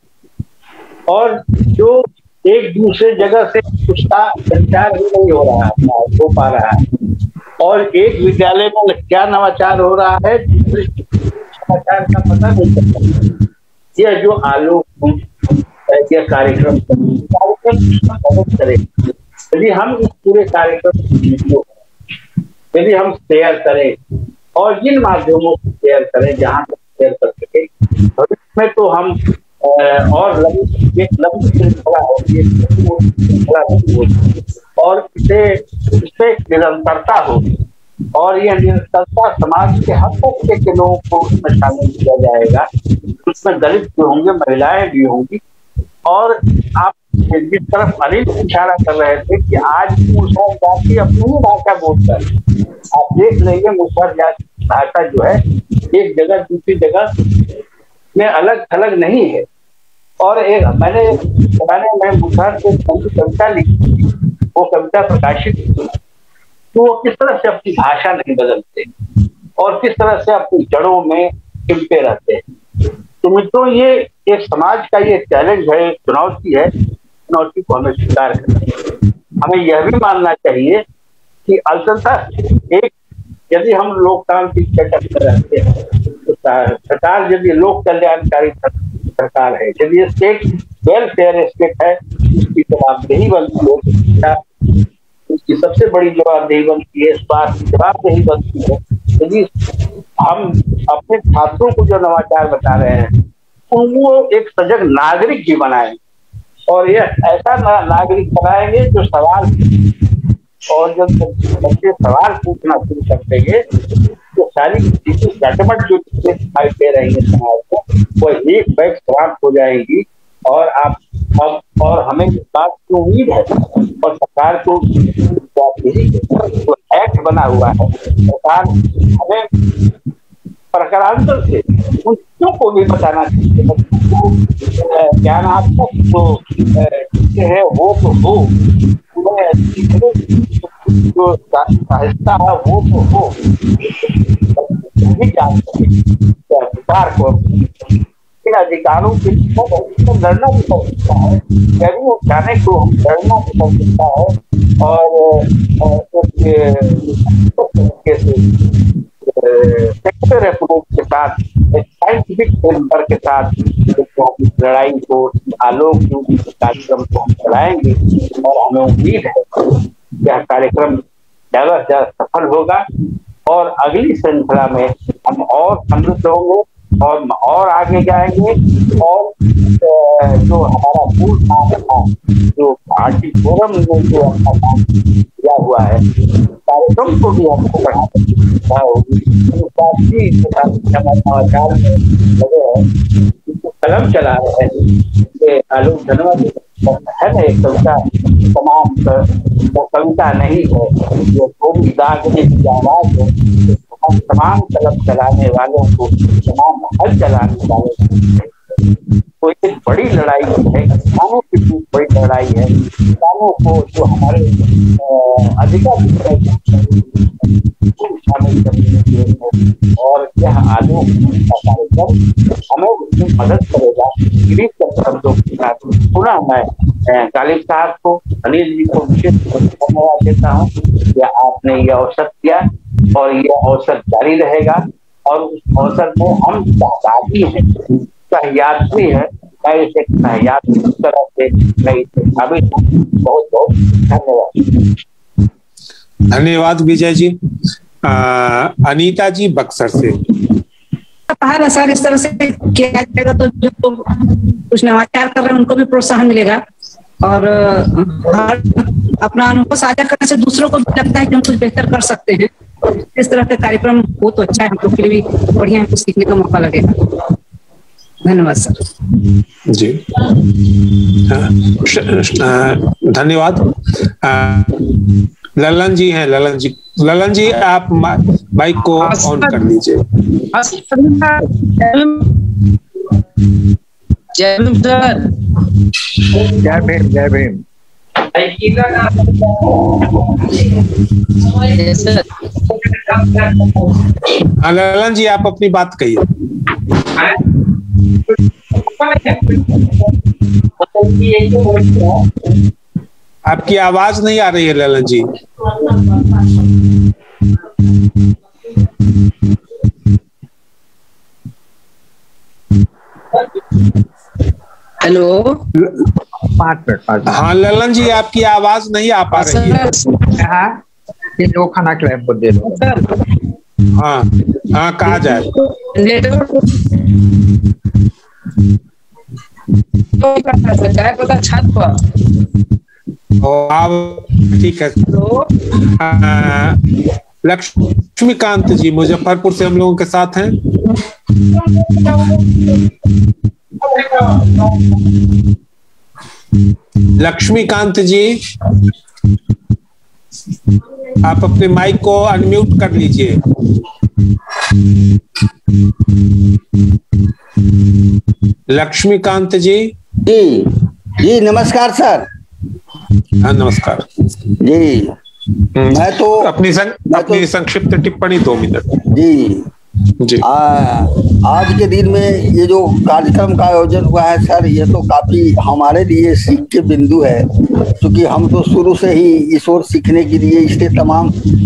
और जो एक दूसरे जगह से उसका संचार ही नहीं हो रहा है, हो पा रहा है। और एक विद्यालय में क्या नवाचार हो रहा है, दूसरे नवाचार का पता नहीं चलता। यह जो आलोक यह कार्यक्रम कार्यक्रम मदद करे, यदि हम इस पूरे कार्यक्रम यदि हम शेयर करें और जिन माध्यमों को शेयर करें जहाँ तक शेयर कर सके, इसमें तो हम और लंबी एक लंबी श्रृंखला होगी, श्रृंखला होगी और इसे इससे निरंतरता होगी और यह निरंतरता समाज के हर तबके के लोगों को उसमें शामिल किया जाएगा। उसमें दलित भी होंगे, महिलाएं भी होंगी। और आप जिस तरफ अनिल इशारा कर रहे थे कि आज मुसहर जाति अपनी ही भाषा बोलता है, आप देख लेंगे मुसहर जाति भाषा जो है एक जगह दूसरी जगह में अलग थलग नहीं है। और एक मैंने मैंने मैं मुसहर से कविता लिखी, वो कविता प्रकाशित की, तो वो किस तरह से अपनी भाषा नहीं बदलते और किस तरह से अपनी जड़ों में चिपके रहते हैं। तो मित्रों, ये एक समाज का ये चैलेंज है, चुनौती है, चुनौती को हमें स्वीकार करना चाहिए। हमें यह भी मानना चाहिए कि अंततः एक यदि हम लोकतांत्रिक सेटअप में रहते हैं तो सरकार यदि लोक कल्याणकारी सरकार है, यदि स्टेट वेलफेयर स्टेट है, उसकी जवाबदेही बनती है, उसकी सबसे बड़ी जवाबदेही बनती है, स्वास्थ्य जवाबदेही बनती है। यदि हम अपने छात्रों को जो नवाचार बता रहे हैं उनको एक सजग नागरिक भी बनाएं और ये ऐसा ना, नागरिक बनाएंगे जो सवाल, और जब बच्चे सवाल पूछना शुरू कर देंगे तो सारी चीजें झटपट जो चीजें दिखाई दे रही है समाज को वो एक बैग समाप्त हो जाएगी। और आप अब और हमें इस बात की उम्मीद है और सरकार को जो एक्ट बना हुआ है, सरकार हमें प्रकारांतर से उन चीजों को भी बताना चाहिए। ज्ञानात्मक जो चीजें है वो तो हो, जो साहित्य है वो तो हो, सरकार को इन अधिकारों के लड़ना भी पड़ सकता है, यदि वो जाने को लड़ना भी पड़ सकता है। और सेक्टर अप्रोच के साथ, एक साइंटिफिक फ्रेमवर्क के साथ लड़ाई को, आलोक कार्यक्रम को हम चलाएंगे और हमें उम्मीद है यह कार्यक्रम ज्यादा से ज्यादा सफल होगा और अगली श्रृंखला में हम और समृद्ध होंगे और और आगे जाएंगे। और जो हमारा मूल काम था, जो आरटी फोरम ने जो अपना काम किया हुआ है, कार्यक्रम को भी हमको बढ़ाना होगी। नवाचार में लगे हैं, कलम चला रहे हैं, आलोक धन्यवाद है ना। एक कविता तमाम वो कविता नहीं है, जो तो भी दागने की आवाज है, हम तमाम कलम चलाने वालों को, तमाम हल चलाने वालों को तो एक बड़ी लड़ाई है, किसानों की बहुत बड़ी लड़ाई है। किसानों को जो हमारे अधिकार शामिल करने और यह आलोक का कार्यक्रम हमें उसमें मदद करेगा। गिरीश शब्दों के साथ सुना मैं गालिब साहब को, अनिल जी को विशेष धन्यवाद देता हूँ कि आपने यह अवसर दिया और यह अवसर जारी रहेगा और उस अवसर में हम सहभागी हैं, सहयात्री है। मैं इसे सहयात्री इस तरह से मैं इसे शामिल हूँ। बहुत बहुत धन्यवाद। धन्यवाद विजय जी। आ, अनीता जी बक्सर से। है सर, इस तरह से किया जाएगा तो जो कुछ नवाचार कर रहे हैं उनको भी प्रोत्साहन मिलेगा और अपना अनुभव साझा करने से दूसरों को भी लगता है कि हम कुछ बेहतर कर सकते हैं। इस तरह के कार्यक्रम हो तो अच्छा है, हम लोग के लिए भी बढ़िया है, कुछ सीखने का मौका लगेगा। धन्यवाद सर। जी धन्यवाद। ललन जी हैं, ललन जी ललन जी आप माइक को ऑन कर लीजिए। जय भीम सर। जय भीम जय भीम। हाँ ललन जी आप अपनी बात कहिए। आपकी आवाज नहीं आ रही है ललन जी। हेलो पाँच मिनट पाँच हाँ ललन जी आपकी आवाज नहीं आ पा रही है। हाँ ये दो खाना के लिए दे दो। हाँ हाँ कहा जाए। छत पर ठीक है। लक्ष्मीकांत जी मुजफ्फरपुर से हम लोगों के साथ हैं। लक्ष्मीकांत जी आप अपने माइक को अनम्यूट कर लीजिए। लक्ष्मीकांत जी। जी जी नमस्कार सर। हाँ नमस्कार जी। मैं तो अपनी सं, अपनी तो, संक्षिप्त टिप्पणी दो मिनट। जी जी आ, आज के दिन में ये जो कार्यक्रम का आयोजन हुआ है सर, ये तो काफी हमारे लिए सीख के बिंदु है, क्योंकि हम तो शुरू से ही इस ओर सीखने के लिए, इसलिए तमाम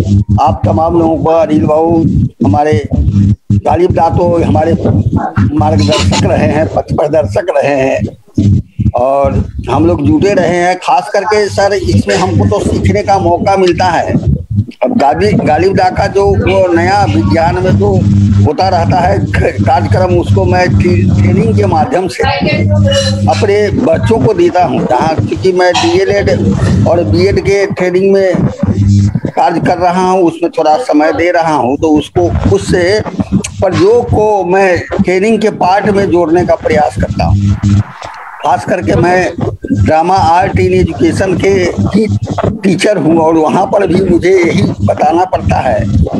आप तमाम लोगों को, अनिल बाबू हमारे गालिब दा तो हमारे मार्गदर्शक रहे हैं, पथ प्रदर्शक रहे हैं और हम लोग जुटे रहे हैं। खास करके सर इसमें हमको तो सीखने का मौका मिलता है। अब गालिब गालिब दा का जो वो नया विज्ञान में जो होता रहता है कार्यक्रम, उसको मैं ट्रेनिंग के माध्यम से अपने बच्चों को देता हूँ। जहाँ क्योंकि मैं डीएलएड और बीएड के ट्रेनिंग में कार्य कर रहा हूँ, उसमें थोड़ा समय दे रहा हूँ, तो उसको उससे प्रयोग को मैं ट्रेनिंग के पार्ट में जोड़ने का प्रयास करता हूँ। खास करके मैं ड्रामा आर्ट इन एजुकेशन के ही टीचर हूँ और वहाँ पर भी मुझे यही बताना पड़ता है,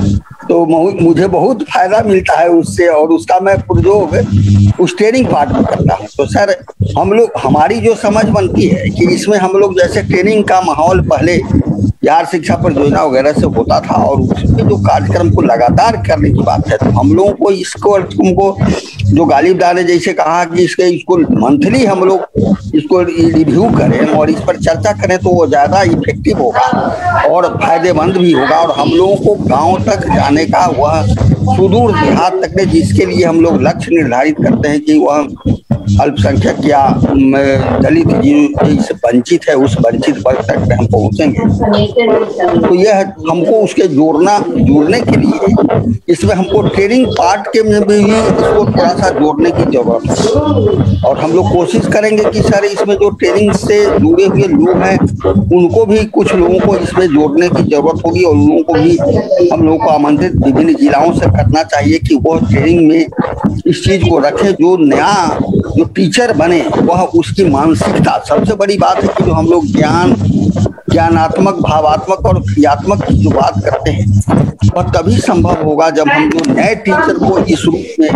तो मुझे बहुत फायदा मिलता है उससे और उसका मैं प्रयोग उस ट्रेनिंग पार्ट में करता हूँ। तो सर हम लोग, हमारी जो समझ बनती है कि इसमें हम लोग जैसे ट्रेनिंग का माहौल पहले बिहार शिक्षा परियोजना वगैरह से होता था और उसमें जो कार्यक्रम को लगातार करने की बात है, तो हम लोगों को इसको तुमको जो गालिब दा ने जैसे कहा कि इसके इसको मंथली हम लोग इसको रिव्यू करें और इस पर चर्चा करें तो वो ज्यादा इफेक्टिव होगा और फायदेमंद भी होगा और हम लोगों को गांव तक जाने का, वह सुदूर देहात तक, जिसके लिए हम लोग लक्ष्य निर्धारित करते हैं कि वह अल्पसंख्यक या दलित जिससे वंचित है उस वंचित वर्ग तक हम पहुंचेंगे। तो यह हमको उसके जोड़ना जोड़ने के लिए इसमें हमको ट्रेनिंग पार्ट के में भी इसको थोड़ा सा जोड़ने की जरूरत है और हम लोग कोशिश करेंगे कि सर इसमें जो ट्रेनिंग से जुड़े हुए लोग हैं उनको भी, कुछ लोगों को इसमें जोड़ने की जरूरत होगी और लोगों को भी हम लोगों को आमंत्रित विभिन्न जिलाओं से करना चाहिए कि वो ट्रेनिंग में इस चीज को रखें। जो नया जो टीचर बने वह उसकी मानसिकता, सबसे बड़ी बात है कि जो हम लोग ज्ञान ज्ञानात्मक, भावात्मक और क्रियात्मक की जो बात करते हैं वह तभी संभव होगा जब हम जो नए टीचर को इस रूप में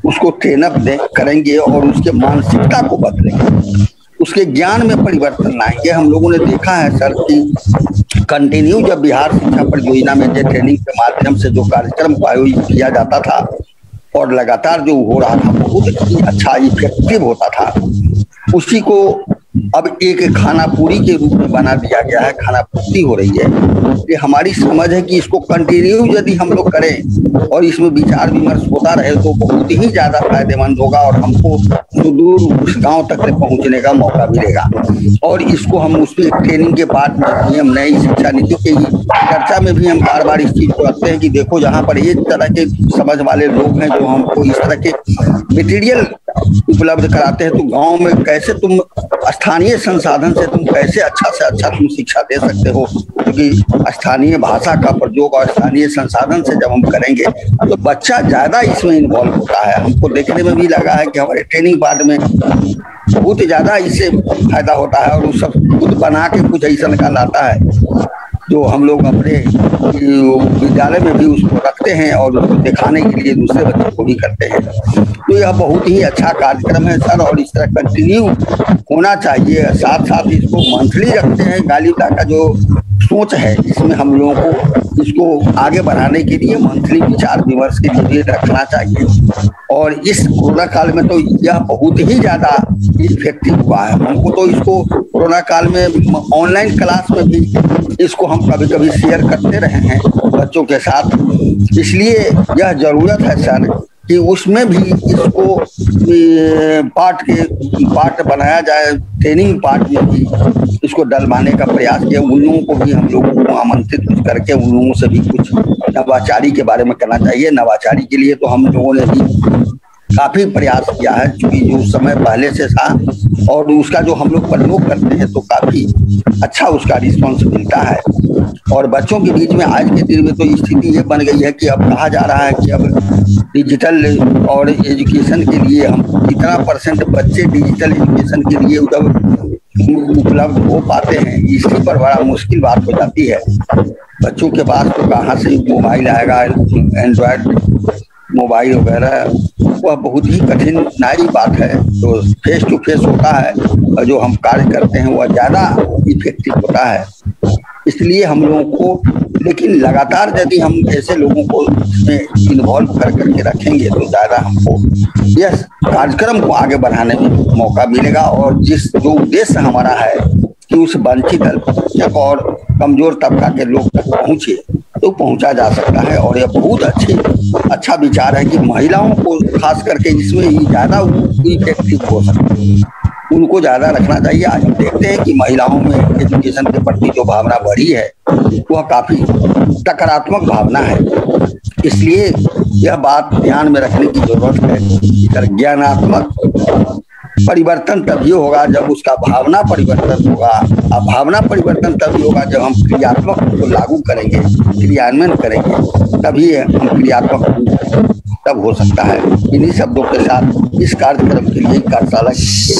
उसको ट्रेन अप करेंगे और उसके मानसिकता को बदलेंगे, उसके ज्ञान में परिवर्तन लाएंगे। हम लोगों ने देखा है सर कि कंटिन्यू जब बिहार शिक्षा परियोजना में जो ट्रेनिंग के माध्यम से जो कार्यक्रम को आयोजित किया जाता था और लगातार जो हो रहा था बहुत ही अच्छा इफेक्टिव होता था, उसी को अब एक खाना पूरी के रूप में बना दिया गया है, खाना पूर्ति हो रही है। ये हमारी समझ है कि इसको कंटिन्यू यदि हम लोग करें और इसमें विचार विमर्श होता रहे तो बहुत ही ज्यादा फायदेमंद होगा और हमको सुदूर उस गांव तक से पहुंचने का मौका मिलेगा। और इसको हम उसमें ट्रेनिंग के बाद में भी हम नई शिक्षा नीति की चर्चा में भी हम बार बार इस चीज को रखते हैं कि देखो जहाँ पर इस तरह के समझ वाले लोग हैं जो हमको इस तरह के मटेरियल उपलब्ध कराते हैं, तो गांव में कैसे तुम स्थानीय संसाधन से तुम कैसे अच्छा से अच्छा तुम शिक्षा दे सकते हो, क्योंकि स्थानीय भाषा का प्रयोग और स्थानीय संसाधन से जब हम करेंगे तो बच्चा ज्यादा इसमें इन्वॉल्व होता है। हमको देखने में भी लगा है कि हमारे ट्रेनिंग पार्ट में बहुत ज्यादा इससे फायदा होता है और वो सब खुद बना के कुछ ऐसा का लाता है जो हम लोग अपने विद्यालय में भी उसको रखते हैं और उसको दिखाने के लिए दूसरे बच्चों को भी करते हैं। तो यह बहुत ही अच्छा कार्यक्रम है सर और इस तरह कंटिन्यू होना चाहिए। साथ साथ इसको मंथली रखते हैं, गालिबा का जो सोच है इसमें हम लोगों को इसको आगे बढ़ाने के लिए मंथली विचार विमर्श के लिए भी रखना चाहिए। और इस कोरोना काल में तो यह बहुत ही ज्यादा इफेक्टिव हुआ है। हमको तो इसको कोरोना काल में ऑनलाइन क्लास में भी इसको हम कभी कभी शेयर करते रहे हैं बच्चों के साथ, इसलिए यह जरूरत है सर कि उसमें भी इसको पार्ट के पार्ट बनाया जाए, ट्रेनिंग पार्ट में भी इसको डलवाने का प्रयास किया। उन लोगों को भी हम लोगों को आमंत्रित कुछ करके उन लोगों से भी कुछ नवाचारी के बारे में करना चाहिए। नवाचारी के लिए तो हम लोगों ने भी काफी प्रयास किया है, क्योंकि जो समय पहले से था और उसका जो हम लोग प्रयोग करते हैं तो काफी अच्छा उसका रिस्पॉन्स मिलता है। और बच्चों के बीच में आज के दिन में तो स्थिति ये बन गई है कि अब कहा जा रहा है कि अब डिजिटल और एजुकेशन के लिए हम कितना परसेंट बच्चे डिजिटल एजुकेशन के लिए उपलब्ध हो पाते हैं, इसी पर बड़ा मुश्किल बात हो जाती है। बच्चों के पास तो कहाँ से मोबाइल आएगा, एंड्रॉयड मोबाइल वगैरह, वह बहुत ही कठिन नई बात है। तो फेस टू फेस होता है और जो हम कार्य करते हैं वह ज्यादा इफेक्टिव होता है। इसलिए हम लोगों को लेकिन लगातार यदि हम ऐसे लोगों को इसमें इन्वॉल्व कर करके रखेंगे तो ज्यादा हमको यह कार्यक्रम को आगे बढ़ाने में मौका मिलेगा। और जिस जो उद्देश्य हमारा है कि उस वंचित अल्पसंख्यक और कमजोर तबका के लोग तक पहुंचे तो पहुंचा जा सकता है। और यह बहुत अच्छे अच्छा विचार है कि महिलाओं को खास करके इसमें ही ज्यादा इफेक्टिव हो सकते हैं, उनको ज्यादा रखना चाहिए। आज हम देखते हैं कि महिलाओं में एजुकेशन के प्रति जो भावना बढ़ी है वह काफी सकारात्मक भावना है। इसलिए यह बात ध्यान में रखने की जरूरत है। ज्ञानात्मक परिवर्तन तभी होगा जब उसका भावना परिवर्तन होगा, और भावना परिवर्तन तभी होगा जब हम क्रियात्मक को लागू करेंगे, क्रियान्वयन करेंगे, तभी हम क्रियात्मक तब हो सकता है। इन्हीं शब्दों के साथ इस कार्यक्रम के लिए कार्यशाला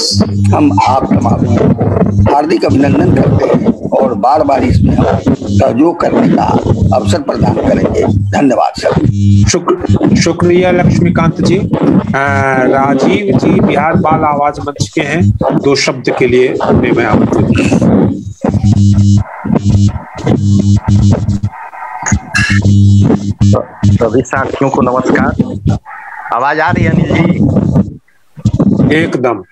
हम आप तमाम को हार्दिक अभिनंदन करते हैं और बार बार इसमें हम सहयोग करने का अवसर प्रदान करेंगे। धन्यवाद सर। शुक्र शुक्रिया लक्ष्मीकांत जी। राजीव जी बिहार बाल आवाज मंच के हैं, दो शब्द के लिए उन्हें मैं आमंत्रित सभी साथियों को नमस्कार। आवाज आ रही है अनिल जी? एकदम।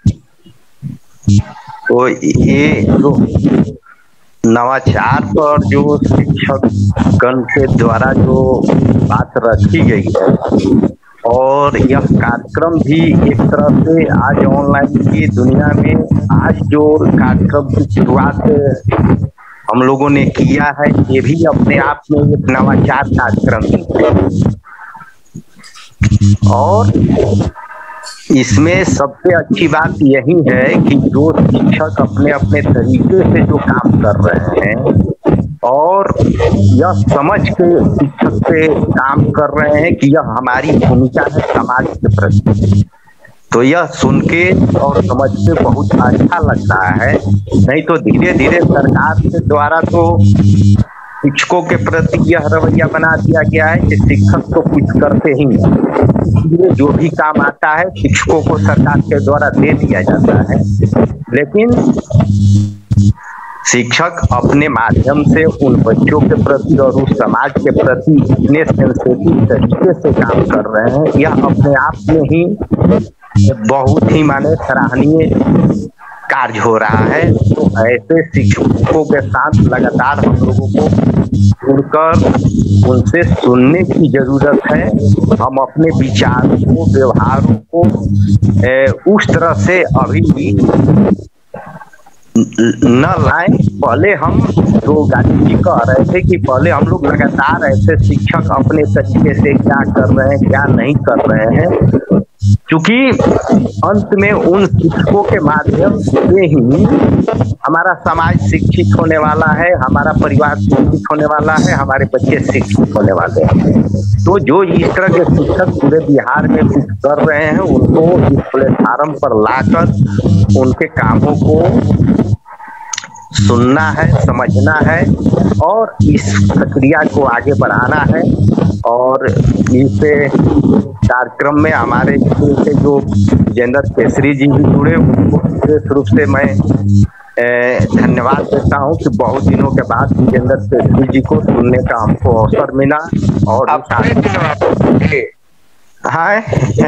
तो ये जो नवाचार पर जो शिक्षक गण के द्वारा जो बात रखी गई है और यह कार्यक्रम भी एक तरह से आज ऑनलाइन की दुनिया में आज जो कार्यक्रम की शुरुआत हम लोगों ने किया है, ये भी अपने आप में एक नवाचार कार्यक्रम है। और इसमें सबसे अच्छी बात यही है कि जो शिक्षक अपने अपने तरीके से जो काम कर रहे हैं और यह समझ के शिक्षक से काम कर रहे हैं कि यह हमारी भूमिका है समाज के प्रति, तो यह सुन के और समझ के बहुत अच्छा लगता है। नहीं तो धीरे धीरे सरकार के द्वारा तो शिक्षकों के प्रति यह रवैया बना दिया गया है कि शिक्षक तो कुछ करते ही नहीं, इसलिए जो भी काम आता है शिक्षकों को सरकार के द्वारा दे दिया जाता है। लेकिन शिक्षक अपने माध्यम से उन बच्चों के प्रति और उस समाज के प्रति इतने सेंसिटिव तरीके से काम कर रहे हैं, यह अपने आप में ही बहुत ही माने सराहनीय कार्य हो रहा है। तो ऐसे शिक्षकों के साथ लगातार हम लोगों को जुड़कर उनसे सुनने की जरूरत है। हम अपने विचारों को, व्यवहारों को उस तरह से अभी भी न लाएं। पहले हम जो गांधी जी कह रहे थे कि पहले हम लोग लगातार ऐसे शिक्षक अपने तरीके से क्या कर रहे हैं क्या नहीं कर रहे हैं, क्योंकि अंत में उन शिक्षकों के माध्यम से ही हमारा समाज शिक्षित होने वाला है, हमारा परिवार शिक्षित होने वाला है, हमारे बच्चे शिक्षित होने वाले हैं। तो जो इस तरह के शिक्षक पूरे बिहार में कुछ कर रहे हैं उनको इस प्लेटफार्म पर लाकर उनके कामों को सुनना है, समझना है और इस प्रक्रिया को आगे बढ़ाना है। और इस कार्यक्रम में हमारे से जो जेंदर केसरी जी भी जुड़े, उनको विशेष रूप से मैं धन्यवाद देता हूं कि बहुत दिनों के बाद जेंदर केसरी जी को सुनने का हमको अवसर मिला। और हाँ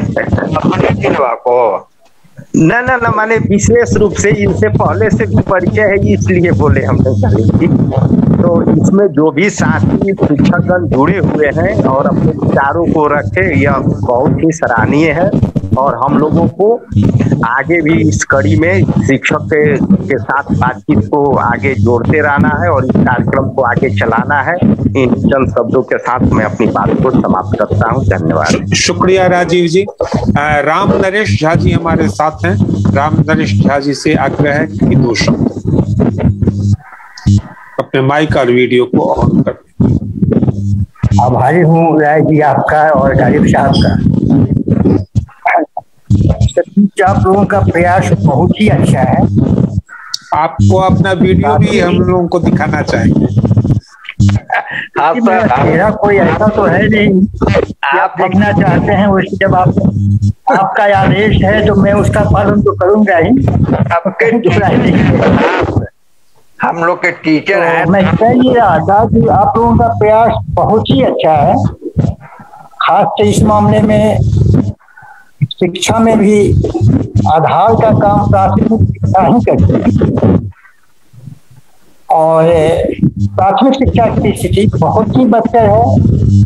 को न न न माने विशेष रूप से इनसे पहले से भी परिचय है इसलिए बोले हमने खाली थी। तो इसमें जो भी साथी शिक्षकगण जुड़े हुए हैं और अपने विचारों को रखे, यह बहुत ही सराहनीय है। और हम लोगों को आगे भी इस कड़ी में शिक्षक के, के साथ बातचीत को आगे जोड़ते रहना है और इस कार्यक्रम को आगे चलाना है। इन चंद शब्दों के साथ मैं अपनी बात को समाप्त करता हूं। धन्यवाद। शुक्रिया राजीव जी। राम नरेश झा जी हमारे साथ हैं। राम नरेश झा जी से आग्रह है कि दो शब्द अपने माइक और वीडियो को ऑन कर दें। आभारी हूँ राय जी आपका और गालिब साहब का। सतीश आप लोगों का प्रयास बहुत ही अच्छा है। आपको अपना वीडियो भी हम लोगों को दिखाना चाहेंगे। आप मेरा कोई ऐसा तो है नहीं आप देखना चाहते हैं, उसकी जब आप आपका आदेश है तो मैं उसका पालन तो करूंगा ही। आपके हम लोग के टीचर हैं। मैं कह ही रहा था कि आप लोगों का प्रयास बहुत ही अच्छा है, खास से इस मामले में शिक्षा में भी आधार का काम प्राथमिक शिक्षा ही करती है। और प्राथमिक शिक्षा की स्थिति बहुत ही बदतर है।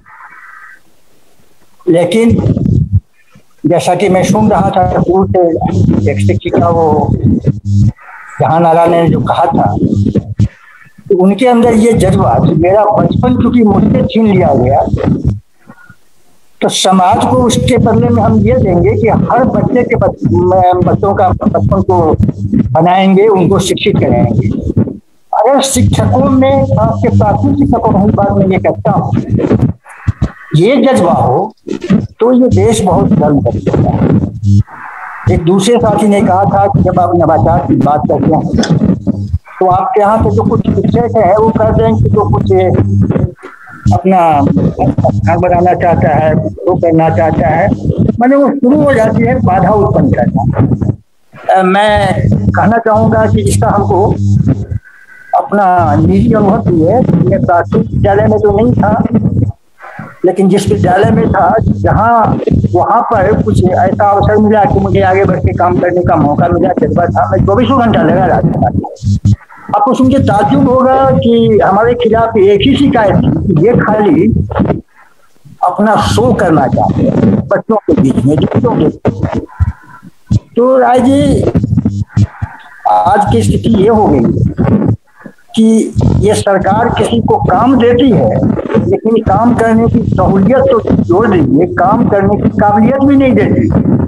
लेकिन जैसा कि मैं सुन रहा था स्कूल से एक शिक्षिका वो जहां नारा ने जो कहा था, तो उनके अंदर ये जज्बा कि मेरा बचपन चूंकि मुझसे छीन लिया गया तो समाज को उसके बदले में हम ये देंगे कि हर बच्चे के बच्चों का बचपन को बनाएंगे, उनको शिक्षित करेंगे। अगर शिक्षकों में आपके प्राथमिक शिक्षकों में बात में ये कहता हूँ ये जज्बा हो तो ये देश बहुत गर्व कर सकता है। एक दूसरे साथी ने कहा था कि जब आप नवाचार की बात करते हैं तो आपके यहाँ से जो कुछ शिक्षक है वो कहते हैं कि जो कुछ अपना घर बनाना चाहता है, वो करना चाहता है, मैंने वो शुरू हो जाती है बाधा उत्पन्न करना। मैं कहना चाहूँगा कि इसका हमको अपना निजी अनुभव भी है। मैं प्राथमिक विद्यालय में तो नहीं था, लेकिन जिस विद्यालय में था जहाँ वहाँ पर कुछ ऐसा अवसर मिला कि मुझे आगे बढ़ के काम करने का मौका मिला, जज्बा था, मैं चौबीसों घंटा लगा रहता था। आपको सुन के ताज्जुब होगा कि हमारे खिलाफ एक ही शिकायत थी, ये खाली अपना शो करना चाहते हैं बच्चों के बीच में, बच्चों के। तो राय जी आज की स्थिति ये हो गई कि ये सरकार किसी को काम देती है लेकिन काम करने की सहूलियत तो जोड़ दीजिए, काम करने की काबिलियत भी नहीं देती।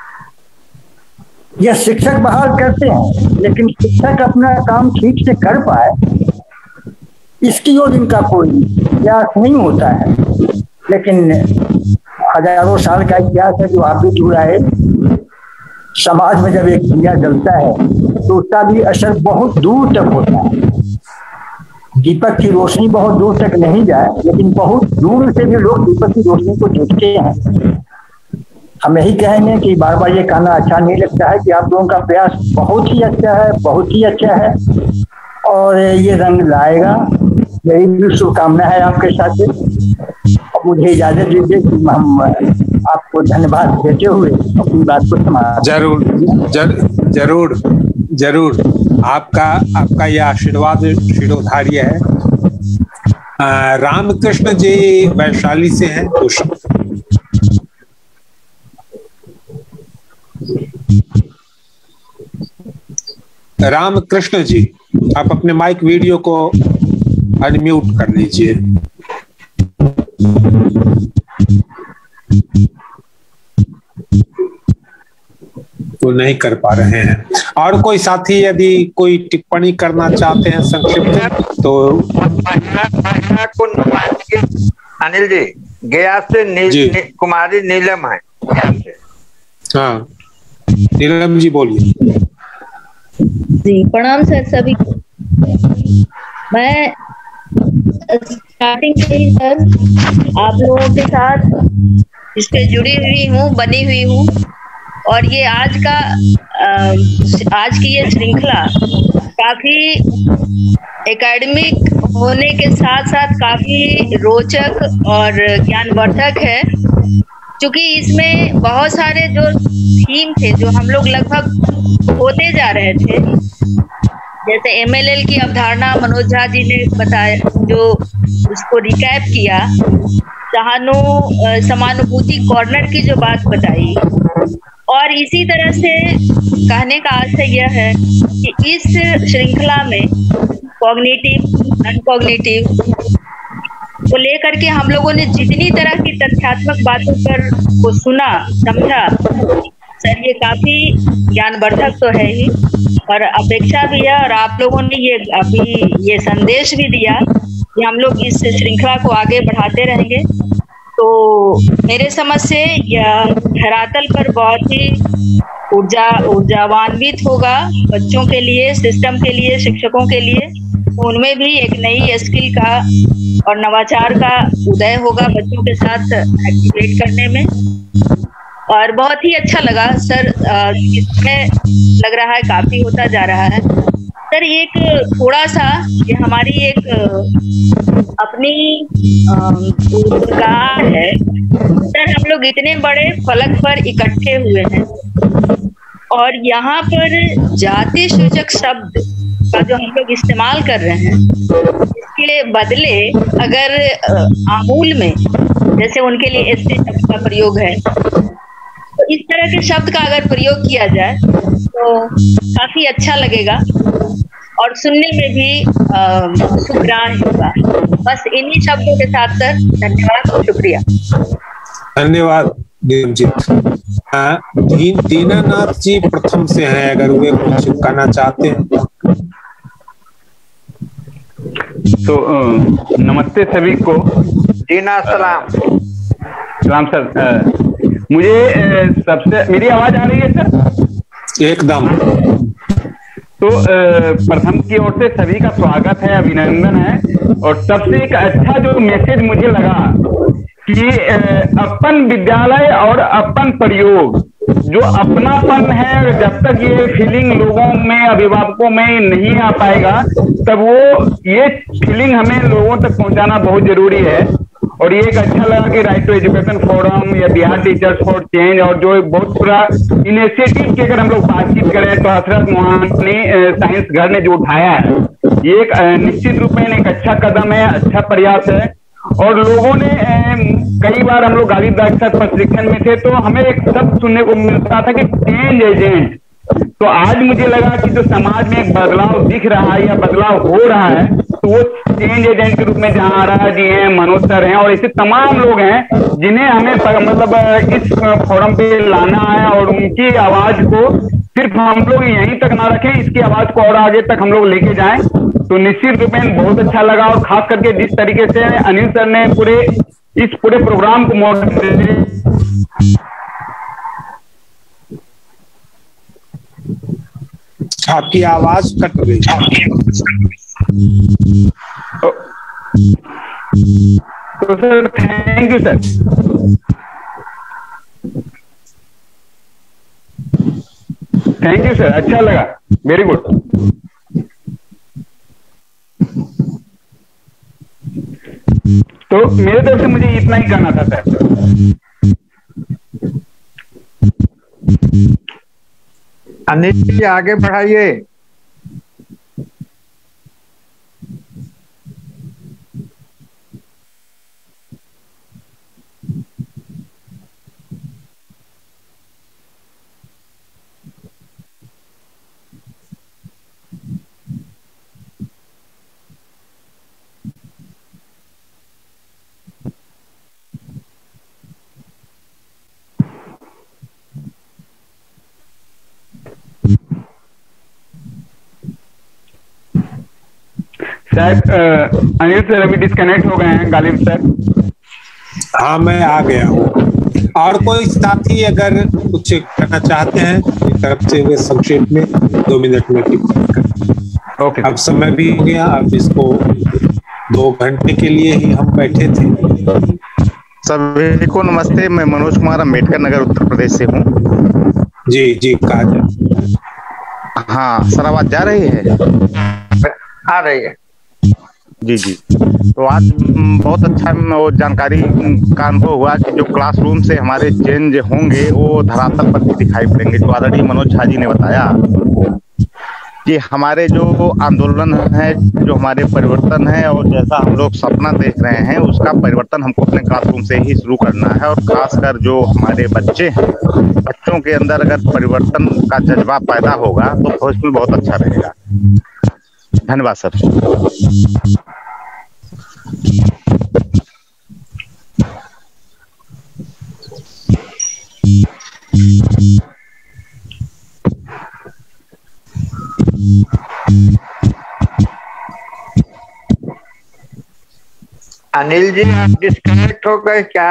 ये शिक्षक बहाल करते हैं लेकिन शिक्षक अपना काम ठीक से कर पाए इसकी ओर इनका कोई प्रयास नहीं होता है। लेकिन हजारों साल का इतिहास है जो आप भी जुड़ा है। समाज में जब एक दिया जलता है तो उसका भी असर बहुत दूर तक होता है। दीपक की रोशनी बहुत दूर तक नहीं जाए, लेकिन बहुत दूर से भी लोग दीपक की रोशनी को देखते हैं। हम यही कहेंगे कि बार बार ये कहना अच्छा नहीं लगता है कि आप लोगों का प्रयास बहुत ही अच्छा है, बहुत ही अच्छा है और ये रंग लाएगा। मेरी भी शुभकामना है आपके साथ। मुझे इजाजत दीजिए कि हम आपको धन्यवाद देते हुए अपनी बात को समाप्त। जरूर जर, जरूर जरूर आपका आपका यह आशीर्वाद शिरोधार्य है। आ, रामकृष्ण जी वैशाली से हैं, तो रामकृष्ण जी आप अपने माइक वीडियो को अनम्यूट कर लीजिए। तो नहीं कर पा रहे हैं। और कोई साथी यदि कोई टिप्पणी करना चाहते हैं संक्षिप्त तो अनिल जी, गया से नी, नी, कुमारी नीलम है। हाँ नीलम जी बोलिए। जी प्रणाम सर सभी। मैं स्टार्टिंग से ही सर आप लोगों के साथ इस पे जुड़ी हुई हूँ, बनी हुई हूँ और ये आज का आज की ये श्रृंखला काफी एकेडमिक होने के साथ साथ काफी रोचक और ज्ञानवर्धक है, क्योंकि इसमें बहुत सारे जो थीम थे जो हम लोग लगभग होते जा रहे थे, जैसे एमएलएल की अवधारणा मनोज झा जी ने बताया, जो उसको रिकैप किया, सहानु समानुभूति कॉर्नर की जो बात बताई, और इसी तरह से कहने का आशय यह है कि इस श्रृंखला में कॉग्निटिव अनकॉग्निटिव को लेकर के हम लोगों ने जितनी तरह की तथ्यात्मक बातों पर को सुना समझा, सर ये काफी ज्ञानवर्धक तो है ही और अपेक्षा भी है, और आप लोगों ने ये अभी ये संदेश भी दिया कि हम लोग इस श्रृंखला को आगे बढ़ाते रहेंगे। तो मेरे समझ से यह धरातल पर बहुत ही ऊर्जा ऊर्जावान्वित होगा बच्चों के लिए, सिस्टम के लिए, शिक्षकों के लिए। उनमें भी एक नई स्किल का और नवाचार का उदय होगा बच्चों के साथ एक्टिवेट करने में, और बहुत ही अच्छा लगा सर। इसमें लग रहा है काफी होता जा रहा है सर। एक थोड़ा सा ये हमारी एक अपनी रोजगार है सर, हम लोग इतने बड़े फलक पर इकट्ठे हुए हैं और यहाँ पर जाति सूचक शब्द का जो हम लोग इस्तेमाल कर रहे हैं, इसके बदले अगर आमूल में जैसे उनके लिए एसटी शब्द का प्रयोग है, तो इस तरह के शब्द का अगर प्रयोग किया जाए तो काफी अच्छा लगेगा और सुनने में भी सुग्राह्य होगा। बस इन्हीं शब्दों के साथ सर धन्यवाद और शुक्रिया। धन्यवाद नीलमजीत। दीन, दीनानाथ जी प्रथम से हैं, अगर वे कुछ कहना चाहते हैं तो। नमस्ते सभी को। दीना सलाम। सलाम सर। मुझे सबसे, मेरी आवाज आ रही है सर? एकदम। तो प्रथम की ओर से सभी का स्वागत है, अभिनंदन है। और सबसे एक अच्छा जो मैसेज मुझे लगा कि अपन विद्यालय और अपन प्रयोग, जो अपनापन है, जब तक ये फीलिंग लोगों में, अभिभावकों में नहीं आ पाएगा, तब वो ये फीलिंग हमें लोगों तक पहुंचाना बहुत जरूरी है। और ये एक अच्छा लगा कि राइट टू एजुकेशन फोरम या बिहार टीचर्स फॉर चेंज और जो बहुत पूरा इनिशिएटिव की अगर हम लोग बातचीत करें तो हसरत मोहानी साइंस घर ने जो उठाया है, ये एक निश्चित रूप में एक अच्छा कदम है, अच्छा प्रयास है। और लोगों ने कई बार हम लोग गाली अक्सर प्रशिक्षण में थे तो हमें एक शब्द सुनने को मिलता था कि चेंज एजेंट। तो आज मुझे लगा कि जो समाज में एक बदलाव दिख रहा है या बदलाव हो रहा है, तो वो चेंज एजेंट के रूप में जहाँ आराध्या जी हैं, मनोज सर हैं और ऐसे तमाम लोग हैं जिन्हें हमें मतलब इस फोरम पे लाना है और उनकी आवाज को सिर्फ हम लोग यहीं तक ना रखें, इसकी आवाज को और आगे तक हम लोग लेके जाएं। तो निश्चित रूप में बहुत अच्छा लगा। और खास करके जिस तरीके से अनिल सर ने पूरे इस पूरे प्रोग्राम को मॉडरेट आपकी आवाज कट रही है। तो sir thank you sir. Thank you sir, अच्छा लगा, वेरी गुड। तो मेरे तरफ से मुझे इतना ही कहना था सर। अनिल जी आगे बढ़ाइए। शायद अनिल सर अभी डिस्कनेक्ट हो गए हैं, गालिब सर। हाँ मैं आ गया हूँ। और कोई साथी अगर कुछ करना चाहते हैं अपनी तरफ से वे संक्षेप में दो मिनट में ओके। अब समय भी हो गया, अब इसको दो घंटे के लिए ही हम बैठे थे। सभी को नमस्ते, मैं मनोज कुमार अम्बेडकर नगर उत्तर प्रदेश से हूँ। जी जी कहा जाए। हाँ सर आवाज जा रही है? आ रही है जी जी। तो आज बहुत अच्छा वो जानकारी का अनुभव हुआ कि जो क्लासरूम से हमारे चेंज होंगे वो धरातल पर भी दिखाई पड़ेंगे। जो आदरणीय मनोज झा जी ने बताया कि हमारे जो आंदोलन है, जो हमारे परिवर्तन है और जैसा हम लोग सपना देख रहे हैं उसका परिवर्तन हमको अपने क्लासरूम से ही शुरू करना है। और खासकर जो हमारे बच्चे हैं, बच्चों के अंदर अगर परिवर्तन का जज्बा पैदा होगा तो भविष्य में बहुत अच्छा रहेगा। धन्यवाद सर। अनिल जी आप डिस्कनेक्ट हो गए क्या?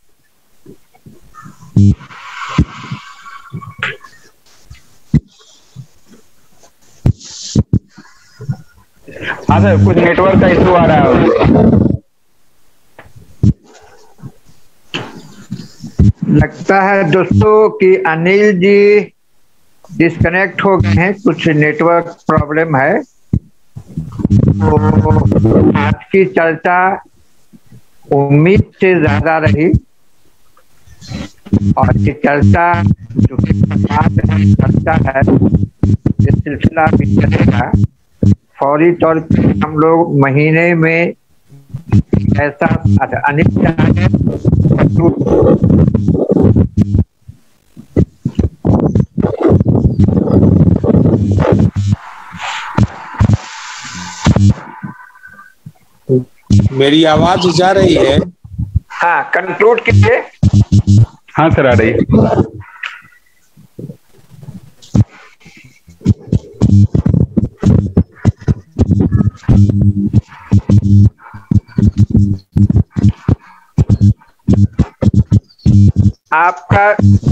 हाँ सर, कुछ नेटवर्क का इशू आ रहा है। लगता है दोस्तों कि अनिल जी डिस्कनेक्ट हो गए हैं, कुछ नेटवर्क प्रॉब्लम है। तो आज की चर्चा उम्मीद से ज्यादा रही और ये चर्चा जो कि चर्चा है ये सिलसिला भी चलेगा। फौरी तौर पे हम लोग महीने में ऐसा अनिल मेरी आवाज जा रही है? हाँ कंक्लूड कीजिए। हाँ सर आ रही है। आपका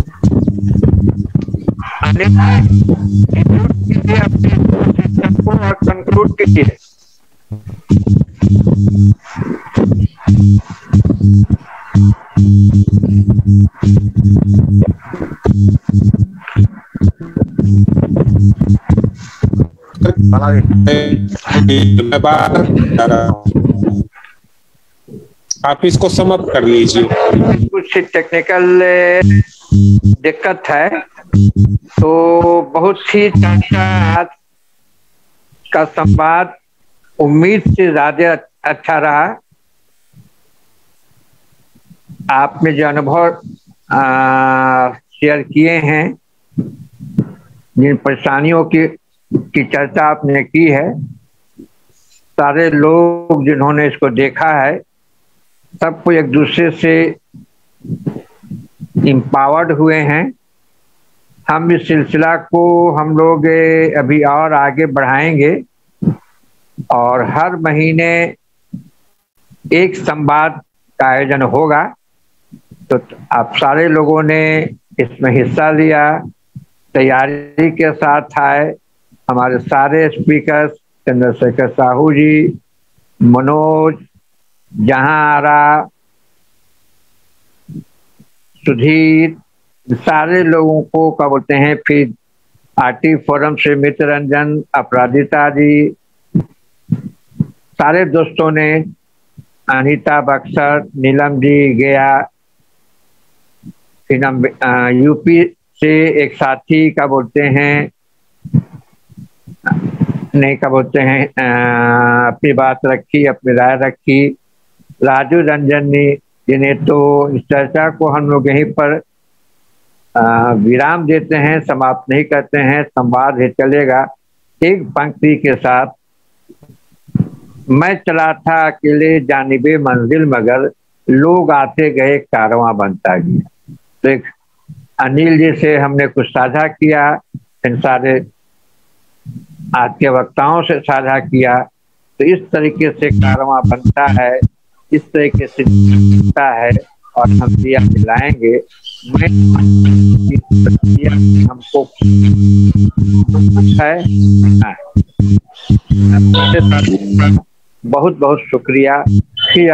कंक्लूड कीजिए। मैं बात कर रहा हूं, आप इसको समाप्त कर लीजिए। कुछ टेक्निकल दिक्कत है तो बहुत ही चर्चा का संवाद उम्मीद से ज्यादा अच्छा रहा। आपने जो अनुभव शेयर किए हैं, जिन परेशानियों की की चर्चा आपने की है, सारे लोग जिन्होंने इसको देखा है सबको एक दूसरे से इम्पावर्ड हुए हैं। हम इस सिलसिला को हम लोग अभी और आगे बढ़ाएंगे और हर महीने एक संवाद का आयोजन होगा। तो आप सारे लोगों ने इसमें हिस्सा लिया, तैयारी के साथ आए हमारे सारे स्पीकर चंद्रशेखर साहू जी, मनोज, जहारा, सुधीर, सारे लोगों को क्या बोलते हैं, फिर आरटी फोरम से मित्र रंजन, अपराजिता जी, सारे दोस्तों ने, अनीता बक्सर, नीलम जी गया, फिर हम यूपी से एक साथी का बोलते हैं, नहीं क्या बोलते हैं, आ, अपनी बात रखी, अपनी राय रखी, राजू रंजन ने, जिन्हें तो इस चर्चा को हम लोग यहीं पर विराम देते हैं, समाप्त नहीं करते हैं, संवाद ही चलेगा। एक पंक्ति के साथ, मैं चला था अकेले जानिबे मंजिल मगर लोग आते गए कारवां बनता गया। तो एक अनिल जी से हमने कुछ साझा किया, इन सारे आज के वक्ताओं से साझा किया। तो इस तरीके से कारवां बनता है, इस तरीके से बनता है और हम दिया दिलाएंगे। मैं हमको है बहुत बहुत शुक्रिया। फिर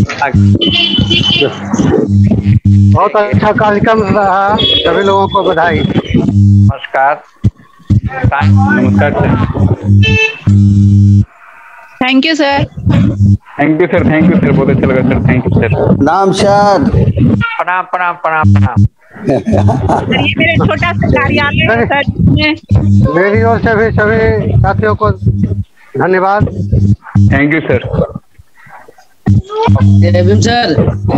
बहुत अच्छा कार्यक्रम रहा, सभी लोगों को बधाई। नमस्कार। नमस्कार thank you sir. Thank you sir, thank you sir, बहुत अच्छा लगा सर, थैंक यू सर। नाम सर। प्रणाम प्रणाम प्रणाम प्रणाम। ये मेरे छोटा सा कार्यालय है सर, मेरी ओर से भी सभी साथियों को धन्यवाद। Thank you sir. एविम सर,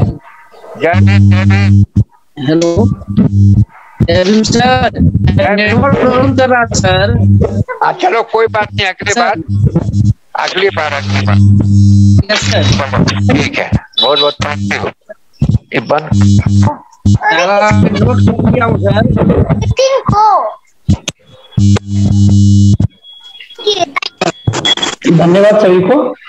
हेलो एविम सर, नेटवर्क प्रॉब्लम कर रहा सर। चलो कोई बात नहीं, अगली बार अगली बार अगली बार यस सर, ठीक है। बहुत बहुत थैंक यू। नोट कर दिया हूँ सर। धन्यवाद सभी को।